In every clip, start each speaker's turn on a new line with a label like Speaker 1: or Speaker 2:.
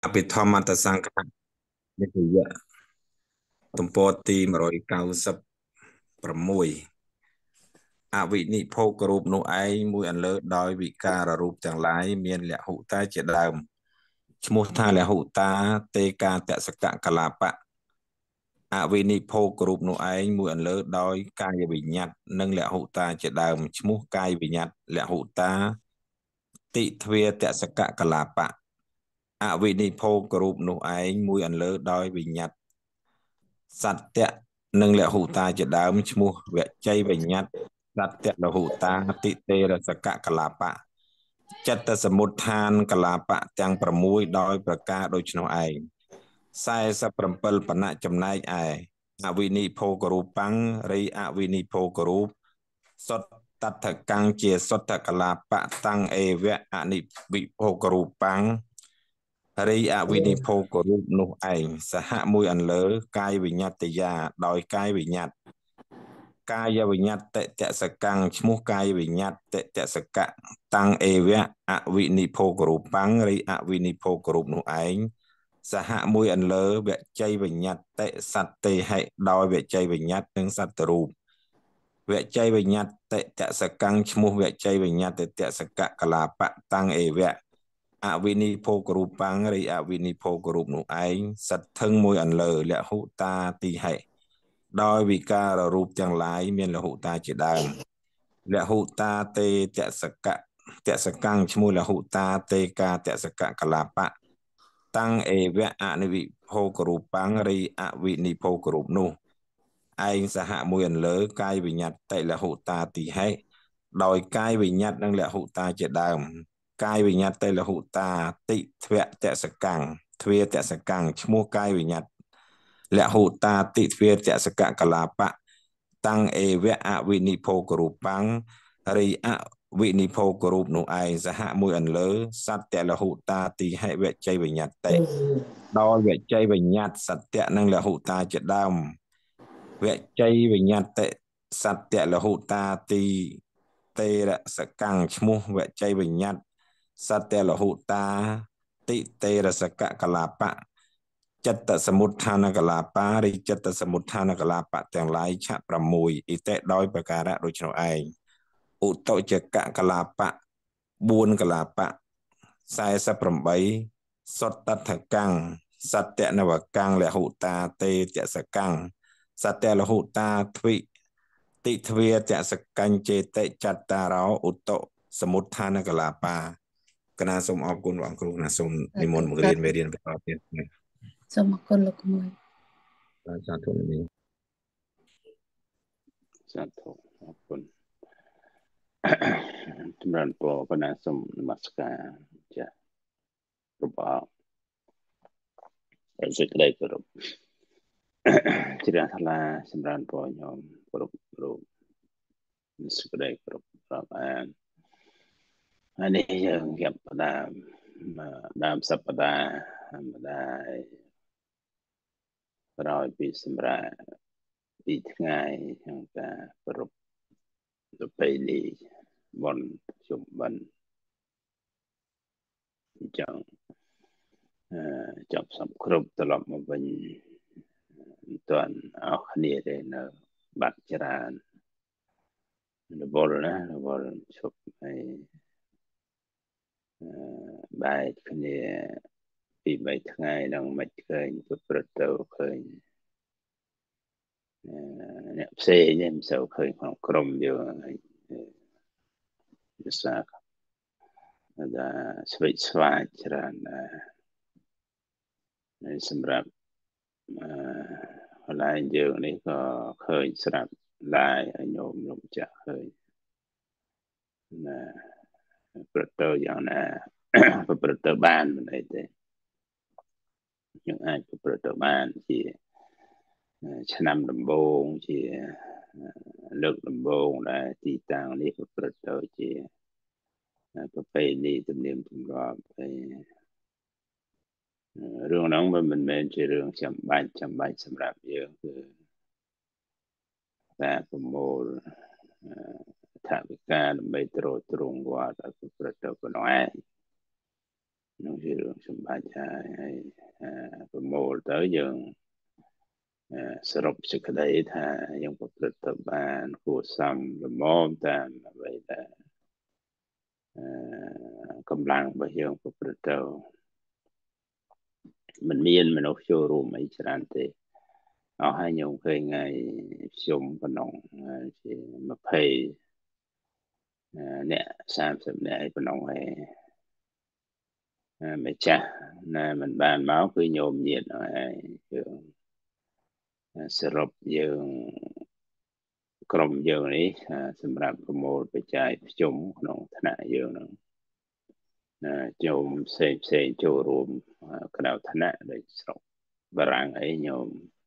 Speaker 1: อภิธรรมอัตสังขารនិយៈទំព័រទី196អវិនិភោគរូបនោះឯងមួយអន្លើដោយវិការរូបទាំងឡាយមានលហុតាជាដើមឈ្មោះថាលហុតាទេកាតសកកលាបៈអវិនិភោគរូបនោះឯងមួយអន្លើដោយកាយវិញ្ញត្តិនិងលហុតាជាដើមឈ្មោះកាយវិញ្ញត្តិលហុតាតិទ្វាតសកកលាបៈអវិនិភោគរូបនោះឯងមួយអន្លើដោយវិញ្ញត្តិសត្យនិងលហុតាជាដើមឈ្មោះវជ័យវិញ្ញត្តិសត្យលហុតាតិទេរសកកលាបៈចិត្តសមុដ្ឋានកលាបៈទាំង6ដោយប្រការដូច្នោះឯង47បណៈចំណែកឯអវិនិភោគរូបាំងរីអវិនិភោគរូបសុតតថកੰជាសុតកលាបៈតាំងអេវៈអនិវិភោគរូបាំងរីអវិនិភោគរូបនោះឯងសហមួយអន្លើកាយវិញ្ញត្តិយាដោយកាយវិញ្ញត្តិកាយវិញ្ញត្តិតសកੰឈ្មោះកាយវិញ្ញត្តិតសកៈតាំងអេវៈអវិនិភោគរូបាំងរីអវិនិភោគរូបនោះឯងសហមួយអន្លើវជ័យវិញ្ញត្តិសត្ទេហិដោយវជ័យវិញ្ញត្តិនិងសត្វរូបវជ័យវិញ្ញត្តិតសកੰឈ្មោះវជ័យវិញ្ញត្តិតសកៈកលាបៈតាំងអេវៈអវិនិភោគរូបាំងរីអវិនិភោគរូបនោះឯងសទ្ធឹងមួយអន្លើលហុតាទីហិដោយវិការរូបទាំងឡាយមានលហុតាជាដើមលហុតាទេតសកៈតសកੰឈ្មោះលហុតាទេកាតសកៈកលាបៈតាំងអេវៈអនិវិភោគរូបាំងរីអវិនិភោគរូបនោះឯងសហមួយអន្លើកាយវិញ្ញត្តិលហុតាទីហិដោយកាយវិញ្ញត្តិនិងលហុតាជាដើមកាយវិញ្ញត្តិលហុតាតិធ្វៈតសកੰទ្វាតសកੰឈ្មោះកាយវិញ្ញត្តិលហុតាតិទ្វាតសកកលាបៈតាំងអេវៈអវិនិភោគរូបាំងរីអវិនិភោគរូបនោះឯងសហមួយអន្លើសត្យលហុតាទីហិវជ័យវិញ្ញត្តិដោយវជ័យវិញ្ញត្តិសត្យនិងលហុតាជាដើមវជ័យវិញ្ញត្តិសត្យលហុតាទីទេរសកੰឈ្មោះវជ័យវិញ្ញត្តិសត្យលហុតាតិទេរសកកលាបៈចិត្តសមុដ្ឋានកលាបារិចិត្តសមុដ្ឋានកលាបៈទាំងឡាយឆៈ6អ៊ីតិដោយប្រការៈដូចនោះឯងឧតចកកលាបៈ4កលាបៈ48សុតតថកੰសត្យនវកੰលហុតាទេតសកੰសត្យលហុតាទ្វិតិទ្វាតសកੰចេតិចតារោឧតសមុដ្ឋានកលាបាកណាសូមអរគុណបងគ្រូណាសូមនិមន្តមករៀនមេរៀនបន្តទៀត
Speaker 2: សូមអរគុណលោកគ្រូ
Speaker 1: សាធុនេះ
Speaker 3: សាធុអរគុណចម្រើនពរកណាសូមនមស្ការចាស់របស់សេចក្តីគោរពជ្រះថ្លាចម្រើនពរញោមគ្រប់រូបសេចក្តីគោរពរាប់អានហើយនេះយើងចាប់ផ្ដើមសប្តាហ៍ម្ដាយក្រោយពីសម្រាប់ពីថ្ងៃក្នុងការប្រពប្រពៃណីបនជុំបិណ្ឌអញ្ចឹងចប់សំគ្រប់ត្រឡប់មកវិញមិនទាន់អស់គ្នាទេនៅបាត់ច្រើនរវល់ណារវល់ឈប់ហើយបែកគ្នាពី3ថ្ងៃនឹងមិនឃើញព្រឹត្តទៅឃើញអ្នកផ្សេងនេះមិនសូវឃើញក្នុងក្រុមយើងហើយវិសាខថាស្វេកស្វាយច្រើនដែរសម្រាប់កន្លែងយើងនេះក៏ឃើញស្រាប់ឡាយឲ្យញោមលោកចាស់ឃើញណាប្រទៅយ៉ាងណាប្រទៅបានមិនអីទេយើងអាចប្រទៅបានជាឆ្នាំដំបូងជាលើកដំបូងដែលទីតាំងនេះប្រទៅជាប្រពៃណីទំនៀមទម្លាប់ហើយរឿងហ្នឹងមិនមែនជារឿងចាំបាច់សម្រាប់យើងគឺការប្រមូលថវិកាដើម្បីទ្រទ្រង់វត្តឲ្យប្រព្រឹត្តទៅប៉ុណ្ណោះឯង nó chỉ được sum ba chai hay mô tới dừngสรุปสุขได้ท่ายังประพฤติบานผู้ซ้ำละมอมตามไว้แต่กำลังไปยังประพฤติมันมีนมันออกโชว์รูมไม่ชรันเตเอาให้ยงเคยไงชมพนองที่มาเพย์เนี่ย30เนี่ยพนองให้ไม่จ้ะนะมันบานเมาส์คือโยมเย็นหน่อยสรุปยังក្រុមយើងនេះសម្រាប់ប្រមូលបច្ច័យប្រជុំក្នុងថ្នាក់យើងនឹងញោមផ្សេងចូលរួមក្រៅថ្នាក់ដូចស្រុកបារាំងអីញោម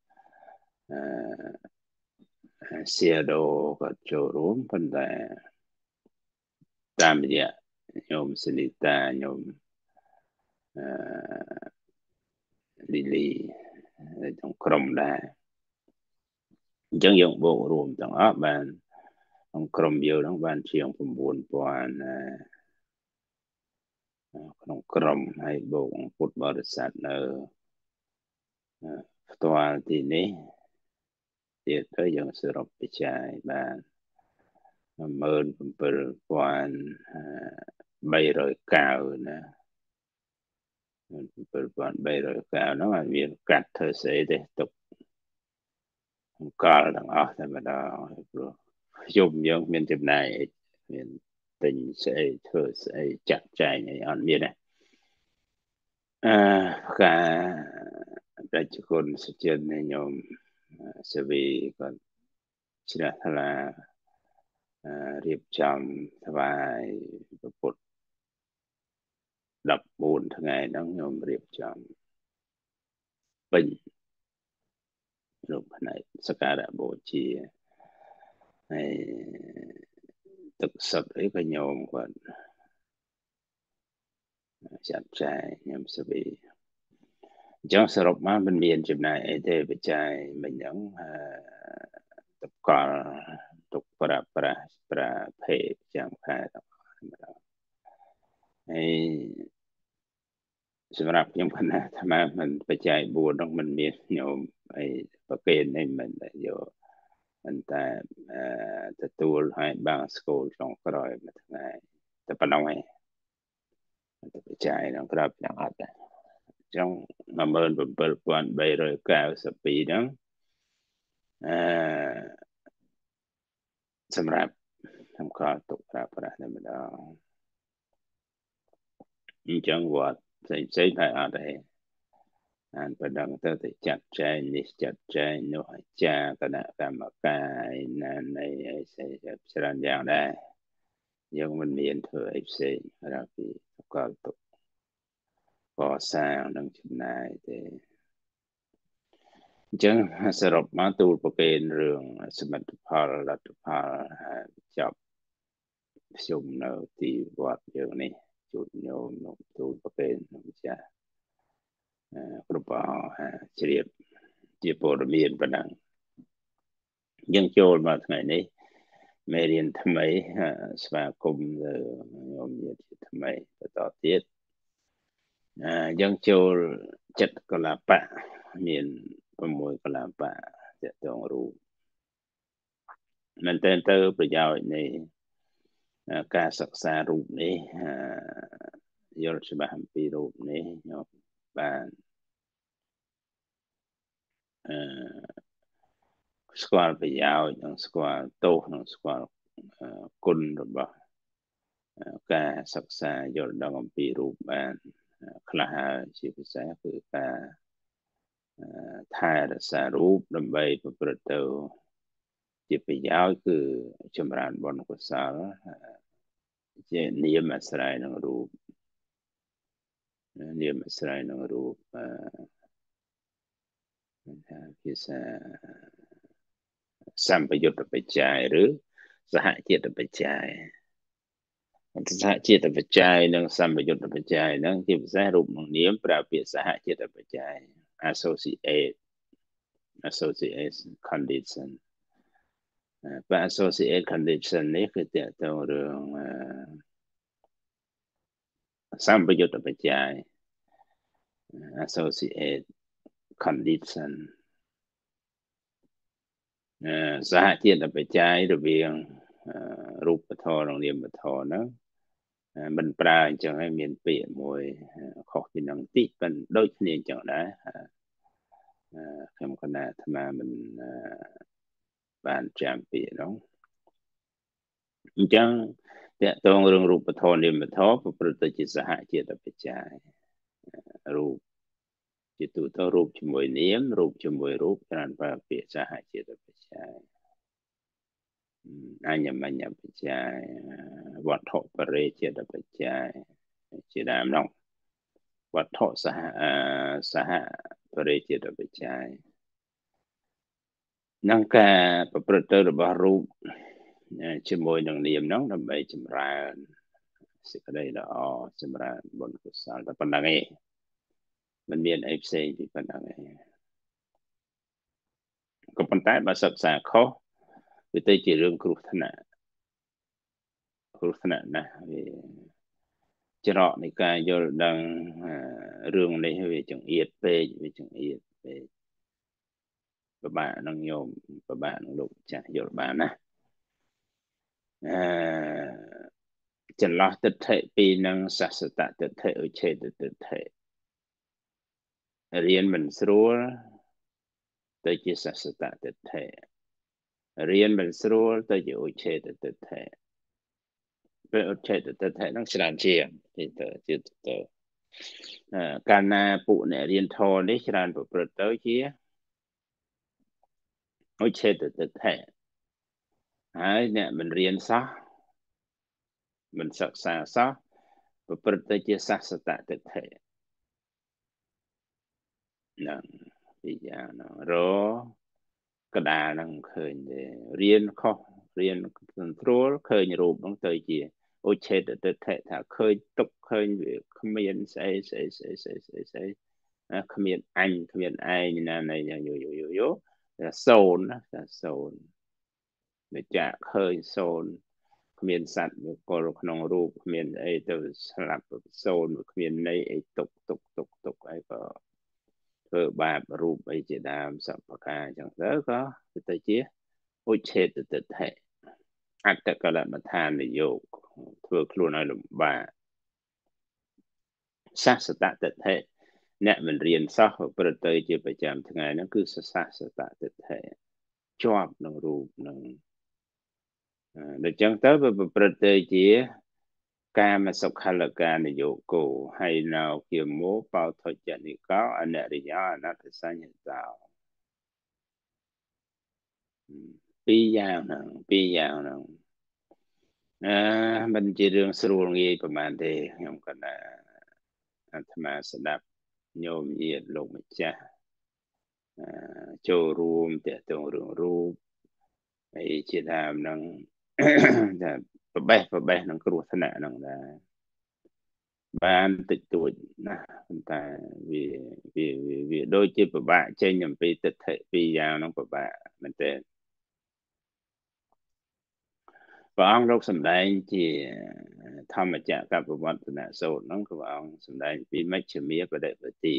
Speaker 3: សៀដូក៏ចូលរួមប៉ុន្តែតាមរយៈញោមសនីតាញោមលីលីក្នុងក្រុមដែរអញ្ចឹងយើងបូករួមទាំងអស់បានក្នុងក្រុមយើងហ្នឹងបានជាង 9,000 ក្នុងក្រុមហើយបូកពុទ្ធបរិស័ទនៅផ្ទាល់ទីនេះទៀតទៅយើងសរុបបច្ច័យបាន 17,309 ណា 17,309 ហ្នឹងហើយវាកាត់ធ្វើស្អីទេទុកកលទាំងអស់តែម្ដងព្រោះយប់យើងមានចំណាយមានទិញស្អីធ្វើស្អីចាក់ចែងអីអត់មានទេការប្រជាជនសុចិនញោមសវីគាត់ជ្រះថ្លារៀបចំថ្វាយពុទ្ធ14ថ្ងៃហ្នឹងញោមរៀបចំពេញរូបផ្នែកសក្ការៈបូជាហើយទឹកសុទ្ធអីក៏ញោមគាត់ចាត់ចែងញោមសវីអញ្ចឹងសរុបមកមិនមានចំណាយអីទេបច្ច័យមិញហ្នឹងតកលទុកប្រាភេទចាំខែទៅហើយសម្រាប់ខ្ញុំគណៈអាត្មាមិនបច្ច័យ4ហ្នឹងមិនមានញោមអីប្រកេននេះមិនយកប៉ុន្តែទទួលឲ្យបាំងស្គូលក្នុងក្រោយមួយថ្ងៃតែប៉ុណ្ណឹងឯងបច្ច័យក្នុងក្រោយយ៉ាងអត់ដែរអញ្ចឹង 17,392 ហ្នឹងសម្រាប់សម្គាល់ទុកប្រើប្រាស់តែម្ដងអញ្ចឹងវត្តផ្សេងតែអត់ទេអានប៉ុណ្ណឹងទៅចាត់ចែងនេះចាត់ចែងនោះអាចារ្យគណៈកម្មការណានៃអីផ្សេងច្រើនយ៉ាងដែរយើងមិនមានធ្វើអីផ្សេងរាល់ពីសម្គាល់ទុកកសាងនឹងចំណាយទេអញ្ចឹងសរុបមកទូលប្រកេនរឿងសមិទ្ធផលលទ្ធផលចប់ខ្ញុំនៅទីវត្តយើងនេះជួបញោមទូលប្រកេនម្ចាស់គ្រប់ជ្រាបជាព័ត៌មានប៉ុណ្ណឹងយើងចូលមកថ្ងៃនេះមេរៀនថ្មីស្វាគមន៍ញោមញាតិថ្មីបន្តទៀតយើងចូលចិត្តកលាបៈមាន6កលាបៈតកតងរូបមែនតើទៅប្រយោជន៍នៃការសិក្សារូបនេះយល់ច្បាស់អំពីរូបនេះខ្ញុំបានស្គាល់ប្រយោជន៍និងស្គាល់ទោសនិងស្គាល់គុណរបស់ការសិក្សាយល់ដឹងអំពីរូបបានខ្លះហើយជាពិសេសគឺការថែរក្សារូបដើម្បីប្រព្រឹត្តទៅជាប្រយោជន៍គឺចម្រើនបុណ្យកុសលជានាមអាស្រ័យនឹងរូបនាមអាស្រ័យនឹងរូបភាសាសម្បយុត្តបច្ច័យឬសហជាតិបច្ច័យសហជាតិបច្ច័យនិងសម្បយុត្តបច្ច័យហ្នឹងជាភាសារូបនិងនាមប្រើពាក្យសហជាតិបច្ច័យ associate condition បើ associate condition នេះគឺតើទៅរឿងសម្បយុត្តបច្ច័យ associate condition សហជាតិបច្ច័យរវាងរូបធម៌និងនាមធម៌ហ្នឹងមិនប្រើអញ្ចឹងហើយមានពាក្យមួយខុសពីនឹងតិចប៉ុន្តែដូចគ្នាអញ្ចឹងដែរខ្ញុំគណៈអាត្មាមិនបានចាំពាក្យនោះអញ្ចឹងតកតងរឿងរូបធម៌នាមធម៌ប្រព្រឹត្តទៅជាសហជាតិបច្ច័យរូបជាទូទៅរូបជាមួយនាមរូបជាមួយរូបច្រើនប្រើពាក្យសហជាតិបច្ច័យអញ្ញមញ្ញបច្ច័យវត្ថុបរិជាតិបច្ច័យជាដើមនោះវត្ថុសហបរិជាតិបច្ច័យនឹងការប្រព្រឹត្តទៅរបស់រូបជាមួយនឹងនាមនោះដើម្បីចម្រើនសេចក្តីល្អចម្រើនបុណ្យកុសលតែប៉ុណ្្នឹងឯងមិនមានអីផ្សេងពីប៉ុណ្្នឹងឯងក៏ប៉ុន្តែបើសិក្សាខុសវាទៅជារឿងគ្រោះថ្នាក់ណាស់វាច្រកនៃការយល់ដឹងរឿងនេះវាចង្អៀតពេកវាចង្អៀតពេកពិបាកនឹងញោមពិបាកនឹងលោកចាស់យល់បានណាចន្លោះទិដ្ឋិពីរនឹងសសតទិដ្ឋិឧច្ឆេទទិដ្ឋិរៀនមិនស្រួលទៅជាសសតទិដ្ឋិរៀនមិនស្រួលទៅជាឧច្ឆេទទិដ្ឋិពេលឧច្ឆេទទិដ្ឋិនឹងច្រើនជាងទៅកាលណាពួកអ្នករៀនធម៌នេះច្រើនប្រព្រឹត្តទៅជាឧច្ឆេទទិដ្ឋិហើយអ្នកមិនរៀនសោះមិនសិក្សាសោះប្រព្រឹត្តទៅជាសសតទិដ្ឋិនឹងពីយ៉ាងនោះរកដាលនឹងឃើញទេរៀនខុសរៀនស្រួលឃើញរូបហ្នឹងទៅជាឧច្ឆេទទិដ្ឋិថាឃើញទុកឃើញវាគ្មានស្អីគ្មានអញគ្មានឯងណាណៃយោសូន្យណាសូន្យវិចារឃើញសូន្យគ្មានសត្វមកលក្នុងរូបគ្មានអីទៅស្លាប់សូន្យគ្មានន័យអីទុកអីក៏ធ្វើបាបរូបអីជាដើមសពកាអញ្ចឹងទៅក៏ទៅជាឧច្ឆេទទិដ្ឋិអត្តកលមដ្ឋានយោធ្វើខ្លួនឲ្យលំបាកសសតទិដ្ឋិអ្នកមិនរៀនសោះប្រព្រឹត្តទៅជាប្រចាំថ្ងៃហ្នឹងគឺសសតទិដ្ឋិជាប់នឹងរូបនឹងដូច្នេះទៅវាប្រព្រឹត្តទៅជាកាមសុខលកានយោគោហើយនៅជាមោបោថចនិកោអនរិយោអនត្តសញ្ញតោពីរយ៉ាងហ្នឹងមិនជារឿងស្រួលងាយប្រហែលទេខ្ញុំក៏អាត្មាស្ដាប់ញោមញាតិលោកម្ចាស់ចូលរួមតទៅរឿងរូបហើយជាដើមហ្នឹងតែប្របេះនឹងគ្រោះថ្នាក់ហ្នឹងដែរបានតិចតួចណាស់ប៉ុន្តែវាដូចជាពិបាកចេញអំពីទិដ្ឋិពីរយ៉ាងហ្នឹងពិបាកមែនទេព្រះអង្គលោកសម្ដែងជាធម្មចក្រកបវត្តនសូត្រហ្នឹងព្រះអង្គសម្ដែងពីមជ្ឈិមាបដិបទា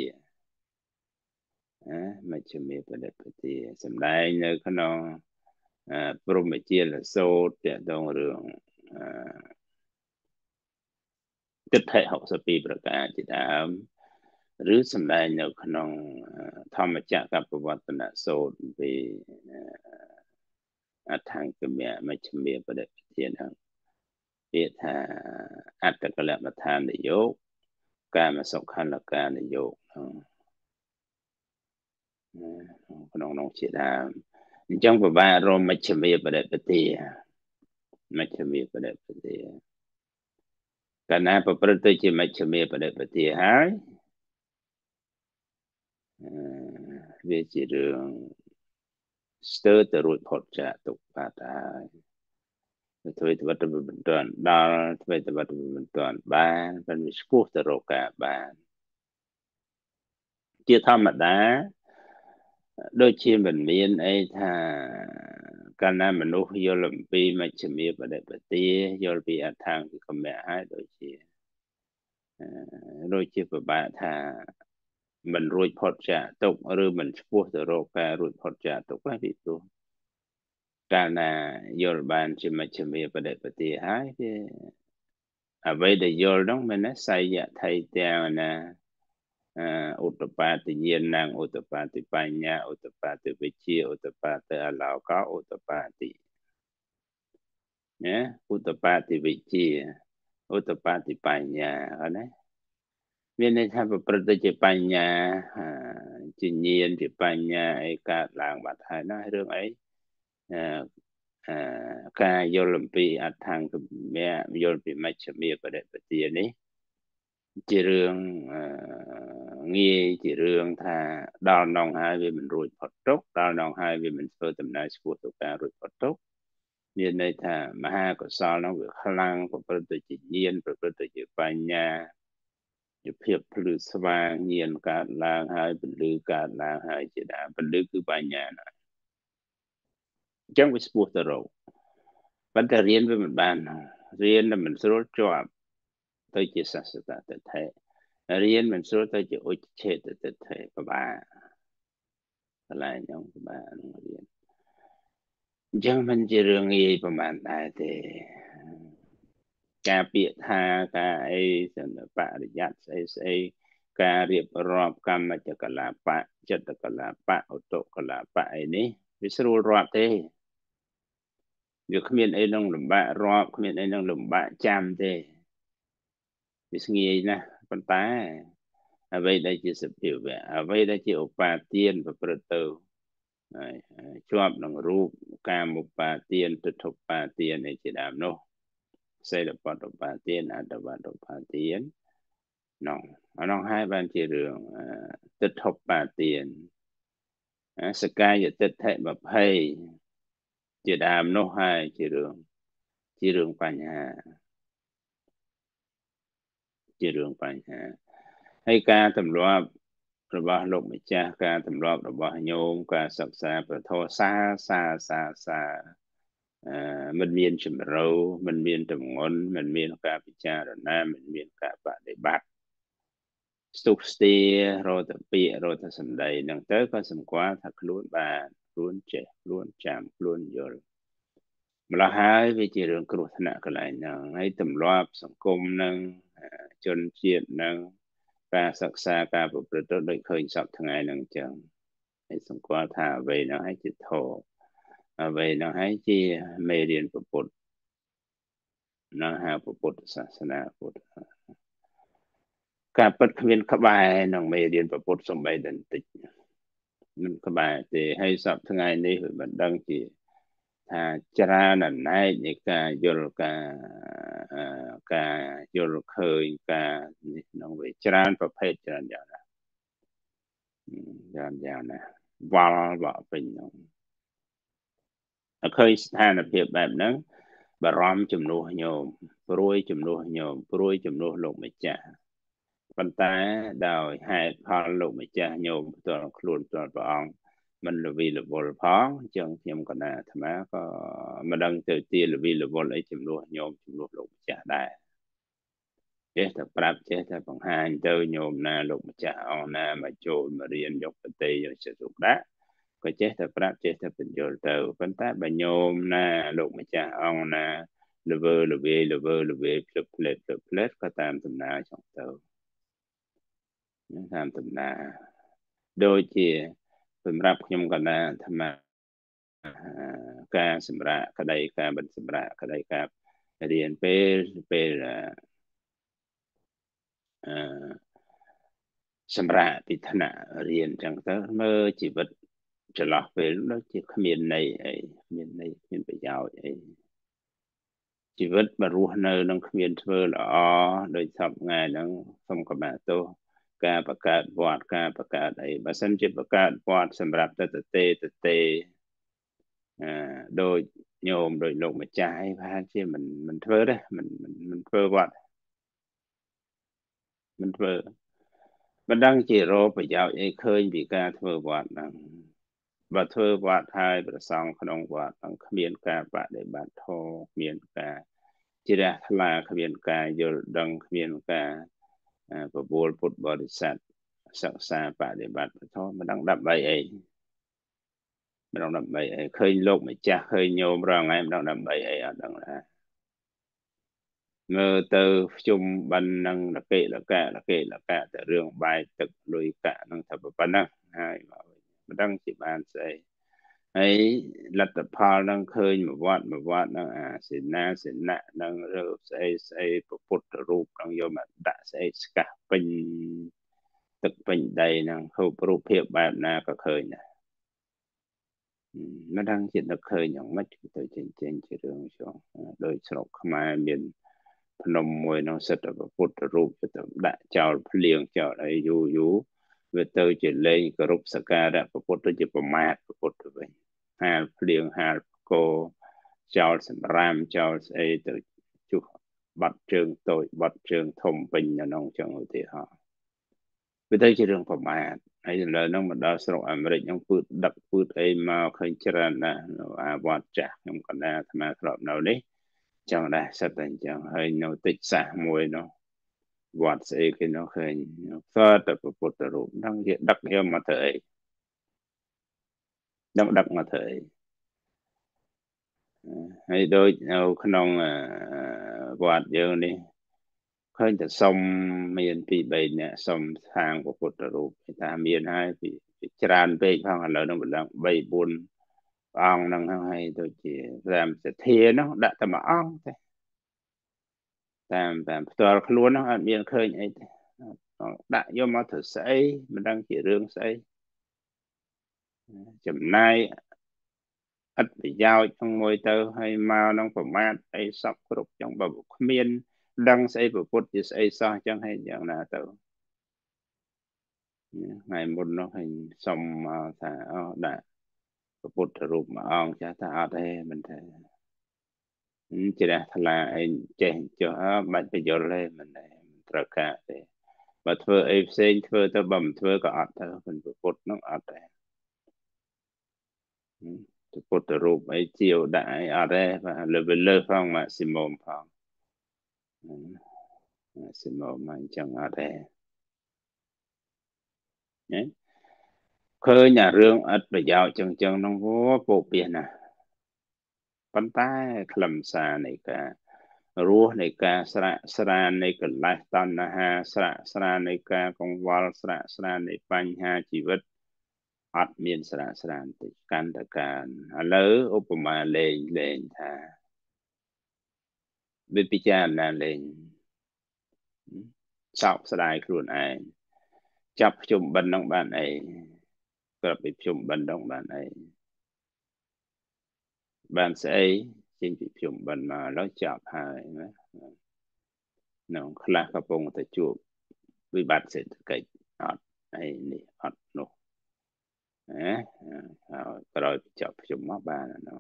Speaker 3: មជ្ឈិមាបដិបទាសម្ដែងនៅក្នុងព្រហ្មជាលសូត្រតកតងរឿងទិដ្ឋិ62ប្រការជាដើមឬសម្ដែងនៅក្នុងធម្មចក្រកបវត្តនសូត្រពីអថង្គមៈមជ្ឈិមាបដិបទាហ្នឹងពាក្យថាអត្តកលមដ្ឋានយោកាមសុខលកានយោក្នុងនោះជាដើមអញ្ចឹងពិបាករមមជ្ឈិមាបដិបទាកាលណាប្រព្រឹត្តទៅជាមជ្ឈិមាបដិបទាហើយវាជារឿងស្ទើរទៅរួចផុតចាកទុកបាត់ហើយធ្វើទៅវត្តមិនទាន់ដល់ធ្វើទៅវត្តមិនទាន់បានមិនវាស្ពោះទៅរកការបានជាធម្មតាដូចជាមិនមានអីថាកាលណាមនុស្សយល់អំពីមជ្ឈិមាបដិបទាយល់ពីអថង្គគមៈហើយដូចជាពិបាកថា mìnhរួចផុតចាកទុក្ខឬមិនឆ្ពោះទៅរកការរួចផុតចាកទុក្ខពីព្រោះកាលណាយល់បានជាមជ្ឈិមាបដិបទាហើយវាអ្វីដែលយល់នោះមិនណាសយៈថៃទាំងណាឧត្តបាទញ្ញាណឧត្តបាទបញ្ញាឧត្តបាទវិជ្ជាឧត្តបាទអឡោកឧត្តបាទណាឧត្តបាទវិជ្ជាឧត្តបាទបញ្ញាណាមានន័យថាប្រព្រឹត្តទៅជាបញ្ញាជាញាណជាបញ្ញាអីកើតឡើងបាត់ហើយណារឿងអីការយល់អំពីអដ្ឋង្គមៈយល់ពីមជ្ឈមាបដិបទានេះជារឿងងាយជារឿងថាដល់នងហើយវាមិនរួចផុតទុក្ខដល់នងហើយវាមិនធ្វើដំណើរឆ្ពោះទៅការរួចផុតទុក្ខមានន័យថាមហាកុសលនោះវាខ្លាំងប្រព្រឹត្តទៅជាញាណប្រព្រឹត្តទៅជាបញ្ញាជាភាពភ្លឺស្វាងញាណកើតឡើងហើយពលឺកើតឡើងហើយជាដើមពលឺគឺបញ្ញាណាអញ្ចឹងវាស្ពោះទៅរកប៉ុន្តែរៀនវាមិនបានរៀនតែមិនស្រួលជាប់ទៅជាសស្សតតិដ្ឋិរៀនមិនស្រួលទៅជាឧច្ឆេតតិដ្ឋិពិបាកកន្លែងហ្នឹងពិបាកនឹងរៀនអញ្ចឹងមិនជារឿងងាយប្រហែលដែរទេការពាក្យថាការអីសន្តិបរិយ័តស្អីស្អីការរៀបរាប់កម្មចកលាបៈចិត្តកលាបៈឧត្តកលាបៈអីនេះវាស្រួលរាប់ទេវាគ្មានអីនឹងលំបាករាប់គ្មានអីនឹងលំបាកចាំទេវាស្ងាយណាស់ប៉ុន្តែអ្វីដែលជាសភាវៈអ្វីដែលជាឧបាទានប្រព្រឹត្តទៅជាប់នឹងរូបកាមឧបាទានទិដ្ឋុបាទានឯជាដើមនោះសេរបតុបាទានអត្តវតុបាទាននោះអានោះហើយបានជារឿងទិដ្ឋុបាទានសកាយទិដ្ឋិ20ជាដើមនោះហើយជារឿងបញ្ហាជារឿងបញ្ហាហើយការទម្លាប់របស់លោកម្ចាស់ការទម្លាប់របស់ញោមការសិក្សាព្រះធម៌សាមិនមានចម្រូវមិនមានទម្ងន់មិនមានការពិចារណាមិនមានការបដិបត្តិស្ទុះស្ទារត់ទៅពាក្យរត់ទៅសម្ដីហ្នឹងទៅក៏សម្គាល់ថាខ្លួនបានខ្លួនចេះខ្លួនចាំខ្លួនយល់ម្ល៉េះហើយវាជារឿងគ្រោះថ្នាក់កន្លែងហ្នឹងហើយទម្លាប់សង្គមហ្នឹងជនជាតិហ្នឹងការសិក្សាការប្រព្រឹត្តទៅដូចឃើញសពថ្ងៃហ្នឹងអញ្ចឹងហើយសម្គាល់ថាអ្វីហ្នឹងហើយជាធម៌អ្វីហ្នឹងហើយជាមេរៀនពុទ្ធនៅហៅពុទ្ធសាសនាពុទ្ធការពិតគ្មានក្បែរក្នុងមេរៀនពុទ្ធសំបីតែបន្តិចមិនក្បែរទេហើយសពថ្ងៃនេះវាមិនដឹងជាថាច្រើនអណែកនៃការយល់ការយល់ឃើញការនេះក្នុងវាច្រើនប្រភេទច្រើនយ៉ាងណាវល់បកពេញហ្នឹងឃើញស្ថានភាពបែបហ្នឹងបារម្ភជំនួសញោមព្រួយជំនួសញោមព្រួយជំនួសលោកម្ចាស់ប៉ុន្តែដោយហេតុផលលោកម្ចាស់ញោមផ្ទាល់ខ្លួនផ្ទាល់ព្រះអង្គមិនលវីលវល់ផងអញ្ចឹងខ្ញុំកណាអាត្មាក៏មិនដឹងទៅទីលវីលវល់អីជំនួសញោមជំនួសលោកម្ចាស់ដែរចេះតែប្រាប់ចេះតែបង្ហាញទៅញោមណាលោកម្ចាស់អង្គណាមកចូលមករៀនយកប្រតិយកចិត្តទុកដាក់ក៏ចេះតែប្រាប់ចេះតែបញ្យល់ទៅប៉ុន្តែបើញោមណាលោកម្ចាស់អង្គណាល្វើភ្លឹបផ្លេតក៏តាមដំណើរចង់ទៅតាមដំណើរដូចជាសម្រាប់ខ្ញុំកណាអាត្មាការសម្រាប់ក្តីការមិនសម្រាប់ក្តីការរៀនពេលសម្រាប់ពីថ្នាក់រៀនចឹងទៅមើលជីវិតចន្លោះពេលដូចជាគ្មានន័យអីគ្មានន័យគ្មានប្រយោជន៍អីជីវិតបើរស់នៅនឹងគ្មានធ្វើល្អដោយសពថ្ងៃហ្នឹងសូមកម្មាទោសការបង្កើតវត្តការបង្កើតអីបើសិនជាបង្កើតវត្តសម្រាប់ទៅទេដូចញោមដូចលោកម្ចាស់អីប្រហែលជាមិនធ្វើទេមិនធ្វើវត្តមិនធ្វើមិនដឹងជារោប្រយោជន៍អីឃើញពីការធ្វើវត្តហ្នឹងបើធ្វើវត្តហើយប្រសង់ក្នុងវត្តហ្នឹងគ្មានការបដិបត្តិធម៌គ្មានការជ្រះថ្លាគ្មានការយល់ដឹងគ្មានការបបួលពុទ្ធបរិស័ទ sắc xa bà để bạt thôi mà đang đập bay ấy mà đang đập bay ấy khơi lục mà cha khơi nhôm rằng em đang đập bay ấy ở đang là ngơ từ chung ban năng là kệ từ riêng bài thực lùi cả năng thập ban năng hai mà đang chỉ bàn sẽ ấy lật tập phao năng khơi mà vót năng xin nạ năng rồi sẽ phụcรูปnăng vô mà đã sẽ cả bình thực bình đầy năng khâuรูปเพียบแบบน่าก็เคยนะnó đang chỉ được khơi nhận mắt từ trên chỉ đường xuống đôi sọc mà miền phnom môi nó sẽ được phútรูปจะได้เจ้าเพลียงเจ้าอะไรอยู่เวทเจเลยกรุปสกาดะพุทธจะประมาทพุทธไปหาเพลียงหาโกเจ้าสรามเจ้าไอตัวจุบัดเชิงตัวบัดเชิงทมเป็นอย่างน้องจังอุติฮะเวทจะเรื่องประมาทไอ้เราน้องมาดาวสระอเมริกยังพูดดักพูดไอ้มาเคยเจริญนะวัดจักยังกันนะทำไมครับเราเนี่ยchẳng đây sắp đến chẳng hơi nó tích xả mùi nó vọt sẽ cái nó hơi nó phơ tập một tập rụm đang hiện đặc hiệu mà thời đang đặc mà thời hay đôi đâu khả năng vọt giờ đi hơiจะซ่อมเมียนปีใบเนี่ยซ่อมทางพระพุทธรูปทางเมียนให้ปีจรานไปข้างเราต้องเป็นใบบุญอ่างนั่งให้ตัวจีแรมจะเทียเนาะดัตมาอ่างแต่ตัวខ្លួននោះអត់មានឃើញអីទេដាក់យកមកធ្វើស្អីមិនដឹងជារឿងស្អីចំណាយអត់ប្រយោជន៍ក្នុងមួយទៅហើយមកនឹងប្រមាថអីសពគ្រប់ចឹងបើគ្មានដឹងស្អីពុទ្ធជាស្អីសោះចឹងហើយយ៉ាងណាទៅថ្ងៃមុននោះហើយសុំមកថាដាក់ពុទ្ធរូបមួយអង្គចាស់ថាអត់ទេមិនទេជ្រះថ្លាអីចេះចុះបាច់បញ្យល់ទេមិនទេត្រូវការទេបើធ្វើអីផ្សេងធ្វើទៅបើមិនធ្វើក៏អត់ទៅមិនពុទ្ធនោះអត់ដែរពុទ្ធរូបអីជាវដាក់អីអត់ទេលើផងម៉ាស៊ីមុំផងម៉ាស៊ីមុំអញ្ចឹងអត់ទេឃើញរឿងអត់ប្រយោជន៍ចឹងនោះពោពាសណាប៉ុន្តែខ្លឹមសារនៃការរស់នៃការស្រាក់ស្រាននៃកលេសតណ្ហាស្រាក់ស្រាននៃការកង្វល់ស្រាក់ស្រាននៃបញ្ហាជីវិតអត់មានស្រាក់ស្រានតិចកាន់តែការឥឡូវឧបមាលេងថាវិពិចារណាលេងសោកស្ដាយខ្លួនឯងចាប់ជុំបិណ្ឌនឹងបានអីក្របពីជុំបិណ្ឌនឹងបានអីបានស្អីចេញពីជុំបិណ្ឌមកแล้วចាប់ហើយណានោះខ្លះកំពុងតែជួបវិបត្តិសេដ្ឋកិច្ចអត់អីនេះអត់នោះក្រោយចាប់ជុំមកបាននោះ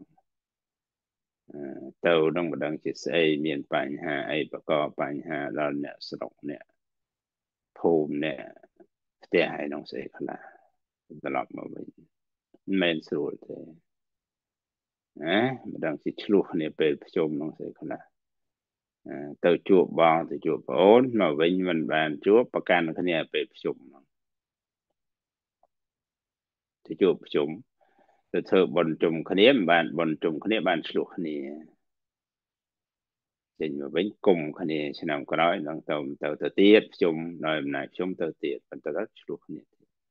Speaker 3: ទៅនឹងមិនដឹងជាស្អីមានបញ្ហាអីបកបញ្ហាដល់អ្នកស្រុកអ្នកភូមិអ្នកផ្ទះឯនោះស្អីខ្លះត្រឡប់មកវិញមិនមែនស្រួលទេមិនដឹងជាឆ្លោះគ្នាពេលប្រជុំនោះស្អីខ្លះទៅជួបបងទៅជួបប្អូនមកវិញមិនបានជួបប្រកាន់គ្នាពេលប្រជុំនោះទៅជួបប្រជុំទៅធ្វើបន់ជុំគ្នាមិនបានបន់ជុំគ្នាបានឆ្លោះគ្នាចេញមកវិញគុំគ្នាឆ្នាំក្រោយនឹងទៅទៀតប្រជុំដោយអំណាចប្រជុំទៅទៀតបន្តទៅឆ្លោះគ្នា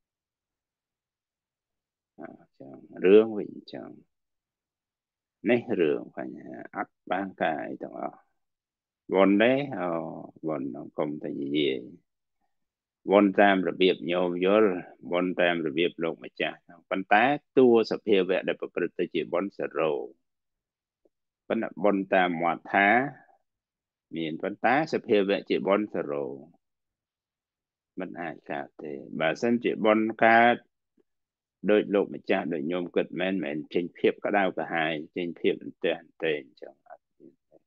Speaker 3: ចឹងរឿងវិញចឹងនេះរឿងបញ្ហាអត់បានកាយទាំងអស់វនដែរវនកុំតែនិយាយវនតាមរបៀបញោមយល់វនតាមរបៀបលោកម្ចាស់ប៉ុន្តែតួសភាវៈដែលប្រព្រឹត្តទៅជាវនសរោប៉ុន្តែវនតាមមាត់ថាមានប៉ុន្តែសភាវៈជាវនសរោមិនអាចកើតទេបើសិនជាវនកើតដោយលោកម្ចាស់ដោយញោមគិតមែនចេញភាពក្តៅក្រហាយចេញភាពអន្ទះអន្ទែងអញ្ចឹងអត់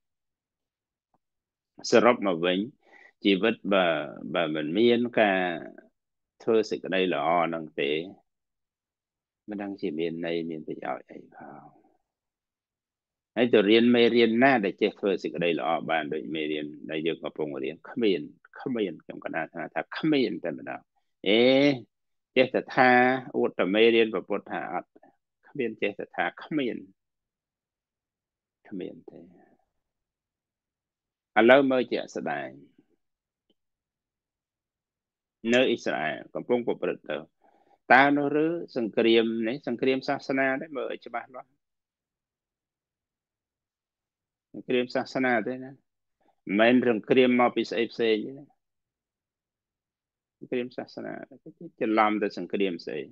Speaker 3: សរុបមកវិញជីវិតបើមិនមានការធ្វើសេចក្តីល្អនឹងទេមិនដឹងជាមានន័យមានប្រយោជន៍អីផងហើយទៅរៀនមេរៀនណាដែលចេះធ្វើសេចក្តីល្អបានដូចមេរៀនដែលយើងកំពុងរៀនគ្មានខ្ញុំកណាថាគ្មានតែម្ដងចេះតែថាអួតតែមេរៀនប្រពុតថាអត់គ្មានចេះតែថាគ្មានទេឥឡូវមើលជាក់ស្ដែងនៅអ៊ីស្រាអែលកំពុងប្រព្រឹត្តទៅតើនោះឬសង្គ្រាមនេះសង្គ្រាមសាសនាទេមើលឲ្យច្បាស់លាស់សង្គ្រាមសាសនាទេណាមិនមែនសង្គ្រាមមកពីស្អីផ្សេងទេណាសង្គ្រាមសាសនាច្រឡំទៅសង្គ្រាមស្អី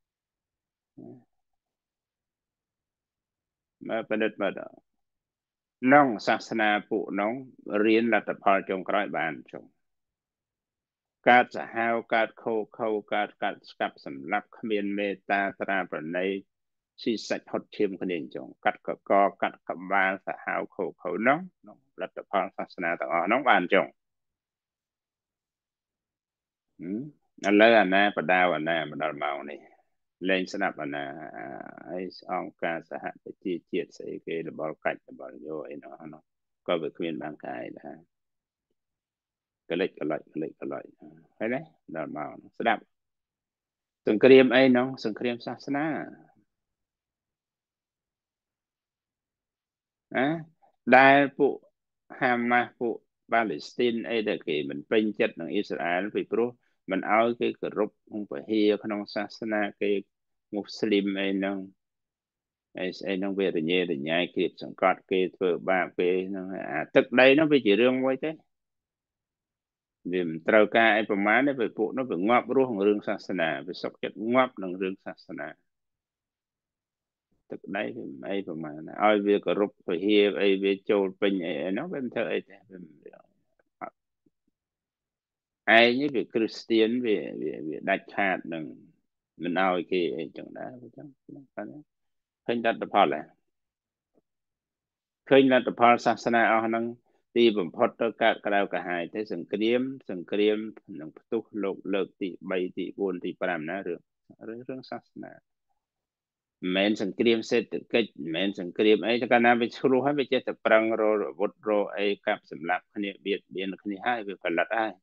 Speaker 3: មើលពិនិត្យមើលដល់នងសាសនាពួកនងរៀនលទ្ធផលចុងក្រោយបានចុងកើតសាហាវកើតខូខើកើតស្កាប់សម្លាប់គ្មានមេត្តាត្រាប្រណីស៊ីសាច់ហត់ឈាមគ្នាចុងកាត់កកកាត់ក្បាលសាហាវខូខើនោះលទ្ធផលសាសនាទាំងអស់នោះបានចុងឥឡូវអាណាបដាវអាណាមកដល់ម៉ោងនេះលែងស្ដាប់អាណាហើយអង្គការសហប្រជាជាតិស្អីគេរបល់កាច់របល់យោអីនោះក៏វាគ្មានបានកាយដែរកលិចហើយណាដល់ម៉ោងស្ដាប់សង្គ្រាមអីនោះសង្គ្រាមសាសនាដែលពួកហាម៉ាស់ពួកប៉ាឡេស្ទីនអីដែលគេមិនពេញចិត្តនឹងអ៊ីស្រាអែលពីព្រោះមិនអោយគេគោរពពហិក្នុងសាសនាគេមូស្លីមអីហ្នឹងស្អីហ្នឹងវារញ៉េរញ៉ៃគៀបសង្កត់គេធ្វើបាបគេហ្នឹងអាទឹកដីហ្នឹងវាជារឿងមួយទេវាមិនត្រូវការអីប្រមាណទេពេលពួកនោះវាងាប់រស់នឹងរឿងសាសនាវាសុខចិត្តងាប់នឹងរឿងសាសនាទឹកដីវាមិនអីប្រមាណឲ្យវាគោរពពហិអីវាចូលពេញអីហ្នឹងវាមិនធ្វើអីទេវាឯងនេះវាគ្រីស្ទៀនវាដាច់ខាតនឹងមិនឲ្យគេអីចឹងដែរអញ្ចឹងឃើញលទ្ធផលហ៎ឃើញលទ្ធផលសាសនាអស់ហ្នឹងទីបំផុតទៅកើតក្តៅក្រហាយទៅសង្គ្រាមនឹងផ្ទុះលោកលើកទី3ទី4ទី5ណារឿងសាសនាមិនមែនសង្គ្រាមសេដ្ឋកិច្ចមិនមែនសង្គ្រាមអីតែកាលណាវាឆ្លោះហើយវាចេះតែប្រឹងរអាវុធរអីកាប់សម្លាប់គ្នាបៀតបៀនគ្នាហើយវាផលិតហើយ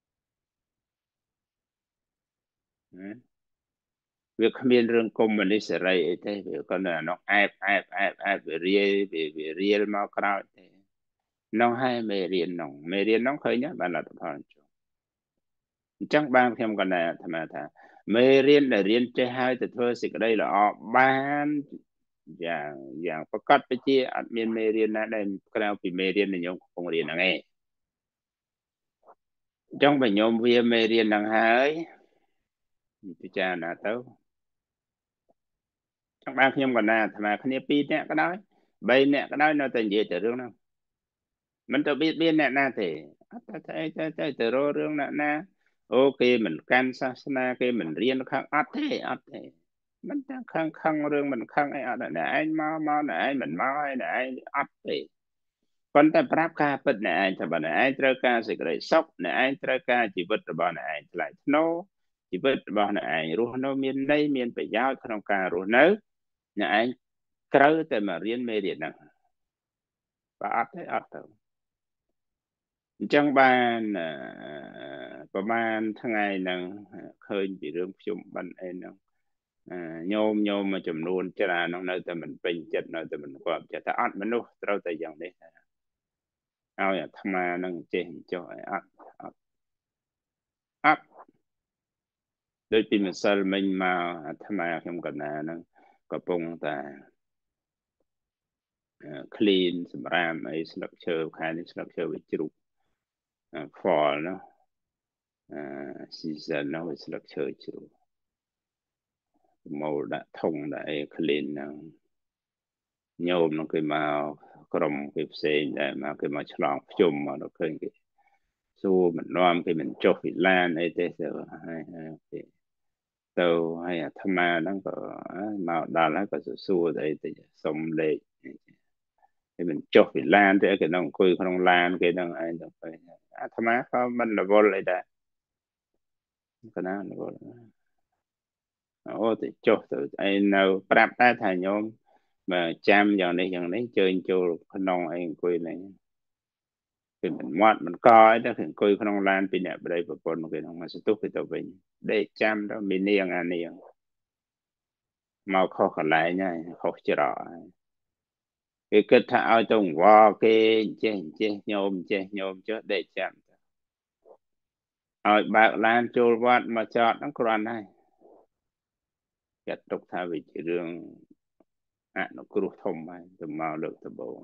Speaker 3: វាគ្មានរឿងកុម្មុយនីសសេរីអីទេវាគាត់នៅអានោះអែបវារៀលមកក្រោយទេនោះហើយមេរៀននោះឃើញបានលទ្ធផលអញ្ចឹងបានខ្ញុំក៏អាត្មាថាមេរៀនដែលរៀនចេះហើយទៅធ្វើសេចក្តីល្អបានយ៉ាងប្រកបវិជ្ជាអត់មានមេរៀនណាដែលក្រៅពីមេរៀនដែលខ្ញុំកំពុងរៀនហ្នឹងឯងអញ្ចឹងបើខ្ញុំវាមេរៀនហ្នឹងហើយពិចារណាទៅចង់បានខ្ញុំក៏ណាអាត្មាគ្នា2នាក់ក៏ដោយ3នាក់ក៏ដោយនៅតែនិយាយតែរឿងហ្នឹងមិនទៅបៀតបៀនអ្នកណាទេអត់តែទៅរករឿងអ្នកណាអូគេមិនកាន់សាសនាគេមិនរៀនខាងអត់ទេមិនតែខឹងរឿងមិនខឹងអីអត់អ្នកឯងមកអ្នកឯងមិនមកហើយអ្នកឯងអត់ទេប៉ុន្តែប្រាប់ការពិតអ្នកឯងថាបើអ្នកឯងត្រូវការសេចក្តីសុខអ្នកឯងត្រូវការជីវិតរបស់អ្នកឯងថ្លៃថ្នូរជីវិតរបស់អ្នកឯងរស់នៅមានន័យមានប្រយោជន៍ក្នុងការរស់នៅអ្នកឯងត្រូវតែមករៀនមេរៀនហ្នឹងបើអត់ទេអត់ទៅអញ្ចឹងបានប្រហែលថ្ងៃហ្នឹងឃើញពីរឿងភ្ជុំបិណ្ឌអីហ្នឹងញោមមួយចំនួនច្រើនហ្នឹងនៅតែមិនពេញចិត្តនៅតែមិនគាត់ចិត្តថាអត់មនុស្សត្រូវតែយ៉ាងនេះឲ្យអាត្មាហ្នឹងចេះចុះឲ្យអត់ដូចពីម្សិលមិញមកអាត្មាខ្ញុំកណាហ្នឹងកំពុងតែclean សម្រាមអីស្លឹកឈើខែនេះស្លឹកឈើវាជ្រុះfall នោះseason នោះវាស្លឹកឈើជ្រុះមកដាក់ធុងដាក់អី clean ហ្នឹងញោមនោះគេមកក្រុមគេផ្សេងដែរមកគេមកឆ្លងភ្ជុំមកដល់ឃើញគេសួរមិននាំគេមិនចុះពីឡានអីទេហើយគេទៅហើយអាត្មាហ្នឹងក៏មកដល់ហើយក៏សួរទៅអីទៅសុំលេខគេមិនចុះពីឡានទេគេនឹងអង្គុយក្នុងឡានគេនឹងឯងទៅអាត្មាក៏មិនរវល់អីដែរកណារវល់អូទៅចុះទៅឯនៅប្រាប់តែថាញោមបើចាំយ៉ាងនេះជើញចូលក្នុងអីអង្គុយនេះ khi mình mót mình coi đó khi coi không lan pin nè đây và con cái nó mà sẽ tốt cái tàu bình để chăm đó mình niềng anh niềng mau khó còn lại nha khó chịu rõ cái kết thao trong qua cái nhôm chứ để chăm ở bạc lan trôi vót mà chọn nó còn này kết tục thay vì chỉ đường nó cứ thông mà từ mau được từ bộ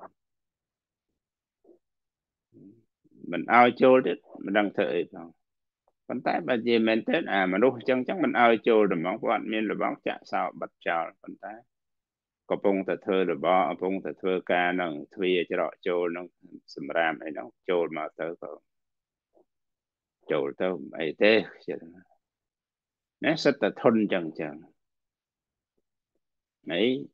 Speaker 3: mình ao trôi đấy mình đang thở không còn tại bây giờ mình tết mà lúc chẳng chẳng mình ao trôi rồi mong quan miên là bóng chả sao bật chào còn tại có bông ta thơ rồi bỏ bông ta thơ ca nâng thuê cho rõ trôi nó sầm ram ấy nó trôi mà tớ có trôi tớ ấy thế nó rất là thôn chẳng chẳng ấy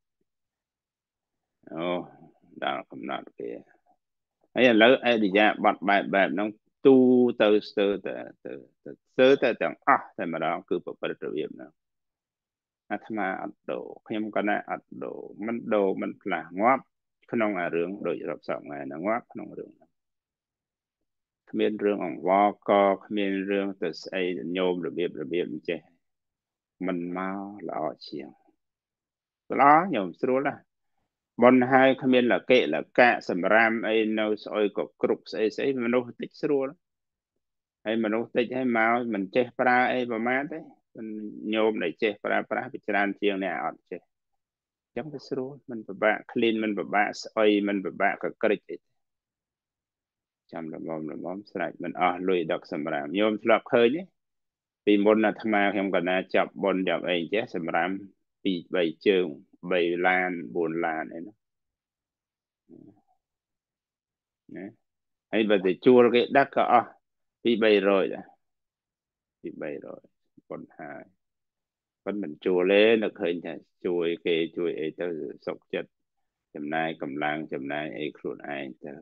Speaker 3: ồ đang không nói kìa ấy là lỡ ấy đi ra bật bài bài nó tu từ từ từ từ từ từ chẳng thế mà đó cứ bật bật được việc nào tham ăn đồ thêm cái này ăn đồ mình là ngóp không là rương đổi rập sọng này là ngóp không rương miền rương ông vò co miền rương từ xây nhôm rồi biệt chứ mình mau là ở chiang đó nhôm sưu là bọn hai miền là kệ là cả sầm ram ấy nó soi có cục ấy mà nó tích sưu ấy mà nó tích hay mau mình chơi pra ấy mà mát đấy mình nhôm này chơi pra bị tràn chiang này ở chơi chẳng có sưu mình phải bạn clean mình phải bạn soi mình phải bạn cái cái chăm là mom sạch mình lùi đọc sầm ram nhôm lọc hơi nhé vì môn là tham gia không cần là chập bồn chập ấy chứ sầm ram bị bảy trường bảy lan bốn lan này nó hay bây giờ chua cái đất có bị bảy rồi đã bị bảy rồi còn hai còn mình chua lên được hơi nhỉ chui ấy tới sọc chất chấm này cầm lang chấm này ấy khuôn ai tới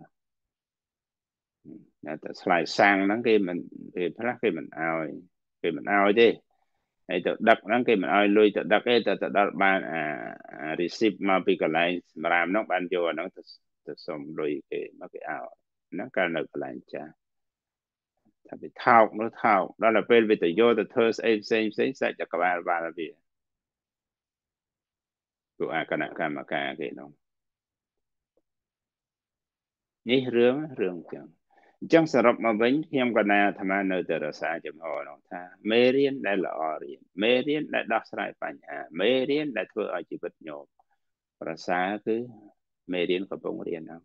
Speaker 3: là tới slide sang nó cái mình ao chứ ấy tự đặt nó cái mình ai lui tự đặt cái tự đặt ban receipt mà bị cái lại mà làm nó ban vô nó tự xong lui cái mà cái ảo nó cái nó cái lại cha thì nó thao đó là bên về tự vô tự thơ xem sẽ cho các bạn là gì của cái này cái mà cái nó nhí rương chẳng chẳng sợ mà vẫn hiếm cái này tham gia nơi tự ra chấm họ nó tha mấy riêng đây là riêng mấy riêng đây đọc sai bản mấy riêng đây thưa ở chỉ vật nhộn rasa cứ mê điên có bông điên không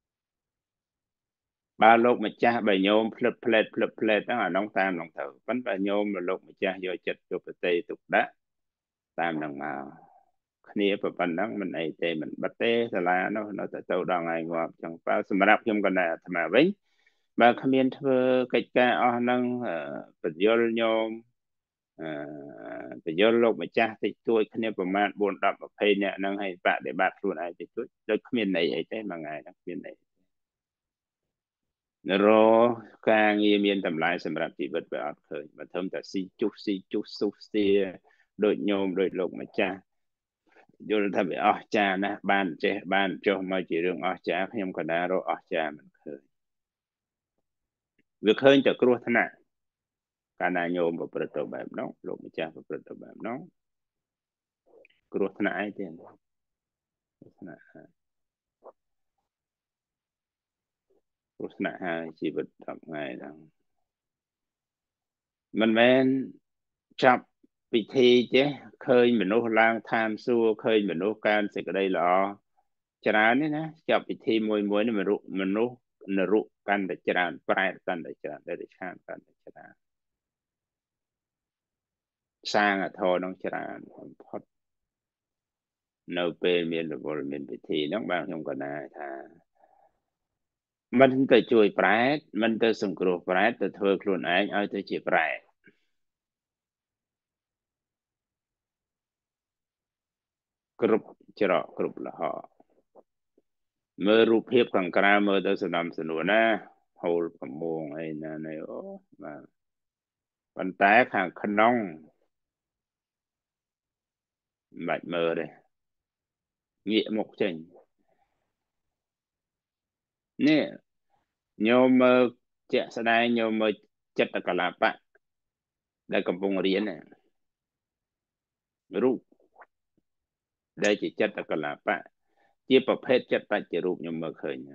Speaker 3: ba lúc mà cha bà nhôm plep plep đó là nông tam nông thử bánh bà nhôm là lúc mà cha vô chật vô bà tê tục đá tam nông mà khnia bà bánh đó mình ấy tê mình bắt tê là nó tự tâu đo ngày ngọt chẳng bao xâm rạp chung còn là thầm mà vĩnh bà khám yên thơ cách ca nâng bà vô nhôm bà vô lúc mà cha thì tôi khnia bà mát buồn đập bà phê nè nâng hay bà để bạc luôn ai thì tôi khám yên này ấy thế mà ngày nó khám yên này rồi càng nghiêm yên tầm lại xemรับជីវិតវាអត់ឃើញបើធំតែស៊ីជុះស៊ុះស្ទាដូចញោមដូចលោកម្ចាស់យល់ថាវាអស្ចារ្យណាស់បានចេះបានចុះមកជារឿងអស្ចារ្យខ្ញុំក៏ដែររកអស្ចារ្យមិនឃើញវាឃើញតែគ្រោះថ្នាក់កាលណាញោមប្រព្រឹត្តទៅបែបនោះលោកម្ចាស់ប្រព្រឹត្តទៅបែបនោះគ្រោះថ្នាក់អីទៀតគ្រោះថ្នាក់ហើយជីវិត10ថ្ងៃហ្នឹងមិនមែនចាប់ពិធីចេះឃើញមនុស្សឡើងឋានសួគ៌ឃើញមនុស្សកើនសេចក្តីល្អច្រើននេះណាចាប់ពិធីមួយនេះមនុស្សនរុកាន់តែច្រើនប្រែតកាន់តែច្រើនដែលឆានកាន់តែច្រើនសាងអធរនឹងច្រើនបំផុតនៅពេលមានរវល់មានពិធីហ្នឹងបាទខ្ញុំក៏ដែរថាមិនទៅជួយប្រែតមិនទៅសង្គ្រោះប្រែតទៅធ្វើខ្លួនឯងឲ្យទៅជាប្រែតគ្រប់ច្រកគ្រប់លហកមើលរូបភាពខាងក្រៅមើលទៅសំណួរណាហូលប្រមងអីណានេះអូបាទប៉ុន្តែខាងក្នុងមិនបាច់មើលទេងាកមុខចេញនេះ nhôm chẹt sẽ đây nhôm chất là cả là bạn đây cầm bông riêng này rụp đây chỉ chất là cả là bạn chiaประเภทchất bạn chỉ rụp nhôm khởi nha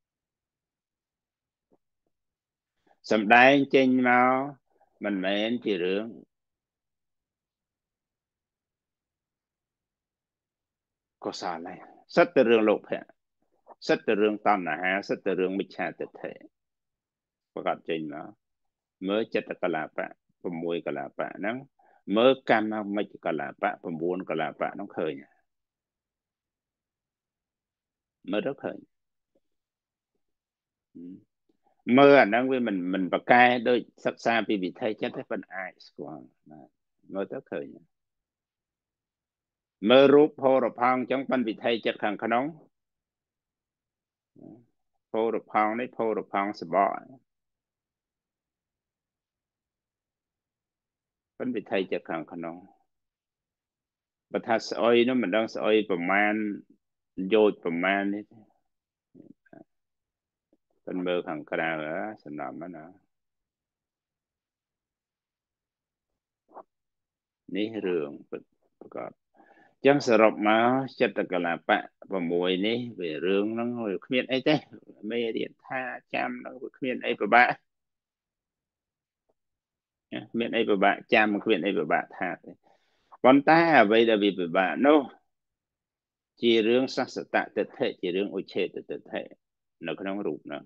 Speaker 3: sầm đây trên máu mình mến chỉ rướng có sao này rất từ rương lục hệ rất từ rương tam là ha rất từ rương mịch cha tự thểประกาศtrên nó mới chất là cả là bạnประมวยcả là bạn nó mới cam nóไม่cả là bạn 9cả là bạn nó khởi nha mới rất khởi mơ ảnh đang với mình bạc cai đôi sắc xa vì bị thay chất phần ai của mơ rất khởi mơ rúp hồ rập hong chống phân bị thay chất hàng khăn nóng hồ rập hong đấy hồ rập hong sẽ bỏ phân bị thay chất hàng khăn nóng và thà soi nó mình đang soiประมาณ vô ประมาณ នេះ phân mơ hàng khăn ở sân nằm đó nè នេះរឿងប្រកបចឹងសរុបមកចិត្តកលាបៈ6នេះវារឿងហ្នឹងគ្មានអីទេមេរៀនថាចាំហ្នឹងគ្មានអីពិបាកគ្មានអីពិបាកចាំគ្មានអីពិបាកថាទេប៉ុន្តែអ្វីដែលវាពិបាកនោះជារឿងសស្សតតិដ្ឋិជារឿងឧច្ឆេទតិដ្ឋិនៅក្នុងរូបហ្នឹង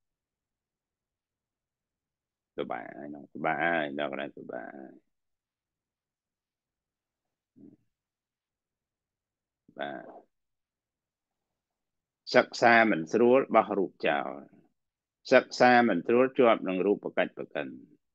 Speaker 3: ពិបាកហ្នឹងពិបាកហើយដល់កន្លែងពិបាកបាទសិក្សាមិនស្រួលបោះរូបចោលសិក្សាមិនស្រួលជាប់នឹងរូបបកិច្ចប្រកិន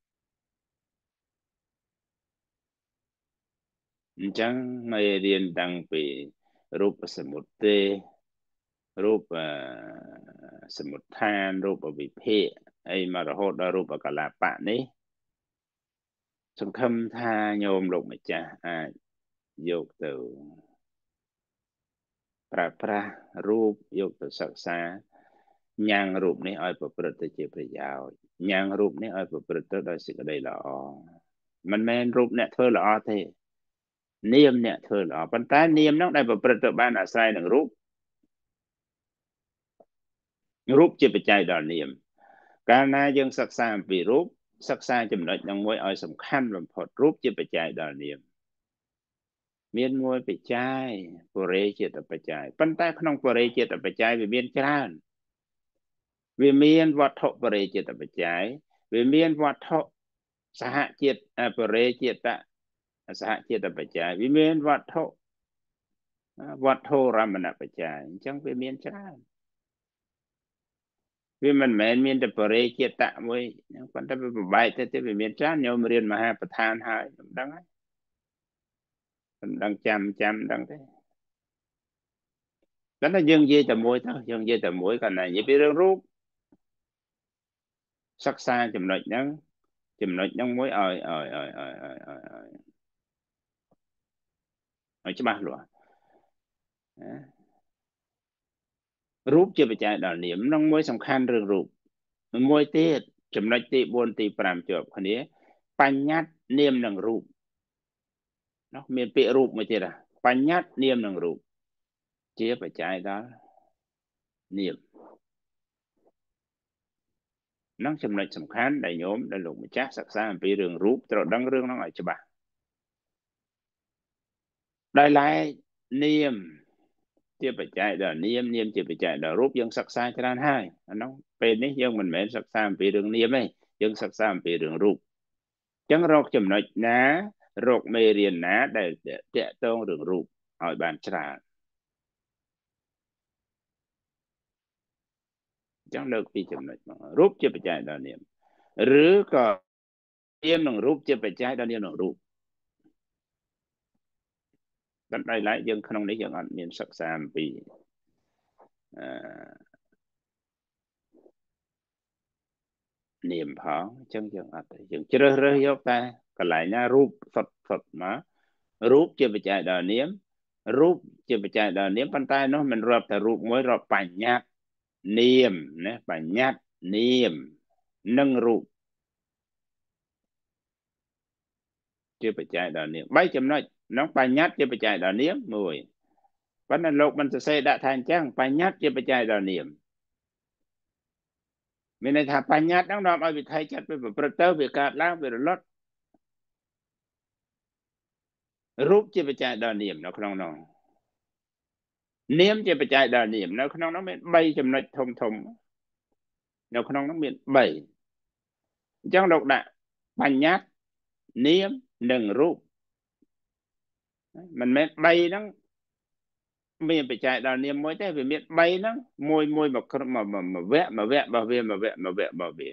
Speaker 3: អញ្ចឹងមេរៀនតាំងពីរូបសមុទ្ទេរូបសមុទ្ឋានរូបវិភាគអីមករហូតដល់រូបកលាបៈនេះសង្ឃឹមថាញោមលោកម្ចាស់អាចយកទៅប្រើប្រាស់រូបយកទៅសិក្សាញ៉ាំងរូបនេះឲ្យប្រព្រឹត្តទៅជាប្រយោជន៍ញ៉ាំងរូបនេះឲ្យប្រព្រឹត្តទៅដោយសេចក្តីល្អមិនមែនរូបអ្នកធ្វើល្អទេនាមអ្នកធ្វើល្អប៉ុន្តែនាមនោះដែលប្រព្រឹត្តទៅបានអាស្រ័យនឹងរូបជាបច្ច័យដល់នាមកាលណាយើងសិក្សាអំពីរូបសិក្សាចំណុចនឹងមួយឲ្យសំខាន់បំផុតរូបជាបច្ច័យដល់នាមមានមួយបច្ច័យបរិជាតបច្ច័យប៉ុន្តែក្នុងបរិជាតបច្ច័យវាមានច្រើនវាមានវត្ថុបរិជាតបច្ច័យវាមានវត្ថុសហជាតិបរិជាតសហជាតិបច្ច័យវាមានវត្ថុរមណបច្ច័យអញ្ចឹងវាមានច្រើនវាមិនមែនមានតែបរិជាតមួយប៉ុន្តែវាប្របែកទៅវាមានច្រើនញោមរៀនមហាប្រធានហើយមិនដឹងហើយមិនដឹងចាំដឹងទេប៉ុន្តែយើងនិយាយតែមួយទៅយើងនិយាយតែមួយគាត់ណានិយាយពីរឿងរូបសិក្សាចំណុចហ្នឹងមួយឲ្យច្បាស់លាស់រូបជាបច្ច័យដល់នាមនឹងមួយសំខាន់រឿងរូបមួយទៀតចំណុចទី4ទី5ជាប់គ្នាបញ្ញត្តិនាមនិងរូបនោះមានពាក្យរូបមួយទៀតបញ្ញត្តិនាមនិងរូបជាបច្ច័យដល់នាមនឹងចំណុចសំខាន់ដែលញោមដែលលោកម្ចាស់សិក្សាអំពីរឿងរូបត្រូវដឹងរឿងហ្នឹងឲ្យច្បាស់ដោយឡែកនាមជាបច្ច័យដល់នាមជាបច្ច័យដល់រូបយើងសិក្សាច្រើនហើយអានោះពេលនេះយើងមិនមែនសិក្សាអំពីរឿងនាមទេយើងសិក្សាអំពីរឿងរូបអញ្ចឹងរកចំណុចណារកមេរៀនណាដែលតាក់ទងរឿងរូបឲ្យបានច្រើនអញ្ចឹងលើកពីចំណុចមករូបជាបច្ច័យដល់នាមឬក៏នាមនិងរូបជាបច្ច័យដល់នាមនិងរូបប៉ុន្តែឡើយយើងក្នុងនេះយើងអត់មានសិក្សាអំពីនាមផងអញ្ចឹងយើងអត់ទេយើងជ្រើសរើសយកតែកន្លែងណារូបសុទ្ធមករូបជាបច្ច័យដល់នាមរូបជាបច្ច័យដល់នាមប៉ុន្តែនោះមិនរាប់តែរូបមួយរាប់បញ្ញត្តិនាមណាបញ្ញត្តិ niệm nâng rụp chưa phải chạy đào niệm bay chấm nói nó bay nhát chưa phải chạy đào niệm mùi vấn đề lục mình sẽ đã thành chẳng bay nhát chưa phải chạy đào niệm mình này thà bay nhát nó nằm ở vị thay chất về tơ về cát lang về lót rụp chưa phải chạy đào niệm nó không nó niệm chưa phải chạy đào niệm nó không nó miễn bay chấm nói thông thông nó không nó miễn bay chẳng độc đã bay nhát niệm nâng rụp mình miễn bay nó mình phải chạy đào niệm mỗi thế vì miễn bay nó môi môi mà vẽ bảo vệ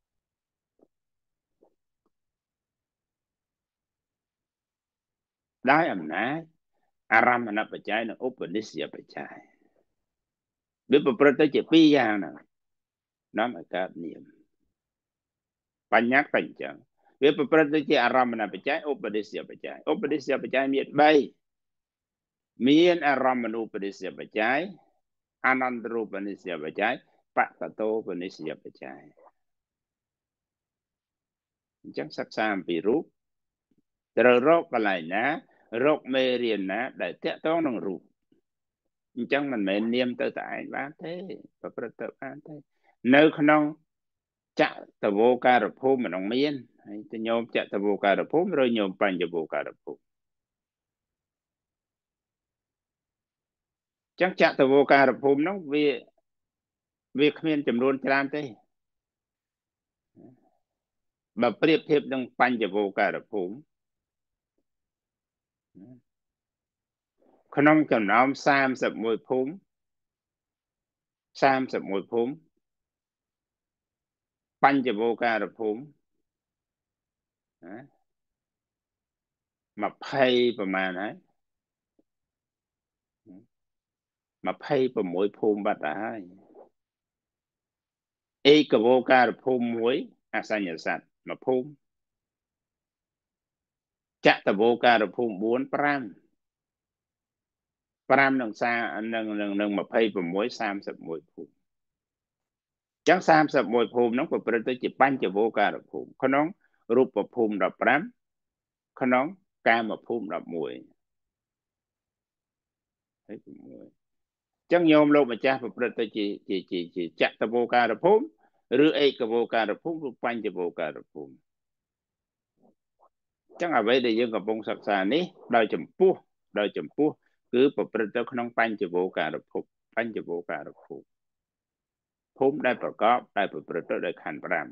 Speaker 3: ได้อำนาจอารามณปัจจัยนะอุปนิสัยปัจจัยด้วยประพฤติเจปีอย่างนะน้ำอากาศเนียมปัญญาปัญจังด้วยประพฤติเจอารามณปัจจัยอุปนิสัยปัจจัยอุปนิสัยปัจจัยมีใบมีอารามณูปนิสัยปัจจัยอนันตรูปนิสัยปัจจัยปัตตโตปนิสัยปัจจัยจังสักสามปีรูปแต่โรคอะไรนะโรคเมเรียนนะได้เตะต้องนองรูปจังมันไม่เนียมตัวแต่บ้านเท่ประพฤติบ้านเท่เนื้อขนมจะตะโวการพูมันน้องเมียนจะโยมจะตะโวการพูมrồiโยมปัญจะโวการพูจังจะตะโวการพูมน้องวิขมิ้นจำนวนจานเท่แบบเปรียบเทียบดังปัญจะโวการพูมขนมกับน้ำ30 พูม30 พูมปัญจะโวการพูมมาเพย์ประมาณไหนมาเพย์ประมวยภูมิบัตรได้เอกโวการภูมิมวยอาศัยสัตว์มาภูมิจะตะโวการภูมิบุญปรามหนึ่งซาหนึ่งมาเพย์ประมวย30 ภูมิจัง30 ภูมิน้องประพฤติจิตปัญจโวการภูมิขน้องรูปภูมิดับปรามขน้องกามภูมิดับมวยจังโยมโลกมาจ้าประพฤติจิตจะตะโวการภูมิหรือเอกโวการภูมิหรือปัญจโวการภูมิจังเอาไว้ได้ยังกับปงศักษานี้โดยจำปูคือประพฤติขนมปัญจโวการภูมิปัญจโวการภูมิภูมิได้ประกอบได้ประพฤติได้ขันธ์ปราม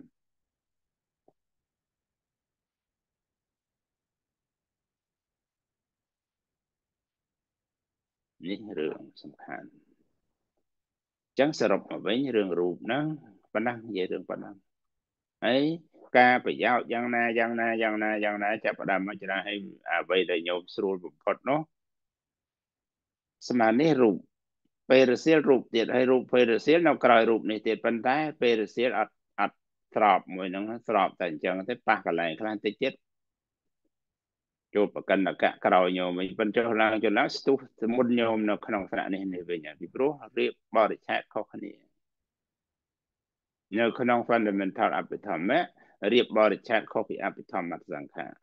Speaker 3: นี่เรื่องสำคัญจังสรุปมาไว้เรื่องรูปนั้นปนังเยเรื่องปนังไอ้กาไปยาวยังนาจะประดามมันจะให้ไว้ได้โยมสรุปพอดเนาะสมานี้รูปเปรเซียรูปเดียดให้รูปเปรเซียเรากลายรูปในเดียดปันท้ายเปรเซียอัดสอบมวยนังสอบแต่จังแต่ปากอะไรคลานติเจ็ดโจประกันนักกลายโยมมันเป็นเจ้าล่างจนแล้วสตุสมุนโยมนักขนมสระนี่ในเวญพี่โปรเรียบบริษัทเขาคนนี้เนื้อขนมฟันเดเมนทัลอภิธรรมแม้เรียบบริษัทเขาไปอภิธรรมมัดสังขาร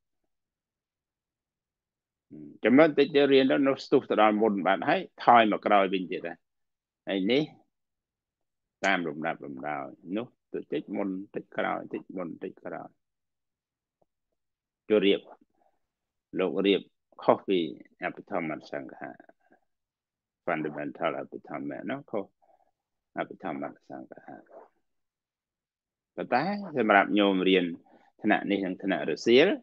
Speaker 3: จำเป็นจะเรียนแล้วนสตุตรานบนบาทให้ทอยมากลายเป็นจิตได้ไอ้นี้ตามลำดับนุ๊กตัวติดมนติดกราวติดมนติดกราวจะเรียบโลกเรียบ coffee อภิธรรมมัดสังขาร fundamental อภิธรรมแม่เนาะเขาอภิธรรมมัดสังขารแต่สำหรับโยมเรียนขณะนี้ทั้งขณะเรียน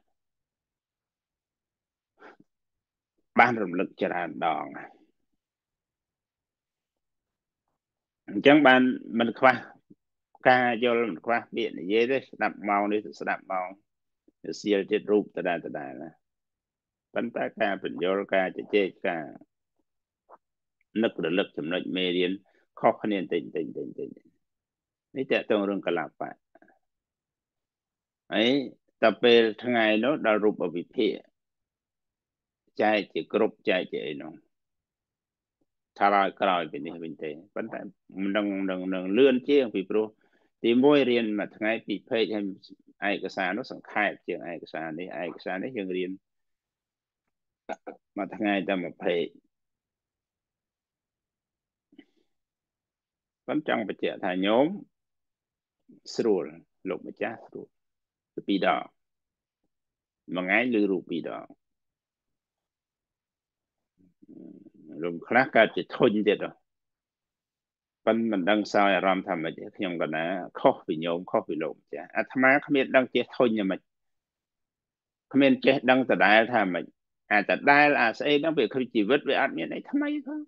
Speaker 3: บ้านรำลึกจราดองจังบ้านมันคว้ากาโยลมันคว้าเบียดเยอะด้วยสนับเมานี่สนับเมาเสียเจ็ดรูปแต่ได้นะปัญตากาเป็นโยลกาจะเจ๊กานึกระลึกจำนวนเมเรียนข้อคะแนนติ่งนี่จะต้องเรื่องกลับไปไอ้แต่เป็นทั้งไงเนาะดารุปอวิเพใจจะกรุบใจจะไอ้น้องทารายกลายเป็นนี่เป็นเตปัญตามันดังเลื่อนเชี่ยงพี่โปร thì mỗi riêng mà ngày bị phê hay ai cái sao nó sẵn khai chuyện ai cái sao đấy dân riêng mà ngày ta mà phê vẫn trong bạch trẻ thà nhóm srul lục mà cha srul bị đỏ mà ngay lưu rụp bị đỏ lục khác cả chỉ thôi như đó vẫn mình đang sao làm thầm mà chỉ không còn là khó bị nhóm khó bị lục cha tham má không biết đang chỉ thôi như mà không biết chỉ đang từ đại tham mà từ đại là sẽ đang bị không chỉ vứt về ăn miếng này tham mấy thôi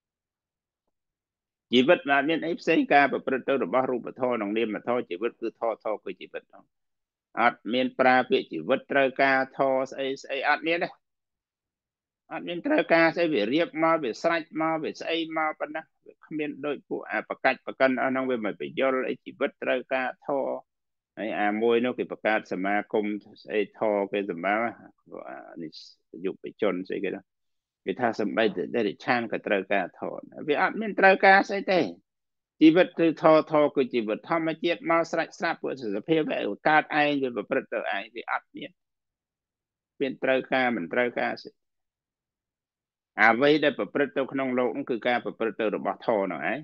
Speaker 3: chỉ vứt là miếng ấy sẽ cả vàประตูរបស់រូបធម៌ក្នុងនាមធម៌ជីវិតគឺធម៌គឺជីវិតអត់មានប្រើពាក្យជីវិតត្រូវការធម៌ស្អីអត់មានទេអត់មានត្រូវការស្អីវារៀបមកវាស្រេចមកវាស្អីមកប៉ុណ្ណាវាគ្មានដូចពួកប្រកាច់ប្រកិនអស់ហ្នឹងវាមិនបញ្យល់អីជីវិតត្រូវការធម៌ហើយមួយនោះគេបង្កើតសមាគមស្អីធម៌គេសម្រាប់នេះយុវជនស្អីគេđóគេថាសំបីតែឆានក៏ត្រូវការធម៌វាអត់មានត្រូវការស្អីទេជីវិតគឺធម៌គឺជីវិតធម្មជាតិមកស្រេចស្រាប់ពួកសភាពវាកើតឯងវាប្រព្រឹត្តទៅឯងវាអត់មានត្រូវការមិនត្រូវការស្អីអ្វីដែលប្រព្រឹត្តទៅក្នុងโลกនោះគឺការប្រព្រឹត្តទៅរបស់ធម៌នោះឯង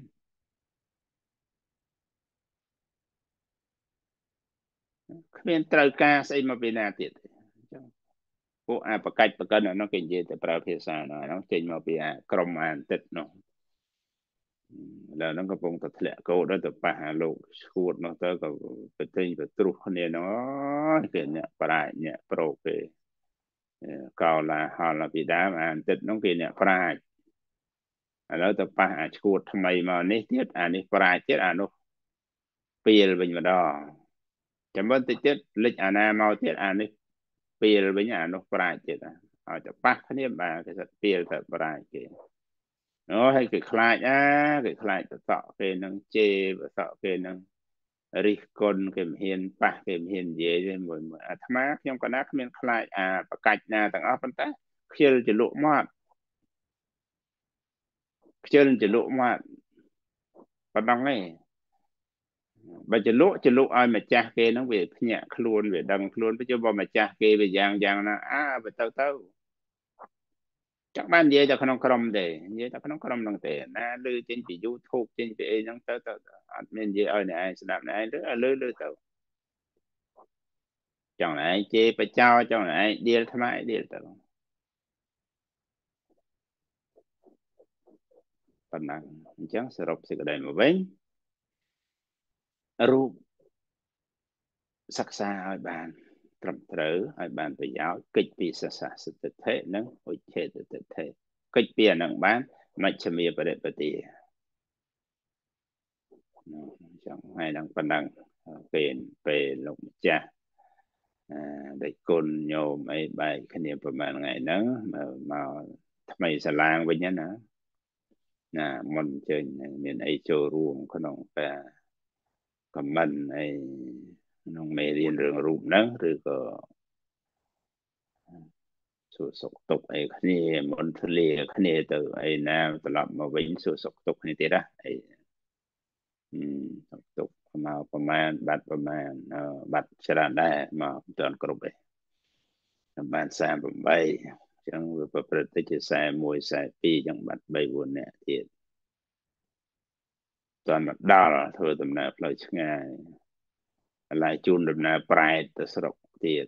Speaker 3: គ្មានត្រូវការស្អីមកពីណាទៀតទេអញ្ចឹងពួកប្រកាច់ប្រកិននោះគេនិយាយតែប្រើភាសានោះចេញមកពីក្រុមន្តិតនោះដល់ហ្នឹងកំពុងតែធ្លាក់កោដល់ទៅប៉ះលោកឈួតនោះទៅក៏ប្រទិញប្រទ្រុសគ្នានោះគេអ្នកប្រាជ្ញអ្នកប្រូគេកោឡាហលពីដើមអន្តិតនោះគេអ្នកប្រាជ្ញឥឡូវទៅប៉ះឈួតថ្មីមកនេះទៀតនេះប្រាជ្ញទៀតនោះពេលវិញម្ដងចាំមើលតិចទៀតលិចណាមកទៀតនេះពេលវិញនោះប្រាជ្ញទៀតឲ្យទៅប៉ះគ្នាបាទគេថាពេលទៅប្រាជ្ញគេហើយគេខ្លាចគេខ្លាចទៅតក់គេនឹងជេរតក់គេនឹងរិះគន់គេមិនហ៊ានប៉ះគេមិនហ៊ាននិយាយទេមួយអាត្មាខ្ញុំក៏ណាគ្មានខ្លាចប្រកាច់ណាទាំងអស់ប៉ុន្តែខ្ជិលចលក់មាត់ខ្ជិលចលក់មាត់ប៉ុណ្ណឹងឯងបើចលក់ឲ្យម្ចាស់គេហ្នឹងវាភ្ញាក់ខ្លួនវាដឹងខ្លួនទៅបើម្ចាស់គេវាយ៉ាងណាបើទៅchẳngបាននិយាយតែក្នុងក្រុមទេនិយាយតែក្នុងក្រុមហ្នឹងទេណាលើចេញពី YouTube ចេញពីអីហ្នឹងទៅអត់មាននិយាយឲ្យអ្នកឯងស្ដាប់អ្នកឯងលើទៅចង់អ្នកឯងជេរបចោចង់អ្នកឯងដៀលថ្មដៀលទៅប៉ុណ្ណឹងអញ្ចឹងសរុបសេចក្តីមកវិញរូបសិក្សាឲ្យបានត្រឹមត្រូវឲ្យបានប្រយោជន៍កិច្ចពីសសសតិធិនិងឧច្ឆេទតិធិកិច្ចពីអានឹងបានមជ្ឈមាបរិបទាចង់ឲ្យនឹងប៉ុណ្ណឹងពេលលោកម្ចាស់ដែលគុណញោមអីបែកគ្នាប្រហែលថ្ងៃហ្នឹងមកថ្មីសាឡាងវិញណាមុនចេញមានអីចូលរួមក្នុងការខមមិនអីក្នុងមេរៀនរឿងរូបហ្នឹងឬក៏សួរសុខទុក្ខអីគ្នាមុនធ្លាគ្នាទៅអីណាត្រឡប់មកវិញសួរសុខទុក្ខគ្នាទៀតអីសុខទុក្ខមកប្រមាណបាត់ប្រមាណបាត់ច្រើនដែរមកមិនទាន់គ្រប់ទេបាន38ចឹងវាប្រព្រឹត្តទៅជា41 42ចឹងបាត់3 4នាក់ទៀតតើមកដល់ធ្វើដំណើរផ្លូវឆ្ងាយឥឡូវជូនដំណើរប្រែតទៅស្រុកទៀត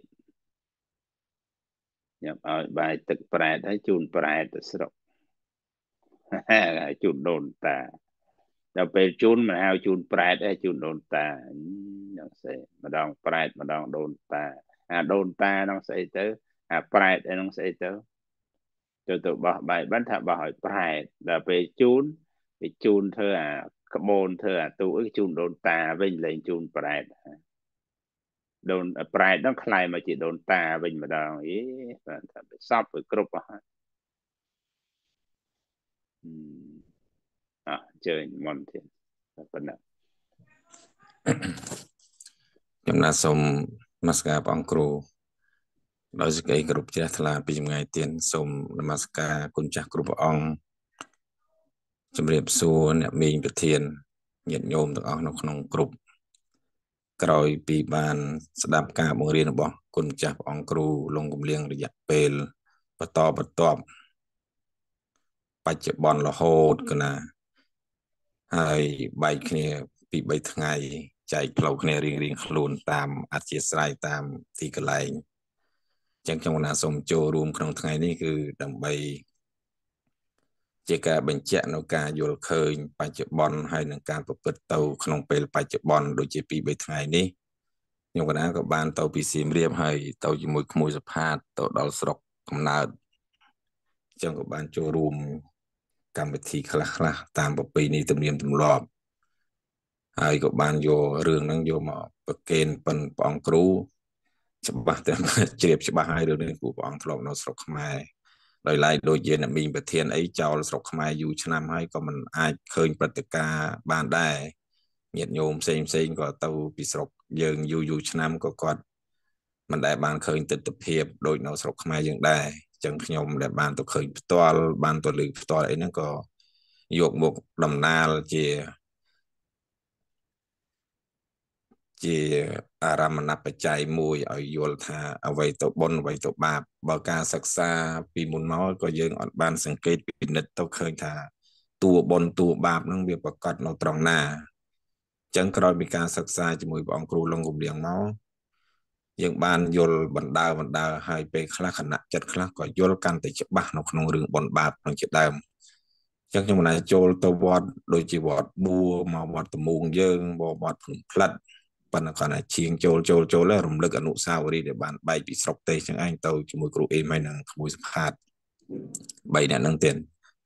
Speaker 3: ញ៉ាំឲ្យបាយទឹកប្រែតហើយជូនប្រែតទៅស្រុកជូនដូនតាដល់ពេលជូនមិនហៅជូនប្រែតទេជូនដូនតាយ៉ាងស្អីម្ដងប្រែតម្ដងដូនតាដូនតាហ្នឹងស្អីទៅប្រែតហ្នឹងស្អីទៅបោះបាយបានថាបោះឲ្យប្រែតដល់ពេលជូនគេជូនធ្វើក្បូនធ្វើទូជូនដូនតាវិញលែងជូនប្រែតដូនប្រែតហ្នឹងខ្លាយមកជាដូនតាវិញម្ដងបាទថាសពទៅគ្រប់អស់ជើញមុនទៀតប៉ុណ្ណា
Speaker 1: ខ្ញុំណាសូមនមស្ការព្រះអង្គគ្រូដោយសេចក្តីគោរពជ្រះថ្លាពីចម្ងាយទៀតសូមនមស្ការគុណចាស់គ្រូព្រះអង្គជំរាបសួរអ្នកមេងប្រធានញាតិញោមទាំងអស់នៅក្នុងក្រុមក្រោយពីបានស្ដាប់ការបង្រៀនរបស់គុណចាស់ព្រះអង្គគ្រូលងគម្លៀងរយៈពេលបន្តបន្ទាប់បច្ចុប្បន្នរហូតកណាហើយបែកគ្នាពី3ថ្ងៃចែកផ្លូវគ្នារៀងៗខ្លួនតាមអធិស្ឋានតាមទីកន្លែងចឹងខ្ញុំណាសូមចូលរួមក្នុងថ្ងៃនេះគឺដើម្បីជាការបញ្ជាក់នៅការយល់ឃើញបច្ចុប្បន្នហើយនឹងការប្រព្រឹត្តទៅក្នុងពេលបច្ចុប្បន្នដូចជា2-3ថ្ងៃនេះខ្ញុំកណាក៏បានទៅពីសៀមរាបហើយទៅជាមួយក្មួយសុផាតទៅដល់ស្រុកកំណើតចឹងក៏បានចូលរួមកម្មវិធីខ្លះតាមប្រពៃណីទំនៀមទម្លាប់ហើយក៏បានយករឿងហ្នឹងយកមកប្រកេនប៉ិនព្រះអង្គគ្រូច្បាស់តែជ្រាបច្បាស់ហើយរឿងនេះគ្រូព្រះអង្គធ្លាប់នៅស្រុកខ្មែរដោយឡែកដូចជាអ្នកមីងប្រធានអីចោលស្រុកខ្មែរយូរឆ្នាំហើយក៏មិនអាចឃើញព្រឹត្តិការណ៍បានដែរញាតិញោមផ្សេងក៏ទៅពីស្រុកយើងយូរឆ្នាំក៏គាត់មិនដែលបានឃើញទិដ្ឋភាពដូចនៅស្រុកខ្មែរយើងដែរចឹងខ្ញុំដែលបានទៅឃើញផ្ទាល់បានទៅលើផ្ទាល់អីហ្នឹងក៏យកមកដំណាលជាអារម្មណបច្ច័យមួយឲ្យយល់ថាអ្វីទៅបុណ្យអ្វីទៅបាបបើការសិក្សាពីមុនមកក៏យើងអត់បានសង្កេតពិនិត្យទៅឃើញថាតួបុណ្យតួបាបហ្នឹងវាប្រកបនៅត្រង់ណាអញ្ចឹងក្រោយពីការសិក្សាជាមួយព្រះអង្គគ្រូលងគម្លៀងមកយើងបានយល់បណ្ដើហើយពេលខ្លះគណៈចិត្តខ្លះក៏យល់កាន់តែច្បាស់នៅក្នុងរឿងបុណ្យបាបនឹងជាដើមអញ្ចឹងខ្ញុំមិនអាចចូលទៅវត្តដូចជាវត្តបួមកវត្តតមូងយើងវត្តភ្នំផ្លិតប៉ុន្តែគាត់ថាជាងចូលរំលឹកអនុស្សាវរីយ៍ដែលបានបែកពីស្រុកទេសចឹងឯងទៅជាមួយគ្រូអេមហើយនឹងក្មួយសុផាត3នាក់ហ្នឹងទៀត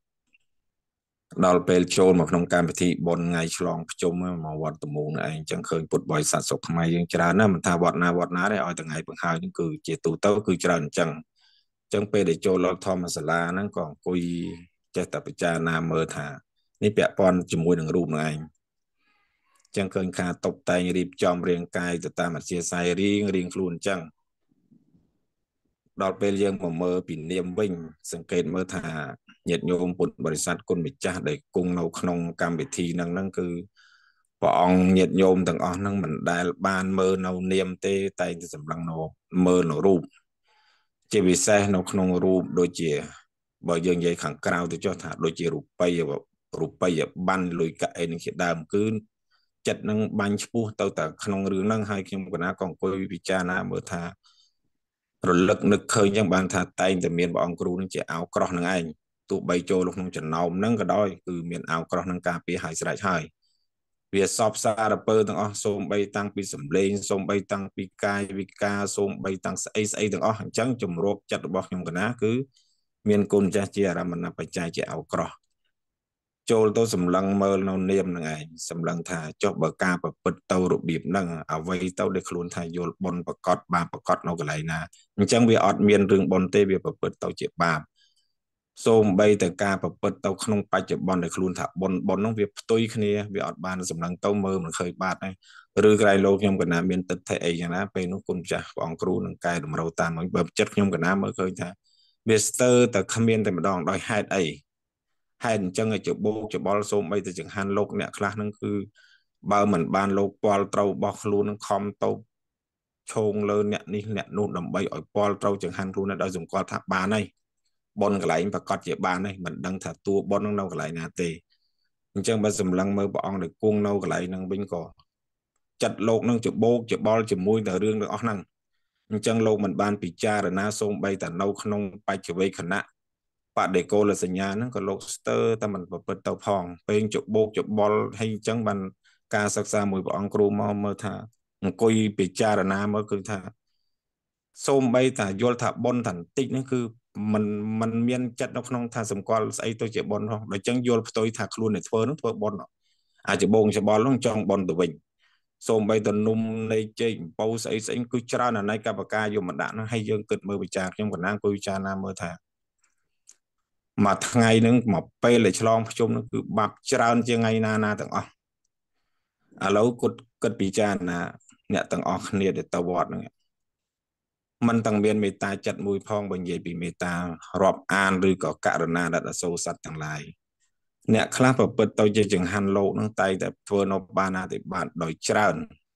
Speaker 1: ដល់ពេលចូលមកក្នុងកម្មវិធីបុណ្យថ្ងៃឆ្លងភ្ជុំមកវត្តតមូងឯងចឹងឃើញពុទ្ធបរិស័ទស្រុកខ្មែរយើងច្រើនណាស់មិនថាវត្តណាទេឲ្យថ្ងៃបង្ហើយហ្នឹងគឺជាទូទៅគឺច្រើនអញ្ចឹងពេលដែលចូលដល់ធម្មសាលាហ្នឹងក៏អង្គុយចេះតែពិចារណាមើលថានេះពាក់ព័ន្ធជាមួយនឹងរូបហ្នឹងឯងចឹងឃើញការតុបតែងរៀបចំរាងកាយទៅតាមអធិស្ឋានរៀងខ្លួនអញ្ចឹងដល់ពេលយើងមកមើលពីនាមវិញសង្កេតមើលថាញាតិញោមពុទ្ធបរិស័ទគុណម្ចាស់ដែលគង់នៅក្នុងកម្មវិធីហ្នឹងគឺព្រះអង្គញាតិញោមទាំងអស់ហ្នឹងមិនដែលបានមើលនៅនាមទេតែតែសម្លឹងនៅមើលនៅរូបជាពិសេសនៅក្នុងរូបដូចជាបើយើងនិយាយខាងក្រៅទៅចុះថាដូចជារូបិយបានលុយកាក់អីនឹងជាដើមគឺចិត្តនឹងបាញ់ឈ្មោះទៅតែក្នុងរឿងហ្នឹងហើយខ្ញុំកណាក៏អង្គុយពិចារណាមើលថារលឹកនឹកឃើញចឹងបានថាតែងតែមានព្រះអង្គគ្រូនឹងជាអាវក្រោះនឹងឯងទោះបីចូលក្នុងចំណោមហ្នឹងក៏ដោយគឺមានអាវក្រោះនឹងការពារឲ្យស្រេចហើយវាសពសារពើទាំងអស់សូមបីតាំងពីសម្លេងសូមបីតាំងពីកាយវិការសូមបីតាំងស្អីទាំងអស់អញ្ចឹងជំរកចិត្តរបស់ខ្ញុំកណាគឺមានគុណចាស់ជាអារម្មណបច្ច័យជាអាវក្រោះចូលទៅសម្លឹងមើលនៅនាមហ្នឹងឯងសម្លឹងថាចុះបើការប្រព្រឹត្តទៅរបៀបហ្នឹងអ្វីទៅដែលខ្លួនថាយល់បុណ្យប្រកបបាបប្រកបនៅកន្លែងណាអញ្ចឹងវាអត់មានរឿងបុណ្យទេវាប្រព្រឹត្តទៅជាបាបសូម្បីតែការប្រព្រឹត្តទៅក្នុងបច្ចុប្បន្នដែលខ្លួនថាបុណ្យហ្នឹងវាផ្ទុយគ្នាវាអត់បានសម្លឹងទៅមើលមិនឃើញបាបទេឬក្រៃលោកខ្ញុំកណាមានទិដ្ឋិអីយ៉ាងណាពេលនោះគុណចាស់ព្រះអង្គគ្រូនឹងកែតម្រូវតាមបើចិត្តខ្ញុំកណាមើលឃើញថាវាស្ទើរតែគ្មានតែម្ដងដោយហេតុអីហេតុអញ្ចឹងឲ្យច្បោកច្បល់សូមបីទៅចង្ហាន់លោកអ្នកខ្លះហ្នឹងគឺបើមិនបានលោកពាល់ត្រូវរបស់ខ្លួននឹងខំទៅឈោងលើអ្នកនេះអ្នកនោះដើម្បីឲ្យពាល់ត្រូវចង្ហាន់ខ្លួនដោយសម្គាល់ថាបានហើយប៉ុនកន្លែងប្រកាសជាបានហើយមិនដឹងថាតួប៉ុននឹងនៅកន្លែងណាទេអញ្ចឹងបើសម្លឹងមើលព្រះអង្គដែលគង់នៅកន្លែងហ្នឹងវិញក៏ចិត្តលោកនឹងច្បោកច្បល់ជាមួយតែរឿងទាំងអស់ហ្នឹងអញ្ចឹងលោកមិនបានពិចារណាសូម្បីតែនៅក្នុងបច្ចវេខណៈបដិកូលសញ្ញាហ្នឹងក៏លោកស្ទើរតែមិនប្រព្រឹត្តទៅផងពេលច្បោកច្បល់ហើយអញ្ចឹងបានការសិក្សាមួយព្រះអង្គគ្រូមកមើលថាអង្គុយពិចារណាមើលគឺថាសូម្បីតែយល់ថាបុណ្យថាបន្តិចហ្នឹងគឺมันមានចិត្តនៅក្នុងថាសម្គាល់ស្អីទៅជាបុណ្យផងដល់អញ្ចឹងយល់ផ្ទុយថាខ្លួនដែលធ្វើហ្នឹងធ្វើបុណ្យអាចច្បោកច្បល់ហ្នឹងចង់បុណ្យទៅវិញសូម្បីតែនំនៃជែកអំពៅស្អីគឺច្រើនអាណ័យកបកាយកមកដាក់ហ្នឹងហើយយើងគិតមើលវិចារខ្ញុំកណ្ដាលគួយវិចារណាមើលថាមួយថ្ងៃហ្នឹងមកពេលដែលឆ្លងភ្ជុំហ្នឹងគឺបាប់ច្រើនជាងថ្ងៃណាទាំងអស់ឥឡូវគិតពិចារណាអ្នកទាំងអស់គ្នាដែលទៅវត្តហ្នឹងมันទាំងមានមេត្តាចិត្តមួយផងបើនិយាយពីមេត្តារាប់អានឬក៏ករណាដល់អសូរសត្វទាំងឡាយអ្នកខ្លះប្រព្រឹត្តទៅជាចង្ហាន់លោកហ្នឹងតែតែធ្វើនៅបាណាតិបាតដោយច្រើន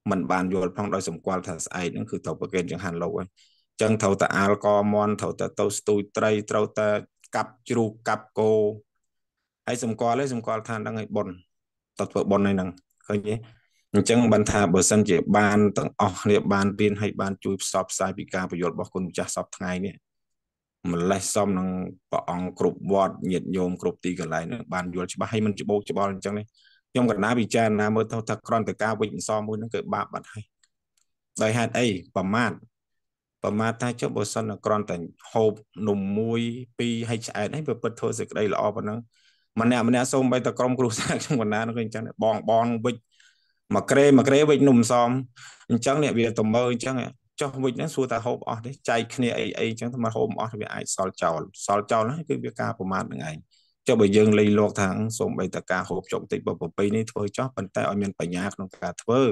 Speaker 1: mình bàn vô phong đôi sầm quan thà sai nó cứ thầu bậc kênh chẳng hạn lâu ấy chẳng thầu ta alcohol thầu ta tàu stui tray thầu ta cặp chru cặp cô hay sầm quan lấy sầm quan than đang ngày bồn tật vợ bồn này nằng khơi nhé chẳng bàn thà bờ sân chỉ bàn tận địa bàn riêng hay bàn chui sọp sai bị caประโยชน์บอกคนจะสอบทั้งไงเนี่ยมันไล่ซ่อมนังปะองกรุบวอดเหยียดโยมกรุบตีกันไรเนี่ยบานโยนจะมาให้มันจะโบจะบอลจังเลยยมกันน้าวิจารณ์นะเมื่อเท่าทักกรอนแต่กาวิ่งซ้อมมือนั่นเกิดบาปบัดให้โดยเหตุไอ้ประมาทถ้าเจ้าบทสนกรอนแต่โฮบหนุ่มมวยปีให้ใช้ให้เปิดโทรศัพท์ได้ละอปนังมันเนี่ยส่งไปตะกรมครูสักจังวันนั้นก็จังบองวิ่งมาเกรวิ่งหนุ่มซ้อมจังเนี่ยเวียตมเบอร์จังเนี่ยcho mình nó xua ta hộp ở đấy chạy kia ấy chẳng thà mà hộp ở thì ai sal chào nó cái việc ca của mặt ngày cho bây giờ lấy lọt thằng xong bây ta ca hộp trọng tịch bảo bì này thôi cho bàn tay ở miền Tây nhạc nó cả thơ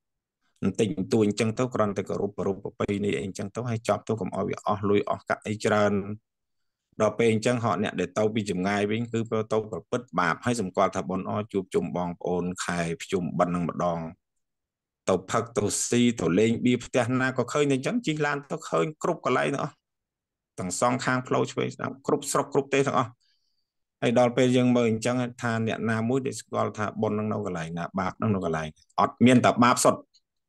Speaker 1: tình tuôn chẳng tao còn tại cái rụp bì này anh chẳng tao hay chọc tao cũng ở lui ở cả ấy trơn đó bên chẳng họ nè để tao bị chùm ngay với cứ tao phải bứt bạp hay dùng qua thà bọn o chụp chùm bong ôn khai chùm bắn năng một đòn tàu phật tàu si tàu lên bi phật na có khơi nên chẳng chỉ lan tàu khơi cướp cái lấy nữa thằng song khang flow chơi cướp tê thằng hay đòi bây giờ mình chẳng than nhẹ na mũi để gọi thà bồn năng đâu cái này là bạc năng đâu cái này ọt miên tập bạp sọt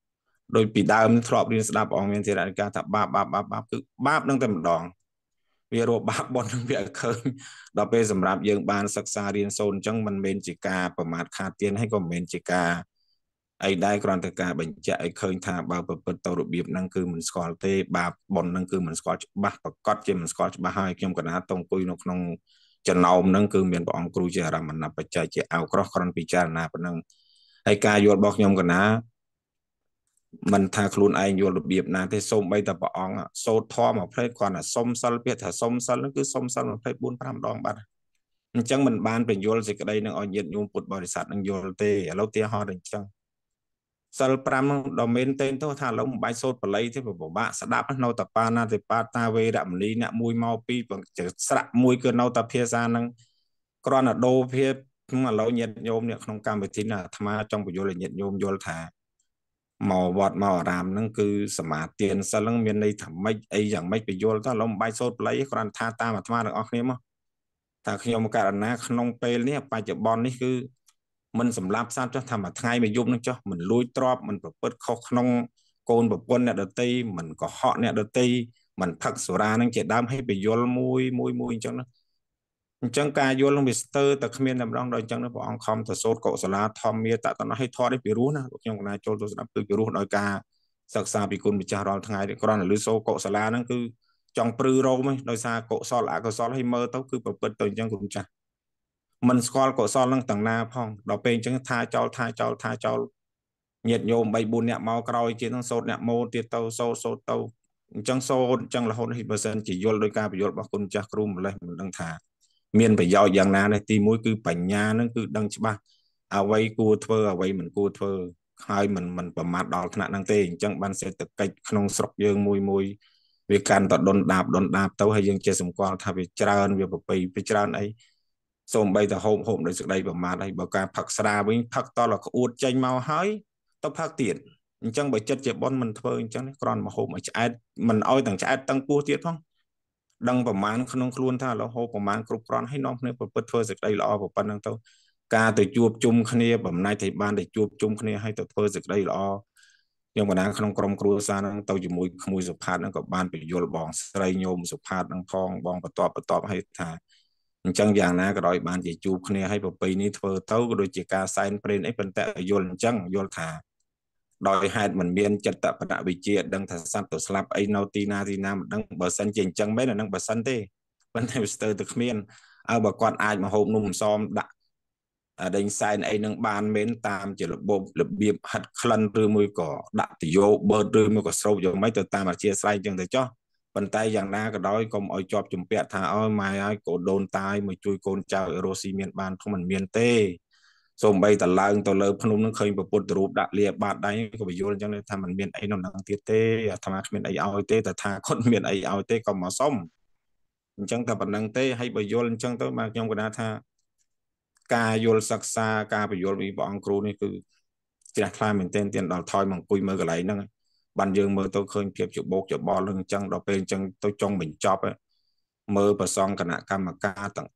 Speaker 1: đôi bị đau mình thọp đi đạp ở miên thì lại ca tập bạp cứ bạp năng tầm đòn vì rồi bạp bồn năng bị khơi đòi bây giờ làm dương ban sắc xa điên sôn chẳng mình men chỉ caประมาทขาดtiền hay còn men chỉ ca aiได้กรอนตะการบัญชีไอ้เคยทาบาเปิดตัวระเบียบนั่งคือมันสกอตเต้บาบอลนั่งคือมันสกอตบาประกอบเจมันสกอตบาให้เกี่ยมกันนะตรงคุยนกนงจะนอมนั่งคือเมียนปองครูเจารามันนับปัจจัยจะเอาครอกครอนพิจารณาปนั่งไอ้กายโยนบอกยมกันนะมันทาครูนไอโยนระเบียบนะที่ส้มใบตะปองอ่ะโซทอมาเพลย์ก่อนอ่ะส้มซัลเปียถ้าส้มซัลนั่นคือส้มซัลมาเพลย์บุญพระรำดองบัดจังมันบานเป็นโยนสิกระไดนั่งเอาเย็นโยมปุดบริษัทนั่งโยนเต้แล้วเตี้ยหอดังจังสารพรำดอมเมนเต้นตัวทางเราใบโซดปลายที่บอกว่าสดับนอตปานาติปาตาเวดัมลีเนี่ยมวยเมาปีจะสระมวยเกินนอตเพียซานังกรอนโดเพียมาเราเย็นโยมเนี่ยขนมกรรมไปที่น่ะธรรมะจงประโยชน์เย็นโยมโยลถาหมอวอดหมอรามนั่นคือสมาเตียนสลังเมียนในทำไม่ไออย่างไม่ประโยชน์ถ้าเราใบโซดปลายกรอนทาตามาธรรมะดังออกเนี่ยมั้งถ้าขยมการนะขนมเปลเนี่ยไปจะบอลนี่คือมันสำหรับทราบจะทำมาไงไม่ยุบนึกจ้ะมันลุยตรอบมันเปิดเขาขนมโกนแบบวนเนี่ยเดตีมันก็เหาะเนี่ยเดตีมันพักสุรานั่งเจ็ดดำให้ไปโยนมวยจังนะจังการโยนลงไปสเตอร์แต่ขมิ้นดำร้องโดยจังนะพอองคอมแต่โซดเกาะสลาทอมเมียแต่ตอนนั้นให้ทอดได้ไปรู้นะยังนายโจตัวสนับคือไปรู้โดยการศึกษาปีกุลวิจารณ์ทั้งไงกรอนหรือโซเกาะสลานั่นคือจองปรือเราไหมโดยซาเกาะซอลอะเกาะซอลให้เมื่อต้องคือเปิดตัวจังกุลจังมันสกอลก็ซ้อนลังต่างนาพ่องเราเป็นจังท่าเจ้าnhiệt nhôm bay bùn nhẹ màu còi trên thằng sốt nhẹ màu tiệt tàu sốt tàuจังโซจังละคนที่เปอร์เซ็นต์จีโยลโดยการประโยชน์บางคนจะกลุ่มอะไรมันดังถาเมียนไปยาวอย่างนั้นในตีมุ้ยคือปัญญานั่นคือดังใช่ปะเอาไว้กูเธอเอาไว้เหมือนกูเธอให้มันประมาทดอกขนาดนั่งเตงจังบันเสร็จตะไคขนมสกยังมุยวิการตัดโดนดาบเต้าให้ยังเจสมกรทำไปเจริญไปเจริญไอ้ส่งไปแต่โฮมโดยสุดใดประมาทไอ้บอกการผักสลาวิ่งผักตอนเราก็อุดใจเมาหายต้องผักเตียนจังไปจัดเจ็บบอลมันเพิ่งจังนี่กรอนมาโฮมไอ้จะมันเอาต่างจะตั้งปูเตี้ยท้องดังประมาณขนมครูนถ้าเราโฮประมาณกรุบกรอนให้น้องเนี่ยเปิดเผยสักได้ละอแบบปันนั่งเต้าการแต่จูบจุ่มขณีแบบนายไทยบ้านแต่จูบจุ่มขณีให้แต่เผยสักได้ละอยังวันนั้นขนมกรมครูซานั่งเต้าอยู่มวยสุภาพนั่งกับบ้านไปโยนบองใส่โยมสุภาพนั่งพองบองประตอบให้ท่าจังอย่างนะก็โดยบ้านจะจูบขณีให้แบบปีนี้เผยเต้าก็โดยจีการไซน์เปลี่ยนไอ้เป็นแต่โยนจังโยนท่าโดยให้มันเบียนจัดตะปะวิเจดังทัศน์ตัวสลับไอ้นอตีนาดังเบอร์สันเจงจังไม่นะดังเบอร์สันเต้เป็นเทวสเตอร์ตะเมียนเอาบกวนอายมาโฮมนุ่มซ้อมดะดังไซน์ไอ้นังบานเม้นตามจะระบบระเบียบหัดคลันหรือมือก่อดะติโยเบอร์หรือมือก่อโซ่ยังไม่ตัวตามมาเชียร์ไซน์จังแต่จ้อปันไตอย่างน่าก็ด้อยก็เอาจอบจุ่มเปียท่าเอาไม้ไอ้โกโดนตายมาจุยโกนเจ้าโรซีเมียนบานของมันเมียนเต้ส่งไปแต่ลางตัวเลิกพนุนนั่งเคยประปุ่นรูปดักเลียบาดได้ก็ไปโยนจังเลยทำมันเมียนไอ้นนนังเตี้ยเต้ทำมันเมียนไอ้เอาเต้แต่ทาคนเมียนไอ้เอาเต้ก็มาส้มจังแต่ปันนังเต้ให้ไปโยนจังตัวมาจังกันนะท่ากายโยนศักษากาไปโยนมีบองครูนี่คือ Chỉ là khai mình tên tiền đào thoi bằng cùi mơ cái lấy nâng ban dương mơ tôi khơi kiếp chụp bố chụp bò lưng chân đó bên chân tôi trong mình chọc ấy mơ bà xong cả nạ cam mà ca tặng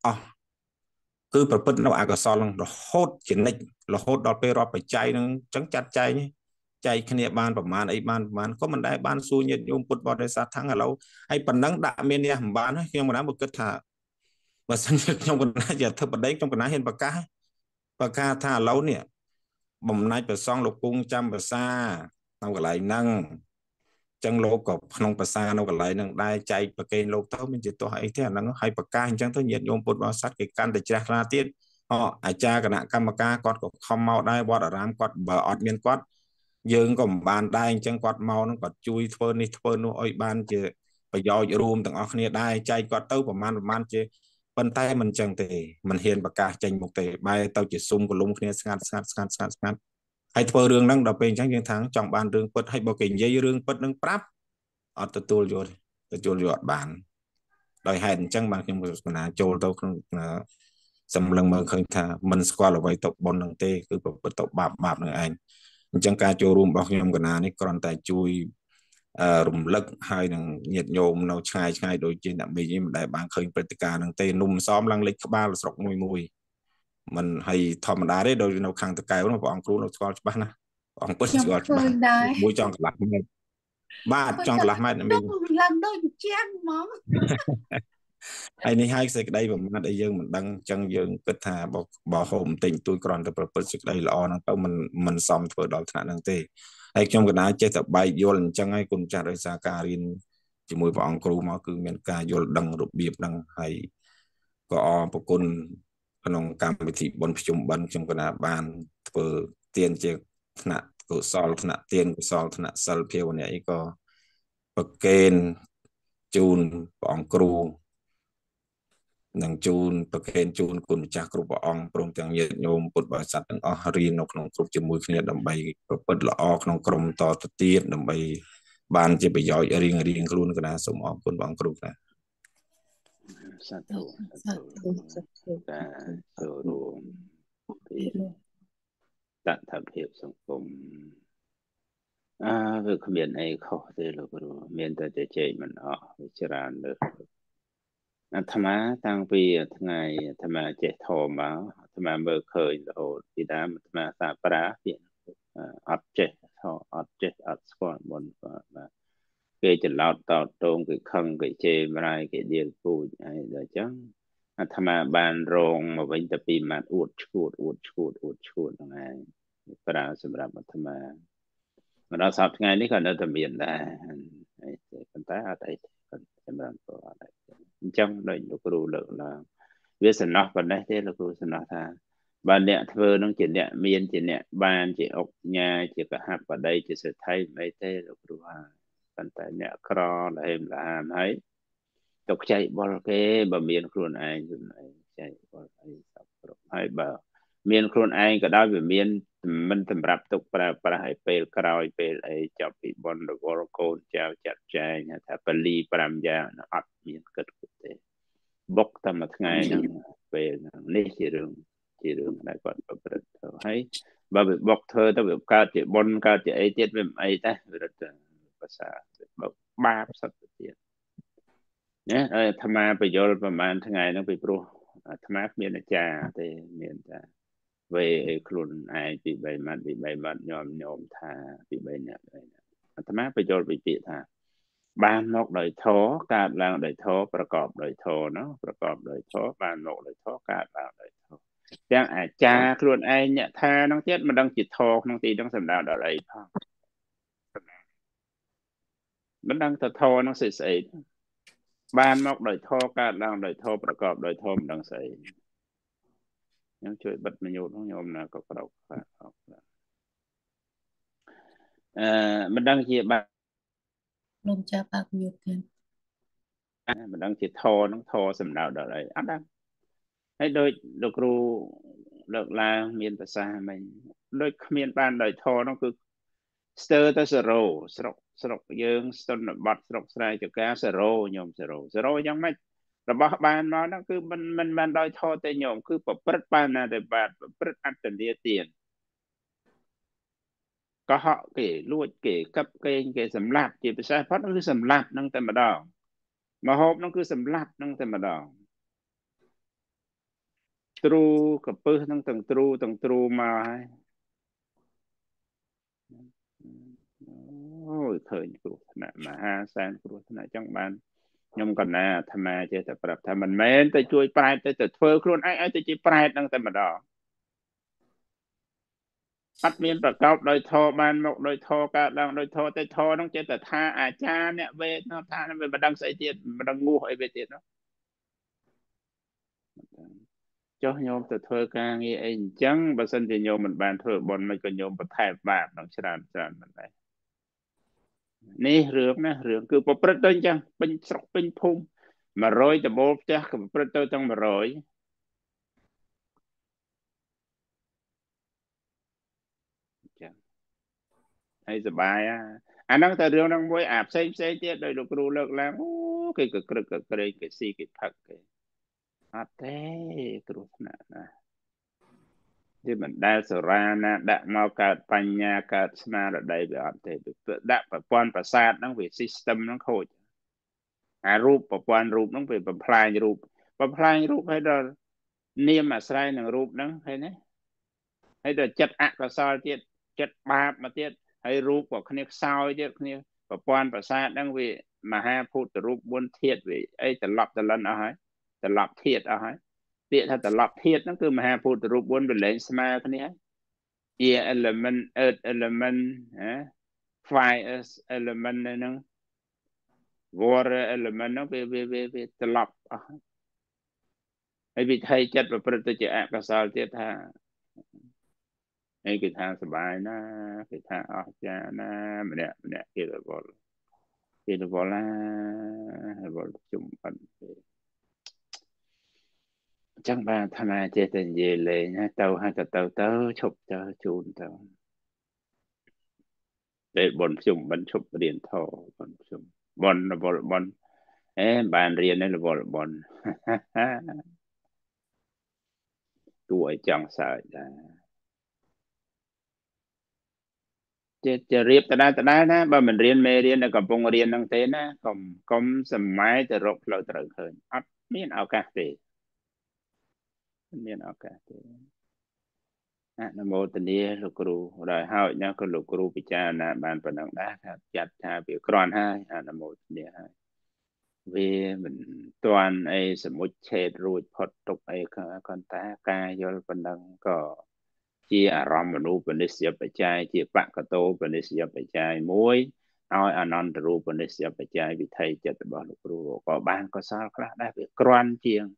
Speaker 1: cứ bà bứt nó ai có so lưng nó hốt chỉ nịch là hốt đó bê rọp phải chay nâng trắng chặt chay nhé chay khi nè ban bảo màn ấy ban có mình đây ban xui nhiệt nhung bút bò đây sát thắng ở lâu hay phần nắng đạ miên nha ban ấy khi mà đã một kết thả và sân trong cái này giờ thật đấy trong cái này hiện bà ca thả lâu nè bầm nay bà xong lục cung trăm bà xa tao cái lại năng chân lô cọp không bà xa nó cái lại năng đai chạy bà kê lô tao mình chỉ tôi hay thế là nó hay bà ca hình chẳng tôi nhiệt nhôm bột vào sát cái căn để tra ra tiết họ ai cha cái nạ cam ca quạt có không mau đai bọt ở ram quạt bờ ọt miên quạt dương có bàn đai chân quạt mau nó quạt chui thơ nó ôi ban chứ bà do room tầng ở kia đai chạy quạt tao bà man chứ bên tay mình chẳng thì mình hiền bà ca tranh một tề bay tao chỉ sung của lung kia scan hay thơ rương năng đọc bên chẳng những tháng trong ban rương bật hay bảo kình dây rương bật nâng prap ở tôi vô bản đòi hẹn chẳng bằng khi mà nà chôl tao không xâm lần mà khơi thà mình qua là vậy tộc bon nâng tê cứ bật tộc bạp nữa anh chẳng ca chô rùm bọc nhầm cái nào này còn tại chui rùm lắc hai nâng nhiệt nhôm nào chai đôi trên đạm bì nhưng đại bang khơi pratica nâng tê nùm xóm lăng lịch ba là sọc mùi mình hay thòm đá đấy đôi nào khang tự cái nó bọn crew nó cho bán nè bọn bớt
Speaker 2: Nhom
Speaker 1: cho
Speaker 2: khơi
Speaker 1: bán
Speaker 2: đai
Speaker 1: mũi trong lạc ba
Speaker 2: khơi
Speaker 1: trong
Speaker 2: cả
Speaker 1: lạc mai
Speaker 2: đông
Speaker 1: mình
Speaker 2: lần đôi chen món
Speaker 1: ai này hai sẽ đây mà đây dương mình đăng chân dương kết thà bỏ hồn tình tôi còn tập bớt sự đây là nó tao mình xong vừa đó thằng năng tê hay trong cái này chơi tập bay vô lần chân ai cùng trả lời xa carin chỉ mùi bọn crew mà cứ miền ca vô đăng rụp biệp đăng hay có một con nông cam bị thị bồn chủng bẩn trong cái nào ban vừa tiền chơi thna của sol thna tiền của sol thna sal phiêu này có bậc kênh chun bỏng cru nâng chun bậc kênh chun cùng cha cru bỏng trong tiếng nhiệt nhôm bột bát sắt đang ở riêng nó không cru chỉ mùi kia đầm bay bật lọ không crum to tiết đầm bay ban chỉ bị giỏi riêng luôn cái nào sống ở con bỏng cru này
Speaker 3: sát thủ ta sơ ruộng thì tận thập hiệp sông cùng việc miền này khó thế là rồi miền ta chạy mình ở Iran được tham á tăng vì ngày tham á chạy thò mà tham á mở khơi rồi thì đã tham á ta para hiện ọt squat một và cái chân lọt tọt tôm cái khăn cái chê mai cái điên phu này rồi chứ tham á ban rong mà vẫn tập đi mà uất này para sầm rạp tham á mà nó sắp ngàyนี้ก็น่าจะมีได้คนใต้อะไรคนจำเป็นตัวอะไรจังเลยลูกรู้เลยละวิศนาคนได้ที่ลูกรู้สนาท่าบ้านเนี่ยเธอน้องจีเนี่ยมีนจีเนี่ยบ้านจีออกงาจีกระหับประเดี๋ยวจีสุดท้ายไม่ได้ลูกรู้ว่าคนใต้เนี่ยครออะไรละให้ตกใจบอลเก้บะเมียนครูนไอจุนไอใจบอลไอสับให้บะเมียนครูนไอก็ได้แบบเมียนมันสำหรับตกประให้เปลกรอยเปลไอจับปีบอลวอลโกนเจ้าจัดใจเนี่ยถ้าปลีปรามยาอัดเมียนเกิดกุเตบกทำมาไงนั่งเปลนี่สิเรื่องอะไรก่อนประพฤติให้บะบกเธอถ้าแบบการจะบอลการจะไอเจ็ดแบบไอแต่เวลาภาษาแบบบ้าสัตว์เตี้ยเนี่ยธรรมะประโยชน์ประมาณทั้งไงนั่งไปปรุธรรมะเมียนจ่าแต่เมียนจ่าvề khuôn ai bị bay mặt nhom thà bị bay nhẹธรรมะประโยชน์ไปปีธาบ้านนกโดยท้อการล่างโดยท้อประกอบโดยท้อเนาะประกอบโดยท้อบ้านนกโดยท้อการล่างโดยท้อจังอาจารย์ครุนไอเนี่ยท่าน้องเจ็ดมันดังจิตท้อน้องตีต้องสำดาวอะไรพ่อมันดังแต่ท้อน้องใส่บ้านนกโดยท้อการล่างโดยท้อประกอบโดยท้อมันดังใส่ยังช่วยบัดมันโยนน้องโยมนะก็กระดกมันดังจีบ
Speaker 2: ลมจะปากหยุดกัน
Speaker 3: mình đang chỉ thô nó thô sầm nào đó đấy ắt đang hay đôi được ru được là miền tây xa mình đôi miền ban đời thô nó cứ stir tới zero sọc dương stone bật sọc sai cho cá zero nhom zero chẳng mấy rồi bảo ban nó cứ mình đời thô tới nhom cứ bật ban là để bật ăn tiền tiền có họ kể luộc kể cấp kể sầm lạp chỉ phải sai phát nó cứ sầm lạp năng tên mà đỏ mà hộp nó cứ sầm lạp năng tên mà đỏ tru cặp bơ năng từng tru mà hay ôi thời cũ nè mà ha sang cũ nè chẳng bàn nhung còn nè tham mà chơi tập tập tham mình men tới chui prai tới từ phơi khuôn ai tới chơi prai năng tên mà đỏ bắt miênประกอบโดยทอบ้านมกโดยทอกาดังโดยทอแต่ทอต้องเจตท่าอาจารย์เนี่ยเวทเนาะท่านั้นเป็นบัดังใส่เตียนบัดังงูไอ้เวทเตียนเนาะcho nhôm từ thơ ca nghe anh chẳng bà sân thì nhôm mình bàn thơ bọn mình có nhôm bật thai bạc đằng tràn mình đây nè rướng cứ bộ prết tên chăng bên sọc bên phum mà rồi thì bố chắc bộ prết tên trong mà rồi hay giờ bài anh đang từ rương đang bôi ạp xây tiết đời được ru lực làm cái cái xì cái thật cái thế cái nèที่มันได้สรานะได้มาเกิดปัญญาเกิดสมาธิได้แบบเด็กได้ประปอนประสาทนั่งเป็นซิสเต็มนั่งโคตรรูปประปอนรูปนั่งเป็นประพลายรูปให้เราเนียมอาศัยหนึ่งรูปนั่งให้เนี่ยให้เราจัดอะก็ซอยเทียจัดบาปมาเทียให้รูปกับคณิตซอยเทียคณิตประปอนประสาทนั่งเป็นมหาพุทธรูปบนเทียไว้ไอ้จะหลับจะลันเอาให้จะหลับเทียเอาให้เทียถ้าจะหลับเทียนั่นคือมหาพุทธรูปบนเป็นเหลนสมาคณิตair element earth element fire element này nó water element nó về tập lọc hay bị thay chất vàประตูจะก็สาวเจ้าท่าไอ้กิจทางสบายนะกิจทางออกจานะมันเนี่ยกิจบอลนะบอลจุ่มกันจังบ้านทำไมเจตันเยเลยนะเตาให้กับเตาชบเตาจูนเตาđể bọn chúng bắn chụp điện thò bọn chúng bọn bàn riêng đây là bọn tuổi chẳng sợจะเรียบแต่ได้นะบ่มันเรียนไม่เรียนแล้วก็ปงเรียนตั้งแต่นะก็สมัยจะรบเราตรึงเหินอัดมีนเอากาเตมีนเอากาเตนะโมตันนี้ลูกครูได้ห้าวเนี่ยก็ลูกครูพิจารณาบานปนังได้ครับจัดชาเปียกรอนให้นะโมตันนี้ให้vì mình toàn aiสมมุติเฉดรูดพอตกไอ้คนตากายยลปนังก็ที่อารมณ์มนุษย์เป็นเสียปัจจัยที่ปะกะโตเป็นเสียปัจจัยมวยเอาอนันตรูเป็นเสียปัจจัยวิธีจัดบอลครูก็บ้านก็สร้างคลาได้เป็นกรอนเจียง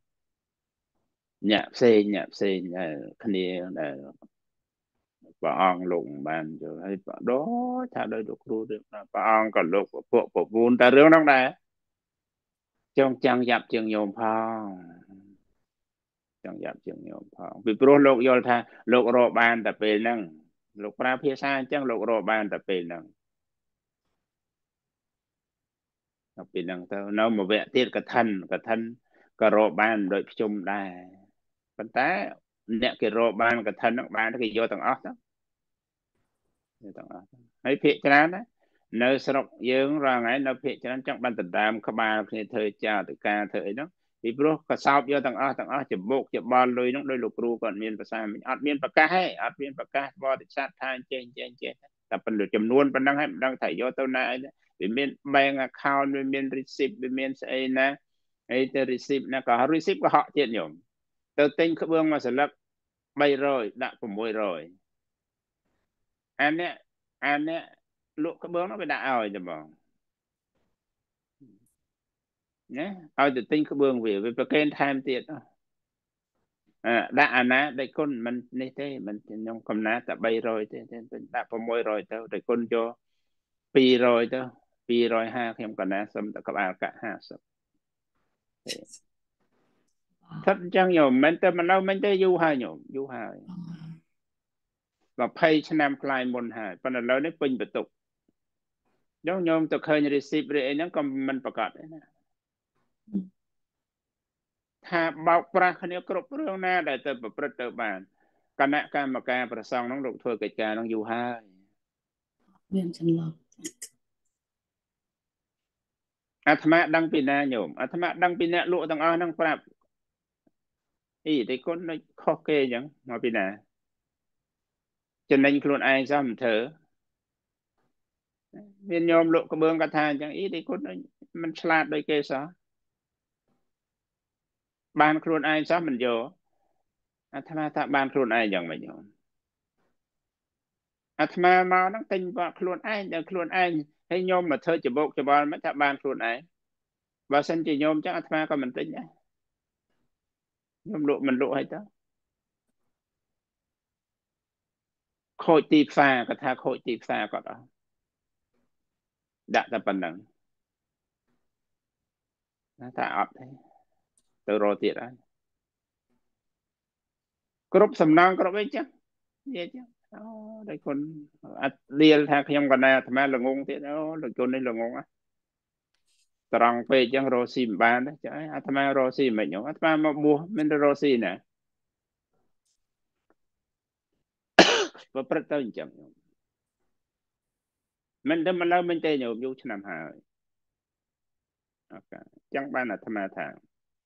Speaker 3: nhạc xe khăn này bà ông lụng bàn rồi hay bà đó thà đây được luôn được bà ông còn lục bộ vun ta rương trong đây trong trang dạp trường nhôm phong trong dạp trường nhôm phong vì pro lục vô tha lục rô bàn tập về năng lục ra phía xa chẳng lục rô bàn tập về năng tập về năng tao nó mà vẽ tiết cả thân cả rô bàn đội chung đây còn tá nè cái rô bàn cả thân nó bàn nó cái vô tầng óc đóให้พิจารณาเนื้อสระยืงร่างไงเนื้อพิจารณาจังบันติดตามขบาเพื่อเธอเจ้าติการเธอเนาะที่พวกก็สอบเยอะต่างจะบกจะบอลเลยน้องโดยลูกครูก่อนเมียนภาษาอัดเมียนปากกาให้อัดเมียนปากกาบอติดชาติทางเจนแต่เป็นหลุดจำนวนเป็นดังให้ดังถ่ายโยตัวนายเนี่ยเป็นเมียนแบงก์accountเป็นเมียนรีซิปเป็นเมียนไอ้นะไอ้แต่รีซิปนะก็รีซิปก็เหาะเจ็ดหยมเติมเต็งขบวนมาสลับใบรอยดักผมมวยรอยอันเนี้ยลูกกระเบื้องnó phải đã rồi chứ bọn nhé ao từ tinhกระเบื้องvềประเคนไทม์tiệt đã anh á đây con mình này thế mình nhung cầm ná đã bay rồi thế đã có môi rồi tao đây con cho pi rồi ha khi còn ná xong đã có bao cả ha xong thật chẳng nhiều mình tới mình đâu mình tới du hai và pay cho nam fly môn hai phần lớn nó pin bật tục giống như tôi khơi như receive rồi nó còn mìnhประกาศđấy nè ថាបោកប្រាស់គ្នាគ្រប់រឿងណាដែលទៅប្រព្រឹត្តទៅបានគណៈកម្មការប្រសងនោះលោកធ្វើកិច្ចការនោះយូរហើយ
Speaker 2: Viên chân lọc.
Speaker 3: thầm đăng pin nè nhổm thầm đăng pin nè lụa tầng năng prap ý thì con nó khó kê chẳng mà pin nè cho nên luôn ai dám thở viên nhôm lụa có bương cả thà chẳng ý thì con nó mình slide đôi kê sao ban luôn ai dám mình vô thầm ta ban luôn ai chẳng mà nhổm thầm mà nó tình vào luôn ai chẳng luôn ai hay nhôm mà thở chỉ bốc cho bao mới ta ban luôn ai và sân chỉ nhôm chắc thầm có mình tính nhá nhôm lụa mình lụa hay đó khôi tì pha cả thà khôi tì pha có đó đã ta phần năng ta ọt thế từ rồi tiệt á cướp sầm nang cướp ấy chứ vậy chứ đây con điên thang không còn này thằng là ngon thế đó là cho nên là ngon á trăng về chẳng rosi bán đấy chứ thằng rosi mình nhổ thằng mà mua mình rosi nè và bắt đầu chẳng mình đâm mà lâu mình tây nhổ vô năm hai chẳng bán là thằng thằng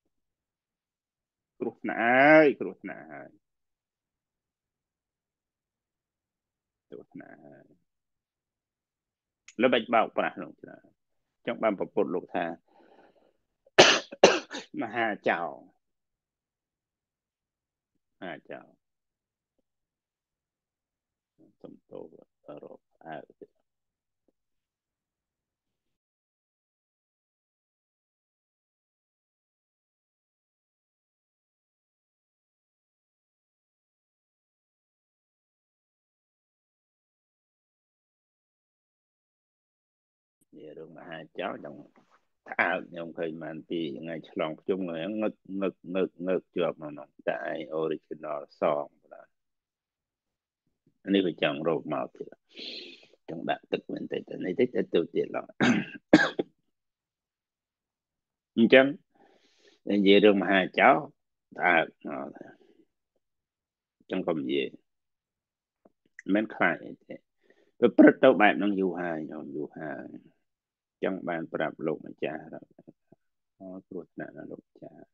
Speaker 3: cướp nãyแล้วบาปะลงจังบางปปุลูกทามหาเจ้ามหาเจ้าสมโตรบរឿងមហាចៅចង់ថាខ្ញុំឃើញបានពីថ្ងៃឆ្លងជុំហ្នឹងងឹកជាប់ក្នុងតែឯ original song នេះវាចង់រកមកទៀតចង់ដាក់ទឹកមែនទេនេះតិចទៅទៀតឡើយអញ្ចឹងនិយាយរឿងមហាចៅថាចឹងក៏និយាយមិនខ្លាចទេវាព្រឹត្តទៅបែបហ្នឹងយូរហើយខ្ញុំយូរហើយចឹងបានប្រាប់លោកម្ចាស់គ្រោះថ្នាក់ណាលោកម្ចាស់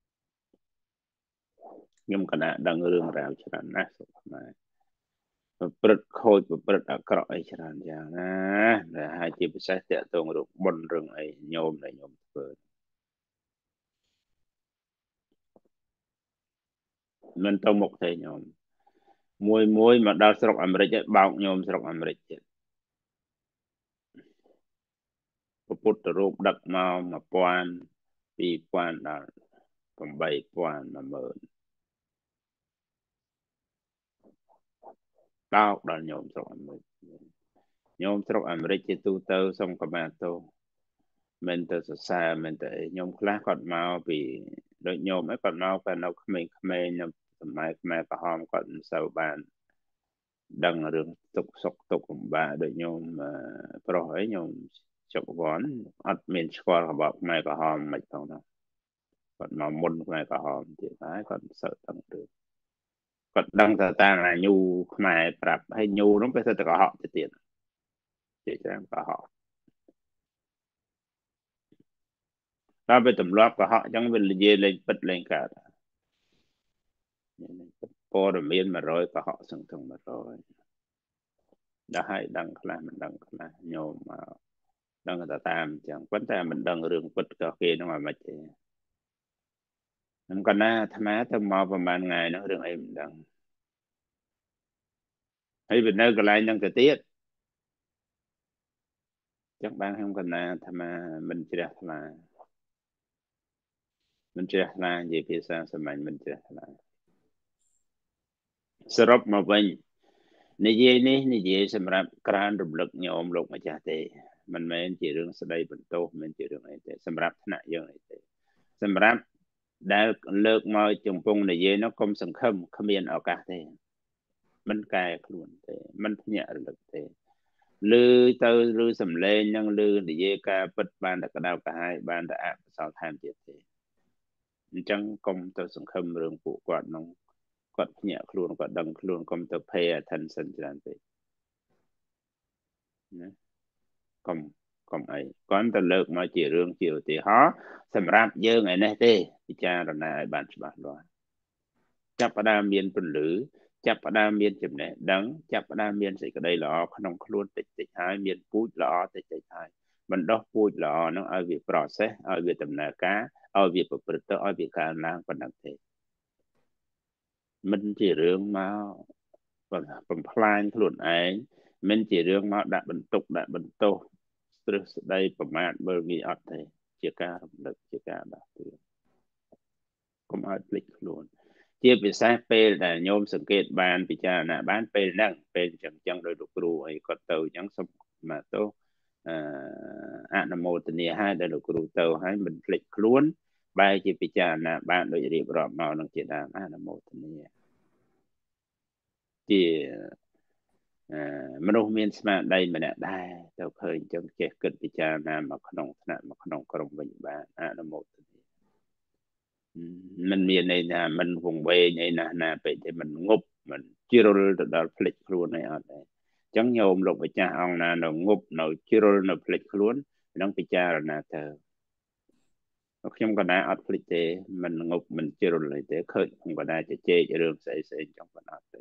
Speaker 3: ខ្ញុំកណាដឹងរឿងរ៉ាវច្រើនណាស់សុខខ្មែរព្រឹត្តខូចព្រឹត្តអាក្រក់អីច្រើនយ៉ាងណាដែលហើយជាពិសេសតាក់ទងរឿងបុណ្យរឿងអីញោមដែលញោមធ្វើមិនទៅមុខទេញោមមួយមកដល់ស្រុកអាមេរិកបោកញោមស្រុកអាមេរិកទៀតពុទ្ធរូបដឹកមក1000 2000ដល់8000 10000បោកដល់ញោមស្រុកអាមេរិកញោមស្រុកអាមេរិកជាទូទៅសុំកម្មាទោសមិនទៅសរសើរមិនទៅខ្ញុំខ្លះគាត់មកពីដូចញោមấyគាត់មកគាត់នៅក្មេងនៅសម័យខ្មែរក្រហមគាត់មិនសូវបានដឹងរឿងទុកសុខទុកលំបាកដូចញោមប្រុសអីញោមជុកវ័នអត់មានស្គាល់របបខ្មែរក្រហមមិនផងណាគាត់មកមុនខ្មែរក្រហមទៀតហើយគាត់មិនសូវដឹងរឿងគាត់ដឹងតែតាមអាញូខ្មែរប្រាប់ហើយញូនោះវាទៅកុហកទៅទៀតជាច្រើនកុហកដល់ពេលទម្លាប់កុហកអញ្ចឹងវានិយាយលេងពិតលេងកើតព័ត៌មាន100កុហកសឹងទាំង100ដល់ហើយដឹងខ្លះមិនដឹងខ្លះញោមមកដឹងតែតាមអញ្ចឹងប៉ុន្តែមិនដឹងរឿងពិតក៏គេហ្នឹងឲ្យមិនទេខ្ញុំក៏ណាអាត្មាទៅមកប្រហែលថ្ងៃហ្នឹងរឿងអីមិនដឹងហើយវានៅកន្លែងហ្នឹងទៅទៀតចឹងបានខ្ញុំក៏ណាអាត្មាមិនជ្រះថ្លានិយាយភាសាសាមញ្ញមិនជ្រះថ្លាសរុបមកវិញនិយាយនេះនិយាយសម្រាប់ក្រើនរំលឹកញោមលោកម្ចាស់ទេមិនមែនជារឿងស្ដីបន្ទោសមិនជារឿងអីទេសម្រាប់ថ្នាក់យើងអីទេសម្រាប់ដែលលើកមកចំពងនិយាយនោះកុំសង្ឃឹមគ្មានឱកាសទេមិនកែខ្លួនទេមិនភ្ញាក់រលឹកទេឮទៅឬសំឡេងនឹងឮនិយាយការពិតបានតែក្តៅក្រហាយបានតែអកុសលថែមទៀតទេអញ្ចឹងកុំទៅសង្ឃឹមរឿងពួកគាត់នោះគាត់ភ្ញាក់ខ្លួនគាត់ដឹងខ្លួនកុំទៅ pay attention ច្រើនពេក còn ấy còn ta lực mà chỉ rương chiều thì họ sầm rạp dơ ngày nay tê thì cha rồi này bạn rồi chấp ở đam miên tuần lử chấp ở đam miên chìm nè đắng chấp ở đam miên sẽ cái đây là không luôn tịch tịch hai miên pui là tịch tịch hai mình đó pui là nó ở việc process ở việc tầm nà cá ở việc bật ở việc cả năng phần đặc thế mình chỉ rương mà phần plan luôn ấy mình chỉ rương mà đã bận tục đâyประมาณเบอร์มีอัดเลยเจ้าการเด็กเจ้าการแบบก็มาพลิกล้วนเทียบไปซะเป็นแต่โยมสังเกตบานพิจารณาบ้านเป็นนั่งเป็นจังโดยลูกครูไอ้ก็เติมยังสมมาโตอนุโมทนีให้โดยลูกครูเติมให้มันพลิกล้วนใบจีพิจารณาบ้านโดยเรียบร้อยมาหนังเจดามอนุโมทนีที่มนุษย์มีสมาได้มันได้เราเคยจงเจเกิดพิจารณามาขนมถนัดมาขนมกรมวิญญาณอนุโมทนีมันมีในนามันวงเวในนาไปแต่มันงบมันจิโรลดอลพลิกครูในอะไรจังโยมลงไปจ้าเอานาเรางบเราจิโรลเราพลิกครูต้องพิจารณาเธอខ្ញុំក៏ណាអត់ភ្លេចទេมันងប់มันជ្រុលទេឃើញខ្ញុំក៏ណាជជែករឿងស្អីស្អីចង់បណ្ដោះទេ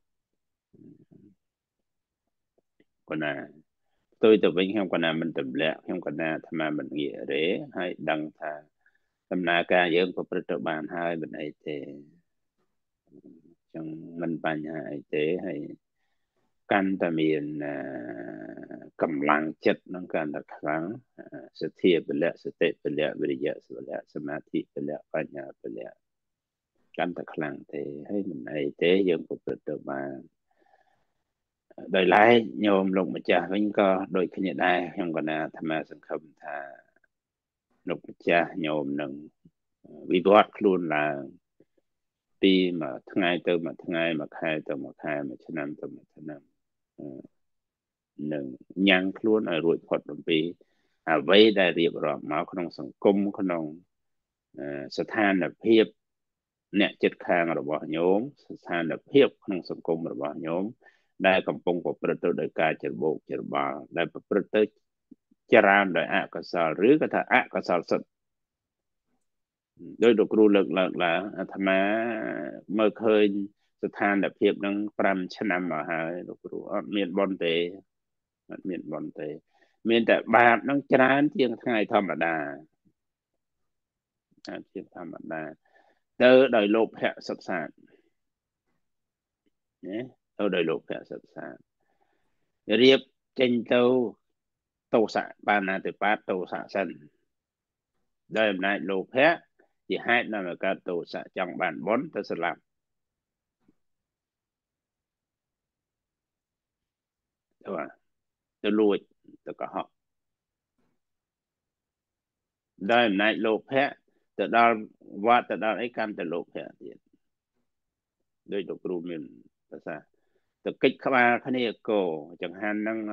Speaker 3: ក៏ណាផ្ទុយទៅវិញខ្ញុំក៏ណាមិនទម្លាក់ខ្ញុំក៏ណាអាត្មាមិនងាករេហើយដឹងថាដំណើរការយើងប្រព្រឹត្តទៅបានហើយមិនអីទេចឹងមិនបញ្ហាអីទេហើយកាន់តែមានកម្លាំងចិត្តនឹងកាន់តែខ្លាំងសទ្ធាពលៈសតិពលៈវិរិយៈពលៈសមាធិពលៈបញ្ញាពលៈកាន់តែខ្លាំងទេហើយមិនអីទេយើងប្រព្រឹត្តទៅបានដោយឡែកញោមលោកម្ចាស់វិញក៏ដូចគ្នាដែរខ្ញុំក៏ណាអាត្មាសង្ឃឹមថាលោកម្ចាស់ញោមនឹងវិវត្តខ្លួនឡើងពីមួយថ្ងៃទៅមួយថ្ងៃមួយខែទៅមួយខែមួយឆ្នាំទៅមួយឆ្នាំនឹងញ៉ាំងខ្លួនឲ្យរួចផុតអំពីអ្វីដែលរៀបរាប់មកក្នុងសង្គមក្នុងស្ថានភាពអ្នកចិត្តខាងរបស់ញោមស្ថានភាពក្នុងសង្គមរបស់ញោមដែលកំពុងប្រព្រឹត្តទៅដោយការច្របូកច្របល់ដែលប្រព្រឹត្តទៅច្រើនដោយអកុសលឬក៏ថាអកុសលសិទ្ធដោយលោកគ្រូលើកឡើងអាត្មាមើលឃើញស្ថានភាពនឹង5ឆ្នាំមកហើយលោកគ្រូអត់មានបនទេអត់មានបនទេមានតែបាបនឹងច្រើនជាងថ្ងៃធម្មតាជាធម្មតាទៅដោយលោភៈសិក្សាណាទៅដោយលោភៈសិក្សារៀបចេញទៅទោសៈបានណាទៅបាតទោសៈសិនដោយអំណាចលោភៈជាហេតុនាំឲ្យកើតទោសៈចង់បានបុណ្យទៅស្លាប់ទៅលួចទៅកុហកដោយអំណាចលោភៈទៅដល់វត្តទៅដល់អីកាន់តែលោភៈទៀតដោយលោកគ្រូមានភាសាទៅកិច្ចក្បាលគ្នាគោចង្ហាន់ហ្នឹង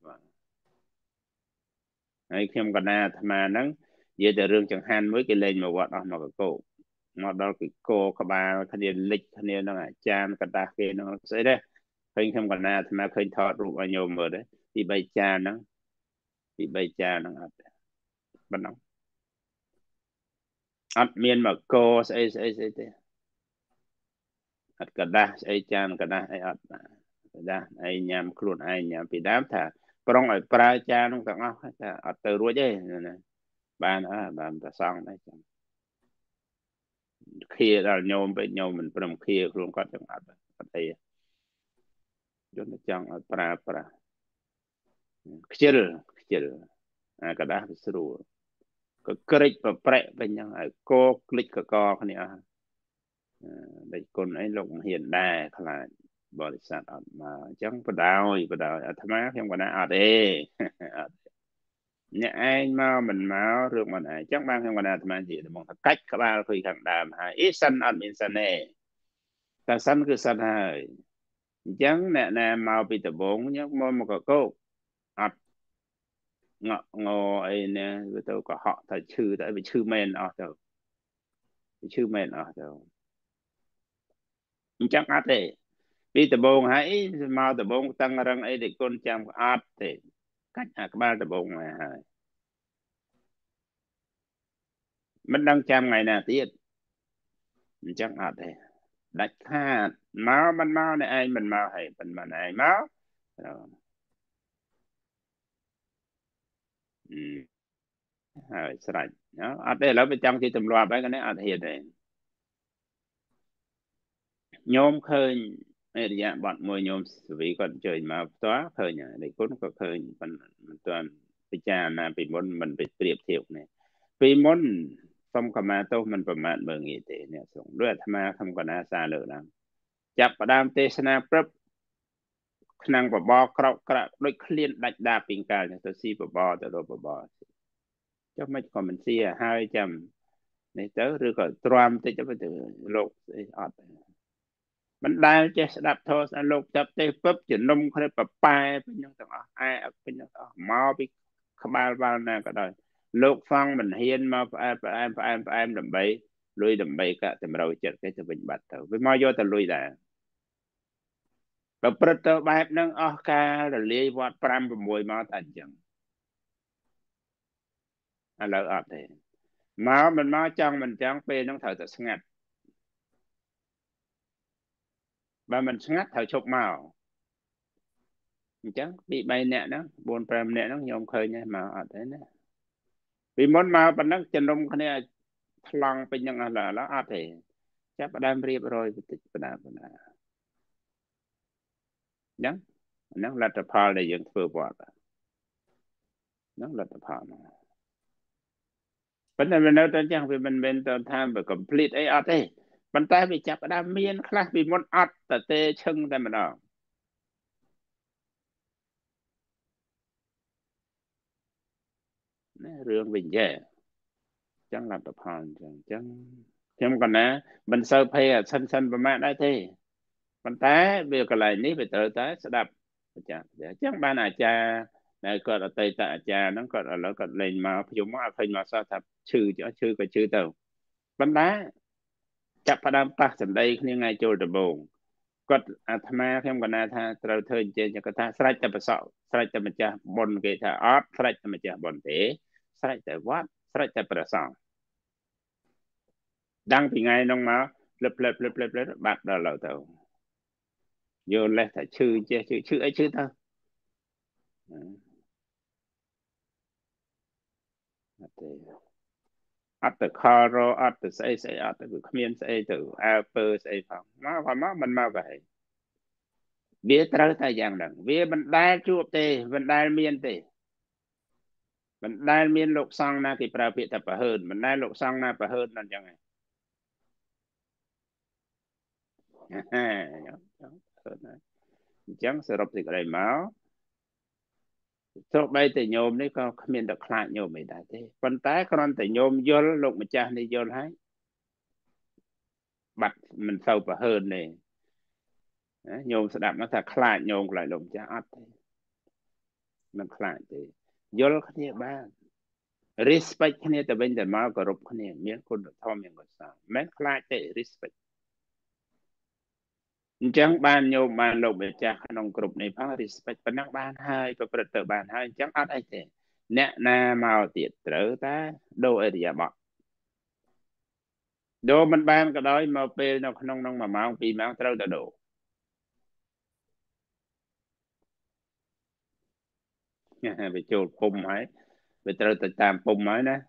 Speaker 3: ហើយខ្ញុំកណាអាត្មាហ្នឹងនិយាយតែរឿងចង្ហាន់មួយគេលេងមកវត្តអស់មកកោមកដល់គេគោក្បាលគ្នាលិចគ្នាហ្នឹងអាចារ្យកដាស់គេហ្នឹងស្អីដែរឃើញខ្ញុំកណាអាត្មាឃើញថតរូបឲ្យញោមមើលដែរទី3ចារហ្នឹងទី3ចារហ្នឹងអត់ប៉ុណ្ណឹងអត់មានមកគោស្អីទេអត់កដាស់ស្អីចានកដាស់អីអត់កដាស់អីញ៉ាំខ្លួនឯងញ៉ាំពីដើមថាប្រុងឲ្យប្រើចានោះទាំងអស់ថាអត់ទៅរួចទេបានបានប្រសងដែរចឹងខៀដល់ញោមពេកញោមមិនព្រមខៀខ្លួនគាត់ចឹងអត់អីយល់តែចង់ឲ្យប្រើខ្ជិលកដាស់វាស្រួលក៏ក្រិចប្រប្រែកវិញចឹងឲ្យកក្លិចកកគ្នាអស់ដូចគុណអីលោកមិនហ៊ានដែរខ្លាចបរិស័ទអត់មកអញ្ចឹងបដ ாய் អាត្មាខ្ញុំក៏ណាអត់ទេអត់អ្នកឯងមកមិនមករឿងមិនឯងអញ្ចឹងបានខ្ញុំក៏ណាអាត្មានិយាយដំងថាកាច់ក្បាលឃើញខាងដើមហើយអីសិនអត់មានសិនទេតែសិនគឺសិនហើយអញ្ចឹងអ្នកណាមកពីដំបងខ្ញុំមកកកោកអត់ងក់ងអីណាវាទៅកុហកថាឈឺតែវាឈឺមែនអស់ទៅវាឈឺមែនអស់ទៅអញ្ចឹងអត់ទេពីដំបងហើយមកដំបងតឹងរឹងអីដែលគុណចាំអត់ទេ cách các bạn tập bông mà mình đang chăm ngày nào tiết chẳng hạn thế đặt tha máu mình máu này ai mình máu hay mình ai máu sạch đó đây là bên trong khi tùm loa cái này hiện này nhóm khơi dạ bọn môi nhóm vì còn trời mà xóa khơi nhà để cũng có khơi mình toàn bị cha là bị môn mình bị priệp thiệu này vì môn không có mà tôi mìnhประมาณเมืองนี้เนี่ยส่งด้วยธรรมะคำก่อนอาสาเลยนะจับประดามเทศนาปั๊บขนังปบกรอกกระโดยเคลียนดัดดาปิงกาเนี่ยตัวซีปบตัวโดปบจะไม่คอมเมนต์เสียให้จำในเตอหรือก็ตรามแต่จะไปถึงโลกอดมันได้จะสดับโทสโลกจับเตปุ๊บจะนมเขาได้ปะปายเป็นยังต่างไอ้เป็นยังต่างมาไปขบาลบาลน่ะก็ได้โลกฟังมันเฮียนมาไปดำใบลุยดำใบก็แต่เราเจอแค่จะเป็นบัตรเถอะไปมาโยแต่ลุยได้แบบประตูแบบนั่งการเลี้ยวัดพรำประมวยมาตันจังอะไรอะไรมามันมาจังมันจังเป็นต้องเถอะแต่สงัดvà mình ngắt thời chục màu chẳng bị bay nè nó buồn prem nè nó nhom khơi nha mà ở thế nè vì món mà bạn nó chân đông cái này thằng bênยังlà nó ở thế chắc bạn đang riệp rồi bạn nhá nó là tập hợp để dựng vừa bọt nó là tập hợp vấn đề mình nói tới chẳng vì mình bên tờ tham về complete ấy ở thế bạn ta bị chặt đam miên khác vì món ắtแต่เตะชึ่งแต่มันออกนี่เรื่องวิ่งแย่chẳng làm tập hòn chẳng chẳng còn nè mình sơ phê sân và mạngได้thếมันแต่việc cái này ní về tự tới sẽ đập chắc baอาจารย์nàyก็ở tây tại อาจารย์ nó còn ở nó còn lên mà dùng mà phình mà sao thật chữ cho chữ cái chữ tàu bắn đáจับประดามปะสันได้นี่ไงโจดบงก็อาตมาเข้มกันนะท่าเราเทินเจนจะกระทาสไลด์จะประสอบสไลด์จะมันจะบนเกตาออฟสไลด์จะมันจะบนเตะสไลด์จะวัดสไลด์จะประสอบดังที่ไงน้องมาเล็บบัดเราเราเต่าโยนเลยแต่ชื่อไอ้ชื่อเท่าอัดแต่คาร์โรอัดแต่ใส่อัดแต่ขมิ้นใส่ตัวแอปเปิลใส่ฟังมาพอมามันมาไปเบี้ยตราแต่อย่างดังเบี้ยมันได้จูบเตมันได้เมียนเตมันได้เมียนโลกซองนะที่ประเภทแต่ประเฮินมันได้โลกซองนะประเฮินนั่นยังไงchẳngสรุปสิ่งอะไรมาทุกใบแต่โยมนี่ก็มีแต่คลาดโยมไม่ได้ที่ปัญหาครอนแต่โยมโยนลงมาจ้าในโยนให้บัดมันเศร้าประเฮินเลยโยมสดับมันถ้าคลาดโยมlạiลงจ้าอัดมันคลาดที่โยนเขาเนี่ยบ้าง respect เขาเนี่ยแต่เป็นแต่มากรบเขาเนี่ยมีคนทอมอย่างก็สาวแม้คลาดแต่ respect chẳng ban nhiều ban lộc để cha khăn group này phá respect bên năng ban hai và bật tự ban hai chẳng ắt ai thế nè na màu tiệt trở ta đô ở địa bọ đô mình ban cái đó mà pe nó không nông mà màu pi màu trở ta đô bị chôn pum ấy bị trở ta tam pum ấy nè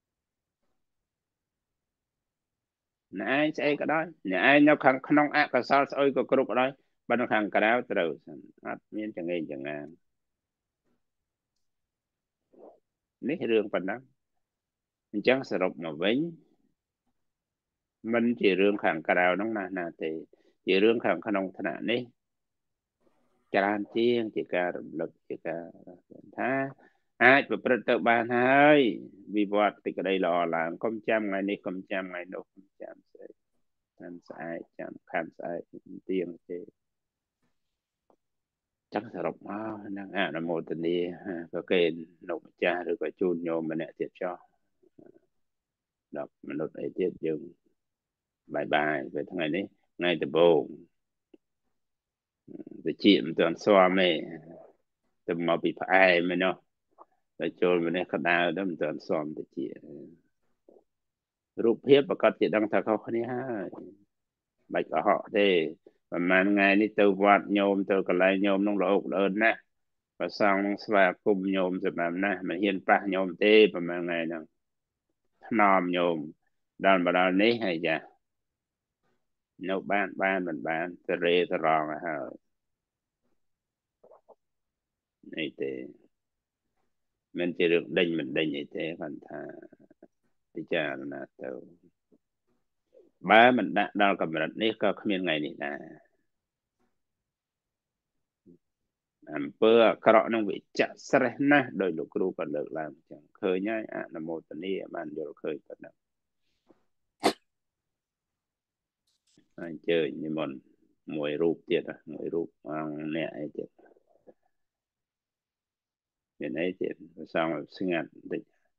Speaker 3: nè ai sẽ cái đó nè ai nó không nông ác cái sao ơi có group đó bên nó khăn cái đó trở ắt miễn chẳng nghe chẳng nghe nít rương phần đó chẳng sẽ rộng mà vĩnh mình chỉ rương khẳng cà đào nông nà thì chỉ rương khẳng khăn ông thân nàyการchiên chỉ cả động lực chỉ cả tha ai vàประตูbàn hai vì vậy thì cái đây là công chăm ngày này công chăm ngày nọ công chăm sẽ tham sai chăm tham sai tiền thì chắc sẽ rộng năng là một tình đi có cái nộp cha rồi có chun nhôm mà nè thiệt cho đọc mình nộp ấy tiết dừng bye bye về thằng này đấy ngay từ bầu để chìm toàn xoa mê từ mà bị phải mà nó rồi cho mình này khả năng đó mình toàn xóm thì chịรูปเพียบประกอบจิตดังทาเขาคนนี้ฮะบายก็เหาะได้ประมาณไงนี่ตัววัดโยมตัวกระไรโยมน้องหลอกเดินนะประสองสวาคุมโยมสแบบนะมันเฮียนปะโยมเต้ประมาณไงนังถนอมโยมด้านบดานนี้ให้จ้ะนกบ้านบ้านตะเรตะรองอะฮะนี่เต้มันจะเรื่องดิ่งมันดิ่งไอ้เต้พันธะพิจารณาตัวบ้ามันได้ดาวกับมันนี่ก็ขมิ้นไงนี่นะเพื่อเคราะห์น้องวิจักเสรนะโดยลูกครูก็เลิกแล้วจังเคยง่ายนโมตนีมันโยเคยกันนะเจอนิมนต์มวยรูปเจ็ดมวยรูปเนี่ยไอ้เจ็ดเป็นไอ้เจ็ดสร้างแบบสงัดดิ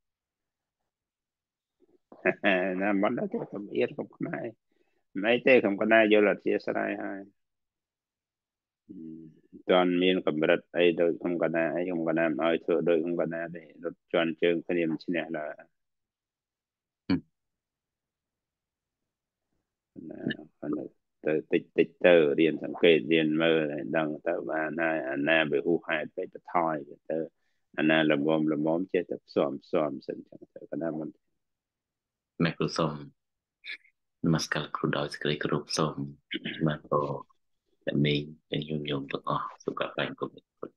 Speaker 3: นะมันได้แต่คำเอียดคำนายไม่แต่คำนายโยลัดเสียสลายให้จอนมีนกับรัดไอ้โดยคำนายไอ้คำนายเอาเถอะโดยคำนายได้รถจอนเชิงขณีมชิเนี่ยละติดเตอร์เรียนสังเกตเรียนเมื่อดังแต่ว่าน่าไปหูหายไปจะทอยเตอร์น่าละมอมเจ็ดซ้อมสันจังเตอร์ก็น่ามัน
Speaker 4: แม่ครูส้มนมัสการครูดอยสกรีกรูปส้มมาโตแต่มีเป็นยมตัวอ๋อสุขภาพก็มีคน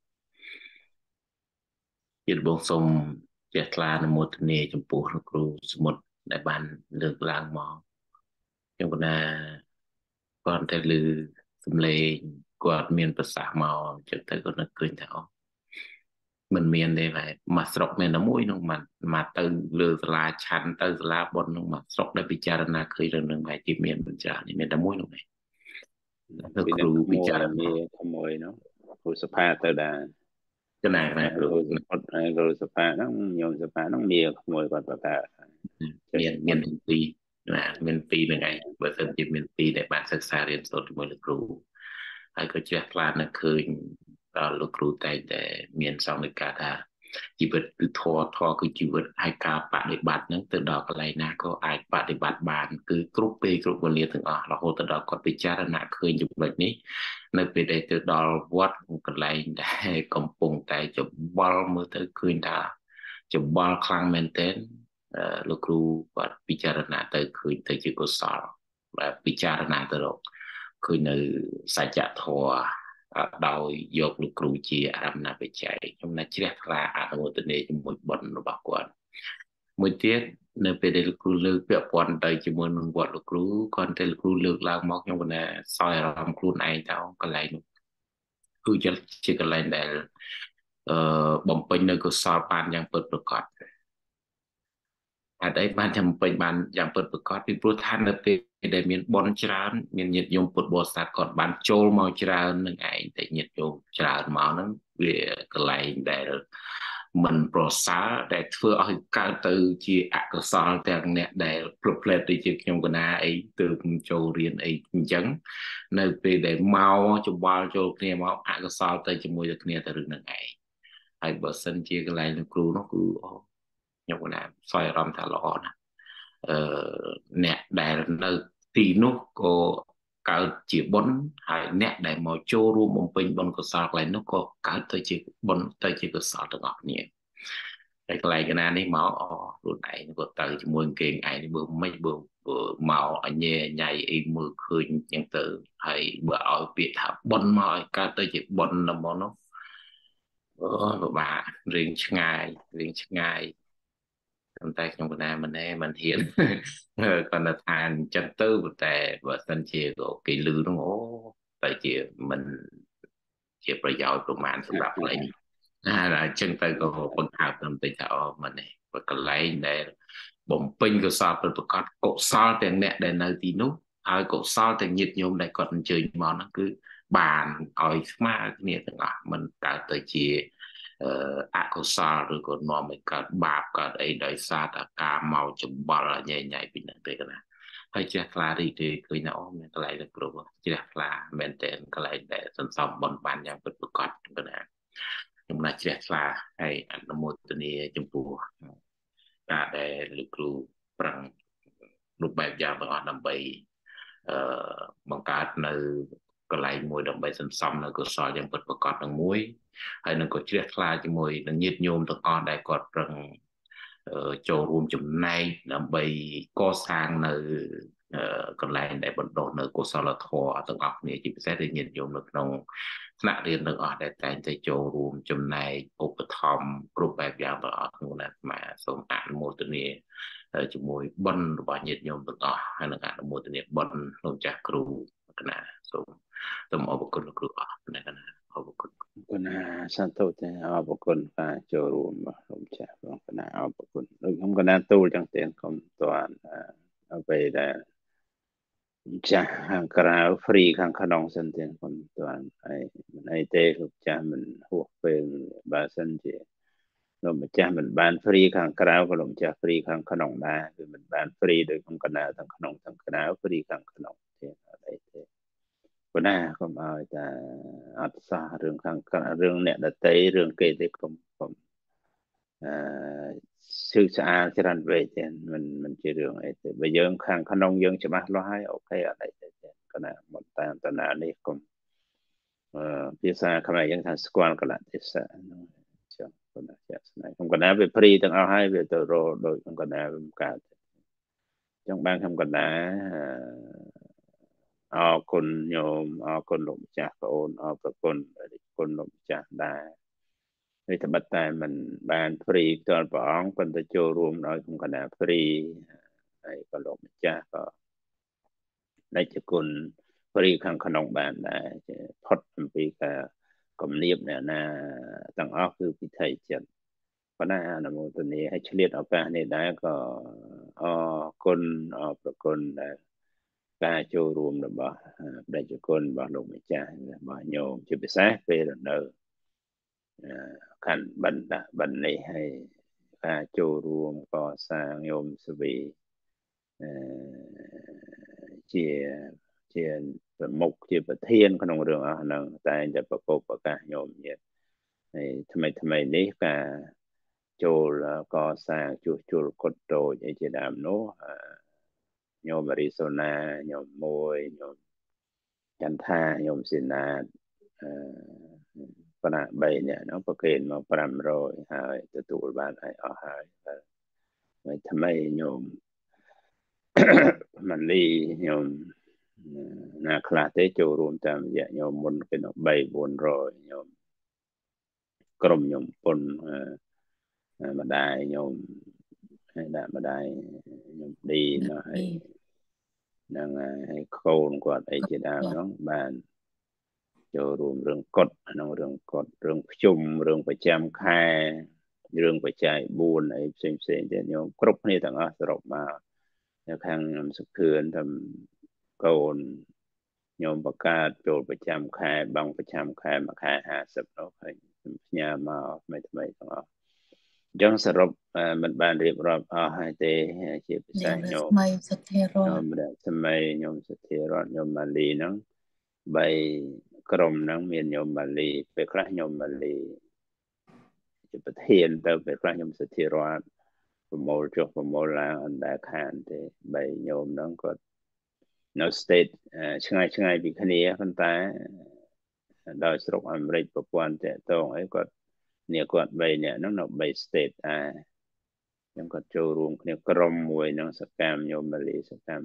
Speaker 4: ยืดบงส้มเจตลานโมทเนจมปูครูสมุดในบ้านเลือกลางมองยังก็น่าก่อนแต่ลือสำเลงกอดเมียนภาษาเมาจะแต่ก็นึกเกินแต่อ๋อมันเมียนได้ไหมมาสกเมียนน้ำมุ้ยน้องมันมาตื่นเลือสลาชันตื่นสลาบนน้องมาสกได้พิจารณาเคยเรื่องหนึ่งไหมที่เมียนปัญจานี่เมียนน้ำมุ้ยน้องไหมแล้วครูพิจารณา
Speaker 3: มีขโมยเนาะครูสภาเตอร์ดา
Speaker 4: จะไหนไหมครู
Speaker 3: ครูสภาต้องโยมสภาต้องมีขโมยก่อนประกาศ
Speaker 4: เมียนหนึ่งปีนะเมียนปีหนึ่งไงเบอร์เซนติเมียนปีในบ้านศึกษาเรียนสดมวยลูกครูไอ้ก็จะพลาดนะเคยลูกครูแต่เมียนสองในกาธาជីវិតគឺធរគឺជីវិតហើយការបដិបត្តិហ្នឹងទៅដល់កន្លែងណាក៏អាចបដិបត្តិបានគឺគ្រប់ពេលគ្រប់វេលាទាំងអស់រហូតទៅដល់គាត់ពិចារណាឃើញចំណុចនេះនៅពេលដែលទៅដល់វត្តកន្លែងដែលកំពុងតែច្បល់មើលទៅឃើញថាច្បល់ខ្លាំងមែនទែនលោកគ្រូគាត់ពិចារណាទៅឃើញទៅជាកុសលបាទពិចារណាទៅរកឃើញនៅសច្ចធម៌ដោយយកលោកគ្រូជាអារម្មណ៍បច្ច័យខ្ញុំណាជ្រះថ្លាអនុមោទនាជាមួយបុណ្យរបស់គាត់មួយទៀតនៅពេលដែលលោកគ្រូលើកពាក់ព័ន្ធទៅជាមួយនឹងវត្តលោកគ្រូគាត់តែលោកគ្រូលើកឡើងមកខ្ញុំក៏ណាសោយអារម្មណ៍ខ្លួនឯងទៅកន្លែងនោះគឺជាកន្លែងដែលបំពេញនៅកុសលបានយ៉ាងពិតប្រាកដអត់អីបានចាំពេញបានយ៉ាងពិតប្រាកដពីព្រោះថានៅពេលដែលមានបនច្រើនមានញាតិញោមពុទ្ធបរិស័ទគាត់បានចូលមកច្រើននឹងឯងតែញាតិញោមច្រើនមកហ្នឹងវាកន្លែងដែលមិនប្រសើរដែលធ្វើឲ្យកើតទៅជាអកុសលទាំងអ្នកដែលភ្លុកភ្លែតដូចជាខ្ញុំកណាអីទើបចូលរៀនអីអញ្ចឹងនៅពេលដែលមកច្បល់ចូលគ្នាមកអកុសលទៅជាមួយទៅគ្នាទៅរឿងហ្នឹងឯងហើយបើសិនជាកន្លែងលោកគ្រូនោះគឺខ្ញុំក៏ណាសោយអារម្មណ៍ថាល្អណាស់អ្នកដែលនៅទីនោះក៏កើតជាបុណ្យហើយអ្នកដែលមកចូលរួមបំពេញបុណ្យកុសលកន្លែងនោះក៏កើតទៅជាបុណ្យទៅជាកុសលទាំងអស់គ្នាហើយកន្លែងកណានេះមកខ្លួនឯងក៏ទៅជាមួយគេឯងមើលមិនបើមកអញញ៉ៃអីមើលឃើញអញ្ចឹងទៅហើយបើឲ្យពាក្យថាបុណ្យមកឲ្យកើតទៅជាបុណ្យដល់មកនោះពិបាករៀងឆ្ងាយតែខ្ញុំកណាមិនហ៊ានគាត់ថាអញ្ចឹងទៅតែបើសិនជាគេលឺនោះតែជាមិនជាប្រយោជន៍ប្រមាណសម្រាប់លេងអញ្ចឹងទៅក៏បង្ហើបតាមតិចថាមិនទេបើកន្លែងដែលបំពេញកុសលប្រកបកុសលទាំងអ្នកដែលនៅទីនោះហើយកុសលទាំងញាតិញោមដែលគាត់អញ្ជើញមកហ្នឹងគឺបានឲ្យស្មើគ្នាទាំងអស់មិនកើតទៅជាអកុសលឬក៏នាំឲ្យកើតបាបកើតអីដោយសារតែការមកចម្បល់ញ៉ៃពីហ្នឹងទេណាហើយជ្រះថ្លារីករាយឃើញថាមានកន្លែងលោកគ្រូជ្រះថ្លាមែនតើកន្លែងដែលសន្សំបនបានយ៉ាងពិតប្រាកដណាខ្ញុំណាជ្រះថ្លាហើយអនុមោទនាចំពោះការដែលលោកគ្រូប្រឹងរូបបែបយ៉ាងទាំងអស់ដើម្បីបង្កើតនៅកន្លែងមួយដើម្បីសន្សំនៅកុសលយ៉ាងពិតប្រាកដនឹងមួយហើយនឹងក៏ជ្រះថ្លាជាមួយនឹងញាតិញោមទាំងអស់ដែលគាត់ប្រឹងចូលរួមចំណែកដើម្បីកសាងនៅកន្លែងដែលបណ្ដុះនៅកុសលធម៌ទាំងអស់គ្នាជាពិសេសគឺញាតិញោមនៅក្នុងថ្នាក់រៀនទាំងអស់ដែលតែងតែចូលរួមចំណែកឧបត្ថម្ភគ្រប់បែបយ៉ាងទាំងអស់ក្នុងអាត្មាសូមអនុមោទនាជាមួយបុណ្យរបស់ញាតិញោមទាំងអស់ហើយនឹងអនុមោទនាបុណ្យលោកចាស់គ្រូកណាសូមអរគុណលោកគ្រូអស់ណាកណាអរគុណ
Speaker 3: កណាសន្ទុទេអរគុណការចូលរួមរបស់លោកចាស់បងកណាអរគុណដូចខ្ញុំកណាទូលចឹងទេកុំតាន់អ្វីដែលចាស់ខាងក្រៅ free ខាងក្នុងសិនទេកុំតាន់ហើយមិនអីទេលោកចាស់មិនហួសពេលបើសិនជាលោកម្ចាស់មិនបាន free ខាងក្រៅក៏លោកម្ចាស់ free ខាងក្នុងដែរគឺមិនបាន free ដោយខ្ញុំកណាទាំងក្នុងទាំងក្រៅ free ខាងក្នុងទេអត់អីទេប៉ុន្តែកុំឲ្យតែអត់សោះរឿងខាងរឿងអ្នកដតីរឿងគេទេកុំឈឺស្អាតច្រើនពេកទេមិនជារឿងអីទេបើយើងខាងក្នុងយើងច្បាស់លាស់ហើយអូខេអត់អីទេកណាមកតាមតាណានេះកុំភាសាខ្មែរយើងថាស្គាល់កលៈទេសៈហ្នឹងចឹងប៉ុន្តែជាក់ស្ដែងខ្ញុំកណាវាព្រីទាំងអស់ហើយវាទៅរកដោយខ្ញុំកណាវាមិនកើតចឹងបានខ្ញុំកណាអរគុណញោមអរគុណលោកម្ចាស់ប្អូនអរគុណលោកម្ចាស់ដែរហើយត្បិតតែមិនបានព្រីផ្ទាល់ព្រះអង្គប៉ុន្តែចូលរួមដោយខ្ញុំកណាព្រីហើយក៏លោកម្ចាស់ក៏ដែលជាគុណព្រីខាងក្នុងបានដែរផុតអំពីការគំនាបអ្នកណាទាំងអស់គឺពិធីចិត្តប៉ុន្តែអនុមោទនាឲ្យឆ្លៀតឱកាសនេះដែរក៏អរគុណអរប្រគុណដែរការចូលរួមរបស់ព្រះជគុណរបស់លោកម្ចាស់របស់ញោមជាពិសេសពេលនៅខាន់បណ្ឌនេះហើយការចូលរួមកសាងញោមសវីជាប្រមុខជាប្រធានក្នុងរឿងអស់ហ្នឹងតែតែប្រកបប្រកាសញោមញាតិហើយថ្មីនេះការចូលកសាងជួសជុលកុដតូចអីជាដើមនោះញោមរីសូណាញោមមួយញោមចន្ទថាញោមសេណាតប៉ុន្តែ3នាក់នោះប្រកេនមក500ហើយទទួលបានឲ្យអស់ហើយថ្មីញោមម៉ាលីញោមណាខ្លះទេចូលរួមតាមរយៈញោមមុនគេនោះ300-400ញោមក្រុមញោមពុនម្ដាយញោមហើយដាក់ម្ដាយញោមឌីនោះហើយនឹងហើយកូនគាត់អីជាដើមនោះបានចូលរួមរឿងកុដក្នុងរឿងកុដរឿងភ្ជុំរឿងប្រចាំខែរឿងបច្ច័យ4អីផ្សេងទៀតញោមគ្រប់គ្នាទាំងអស់សរុបមកនៅខាងខ្ញុំសុខឿនតែកូនញោមបកាតចូលប្រចាំខែបង់ប្រចាំខែមួយខែ50នោះហើយខ្ញុំផ្ញើមកថ្មីទាំងអស់អញ្ចឹងសរុបមិនបានរៀបរាប់អស់ហើយទេជាពិសេសញោម
Speaker 2: ថ្មីសទ្ធារត
Speaker 3: ញោមថ្មីញោមសទ្ធារតញោមម៉ាលីហ្នឹង3ក្រុមហ្នឹងមានញោមម៉ាលីពេលខ្លះញោមម៉ាលីជាប្រធានទៅពេលខ្លះញោមសទ្ធារតប្រមូលចុះប្រមូលឡើងអត់ដែលខានទេ3ញោមហ្នឹងគាត់នៅ state ឆ្ងាយពីគ្នាប៉ុន្តែដោយស្រុកអាមេរិកប្រព័ន្ធតេតងអីគាត់3នាក់ហ្នឹងនៅ3 state ខ្ញុំគាត់ចូលរួមគ្នាក្រុមមួយនឹងសកម្មញោមម៉ាលីសកម្ម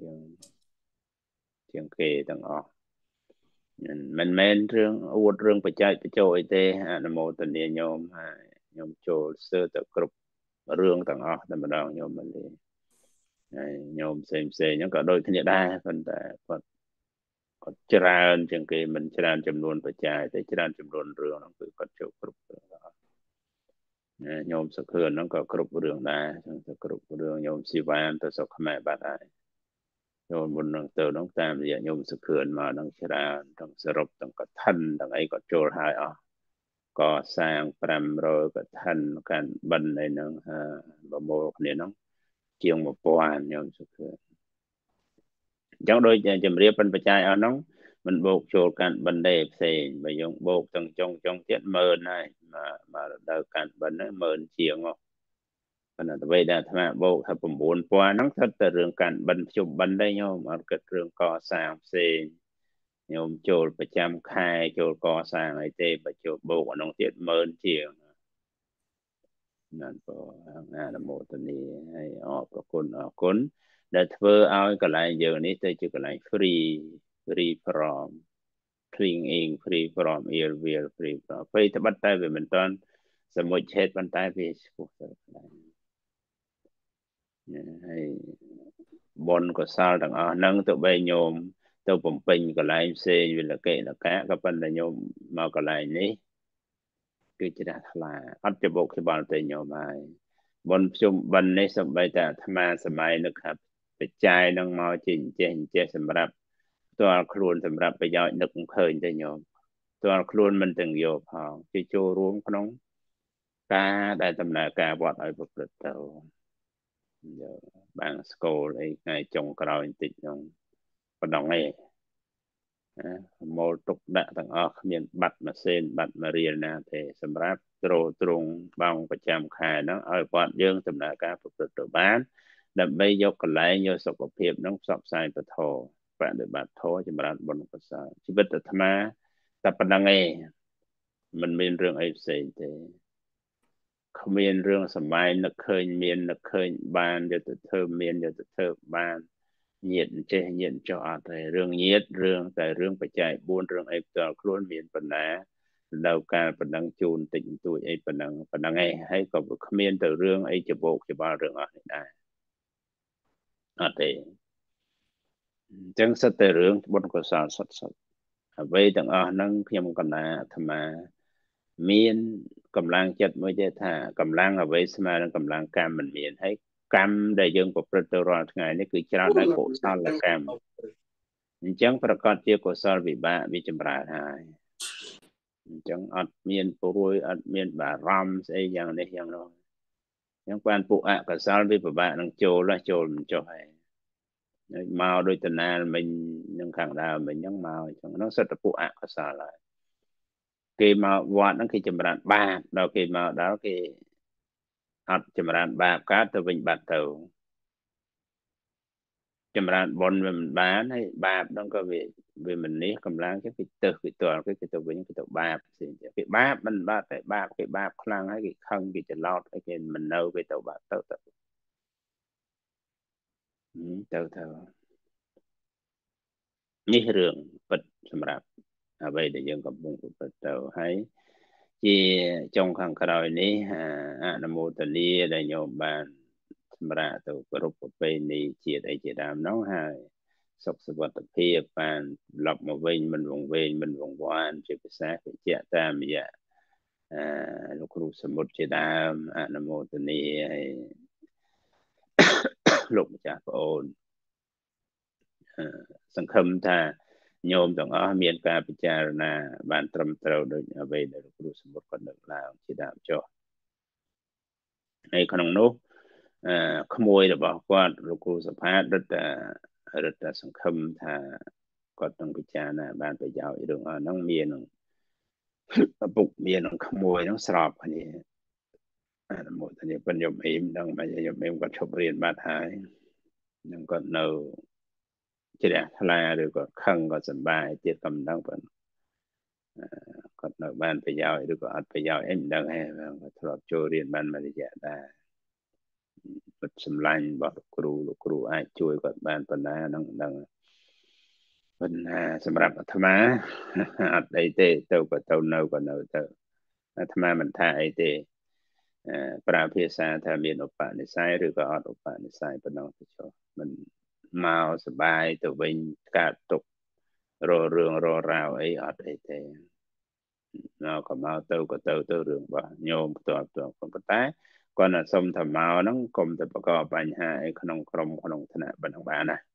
Speaker 3: ជាងគេទាំងអស់មិនមែនរឿងអួតរឿងបច្ចេកបញ្ចូលអីទេអនុមោទនាញោមហើយញោមចូលស្ទើរតែគ្រប់រឿងទាំងអស់តែម្ដងញោមម៉ាលីហើយញោមផ្សេងហ្នឹងក៏ដូចគ្នាដែរប៉ុន្តែគាត់ច្រើនជាងគេមិនច្រើនចំនួនបច្ច័យតែច្រើនចំនួនរឿងហ្នឹងគឺគាត់ចូលគ្រប់រឿងញោមសុខឿនហ្នឹងក៏គ្រប់រឿងដែរទៅគ្រប់រឿងញោមស៊ីវ៉ានទៅស្រុកខ្មែរបាត់ហើយញោមមុនហ្នឹងទៅហ្នឹងតាមរយៈញោមសុខឿនមកហ្នឹងច្រើនទាំងសរុបទាំងកឋិនទាំងអីក៏ចូលហើយអស់ក៏សាង500កឋិនកាន់បិណ្ឌអីហ្នឹងប្រមូលគ្នាហ្នឹងជាង1000ញោមសុខឿនអញ្ចឹងដូចជំរាបបច្ច័យអស់ហ្នឹងមិនបូកចូលកាន់បិណ្ឌទេផ្សេងបើយើងបូកទាំងចុងទៀត10000ហើយ mà đời cản bần nó mờn chiếng không còn là vậy đã tham bộ thập bốn qua nó thật là rừng cản bần chụp bần đây nhau mà cái rừng co sang xe nhôm chônประจำค่ายโจลก่อสร้างไอ้เต้ประจบโบกน้องเจ็ดเมินเชียงนั่นก็งานโมตนีให้ออกกับคนออกคนแต่เธอเอาก็ไล่เยอะนี้เธอจะก็ไล่ฟรีพร้อมคลิงเองฟรีพร้อมเอลเวียฟรีพร้อมไปถ้าบัดใต้เป็นตอนสมุดเช็ดบัดใต้ไปสุขให้บนก็ซาต่างนั่งตัวใบโยมตัวผมเป็นก็ไล่เซยเวลาเกะละแกะก็เป็นโยมมาก็ไล่นี้คือจะได้ทลายอัจฉริยะบาลเตยโยมายบนชุมบันในสมัยแต่ธรรมะสมัยนะครับไปใจน้องมาจินเจสำหรับตัวครูนสำหรับไปย่อยนึกเคยจะโยมตัวครูนมันถึงโยพอจะโจรวมขนมกาได้ตำแหน่งกาบอดไอ้ประพฤติเตาบางสโกลไอ้ไงจงกราวติดจงปนองไงโมตุกดะต่างออกมีบัตรมาเซ็นบัตรมาเรียนนะเทสำหรับตรงบางประจำขายน้องเอาปอดยื่นตำแหน่งการประพฤติบ้านดับใบยกกันไหลโยสกปรกน้องสอบสายประโทประเดบัตโทจำรัดบนภาษาชีวิตธรรมะแต่ปนังไงมันเป็นเรื่องไอ้เสยเตเขามีเรื่องสมัยนักเคยมีนักเคยบ้านเดี๋ยวจะเธอมีเดี๋ยวจะเธอบ้านnhiệt chế nhiệt cho ở đây rương nhiệt rương tại rương phải chạy buôn rương ấy cho luôn miền phần ná đầu cả phần năng chun tỉnh tuổi ấy phần năng ấy hay có một miền từ rương ấy cho bộ cho ba rương ở đây ở đây chẳng sát từ rương bốn có sao sát sát vậy đằng ở năng khi một con ná tham mà miền cầm lang chật mới chế thà cầm lang ở vậy mà cầm lang cam mình miền hay cam đại dương của Pretoria ngàyนี้คือชราได้โกศลกรรมจังประกอบเกี่ยวกับสารวิบากวิจารณ์หายจังอัดเมียนปรวยอัดเมียนบารามไอ้อย่างนี้อย่างนั้นยังการปลูกอะกับสารวิบากนั่งโจละโจมันโจให้มาโดยตนาmìnhยังขังดาวmìnhยังมาจังนั้นสัตว์ปลูกอะกับสารอะไรกี่มาวัดนั่นคือจำรันบ้าเรากี่มาดาวกี่อัดจำรันบาปการตัวเป็นบาปเต่าจำรันบนเป็นบ้านให้บาปต้องก็vì mình ní cầm lang cái từ cáiตัวcáiตัวเป็นcáiตัวบาปสิcáiบาปมันบาปแต่บาปcáiบาปคลั่งให้cái khăn cáiจะลอดcái mình nâu cáiตัวบาปเต่าเต่านี่เรื่องปิดสำหรับเอาไว้เดี๋ยวยังกับบุ้งปิดเต่าให้ที่จงขังคราวนี้อนโมตนีได้โยมบานสำหรับตัวกรุปไปนี้เจียดไอเจียดามน้องหายสุขสวัสดิ์เพียบปานหลับมาเวงมันวงเวงมันวงวานจะไปแทรกเจ้าตามอย่างลูกครูสมุทรเจดามอนโมตนีให้ลูกจากพระองค์สังคมท่าโยมต้องเอาเมียนการพิจารณาบานตรมเตาโดยเอาไปในลูกครูสมุทรคนหนึ่งลาวเจดามจ่อในขนมนุ๊กขโมยหรือบอกว่าลูกครูสภาพรัฐสังคมท่าก็ต้องพิจารณาบ้านไปยาวอีกเรื่องน้องเมียน้องปุกเมียน้องขโมยน้องสอบคนนี้หมดอันนี้เป็นยมเอ็มน้องไม่ใช่ยมเอ็มก็ชอบเรียนบ้านหายน้องก็เนอจะได้ทลายหรือก็ขังก็สบายเจ็ดกำลังเป็นก็เนอบ้านไปยาวหรือก็อัดไปยาวเอ็มดังให้ก็ทลอบโจเรียนบ้านมาได้ยะได้ปัจจุบันบอกลูกครูไอ้ช่วยกับบ้านปนน้องดังเป็นสำหรับธรรมะอัดไอเต้เต้าก็เต้าเน่าก็เน่าเต้าธรรมะมันท่าไอเต้ปราพิษาถ้ามีอุปนิสัยหรือก็อดอุปนิสัยเป็นน้องที่ชอบมันมาสบายตัวเป็นกาตกรอเรื่องรอราวไอ้อดไอเต้เราก็มาเต้าก็เต้าเรื่องว่าโยมตัวคนก็ตายก่อนสมธรรมะน้องกรมแต่ประกอบปัญหาไอ้ขนมกรมขนมธนาบันบานะ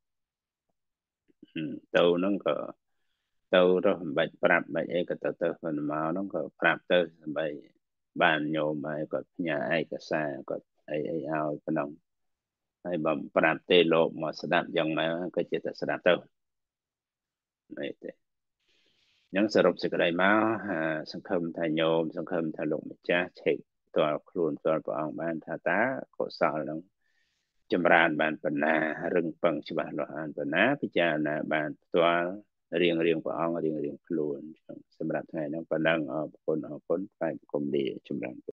Speaker 3: tàu nó có tàu đó bạch prap bạch ấy có tàu phần máu nó có prap tàu bạch bàn nhôm mà có nhà ai có xa có ai ao cái nông hay bằng prap tê lộ mà sẽ đạp dòng mà có chỉ là sẽ đạp tàu này thế những sự rụp sự cái máu sân khâm thay nhôm sân khâm thay lục một cha chạy toàn khuôn toàn bộ ông ban thà tá cổ sợ lắm châm ran ban phần na rừng bằng chỉ bàn lo an phần na bây giờ là ban toàn riêng riêng của ông riêng riêng khuôn sầm rạp ngày nó phần năng ởคนphải cùng đi châm ran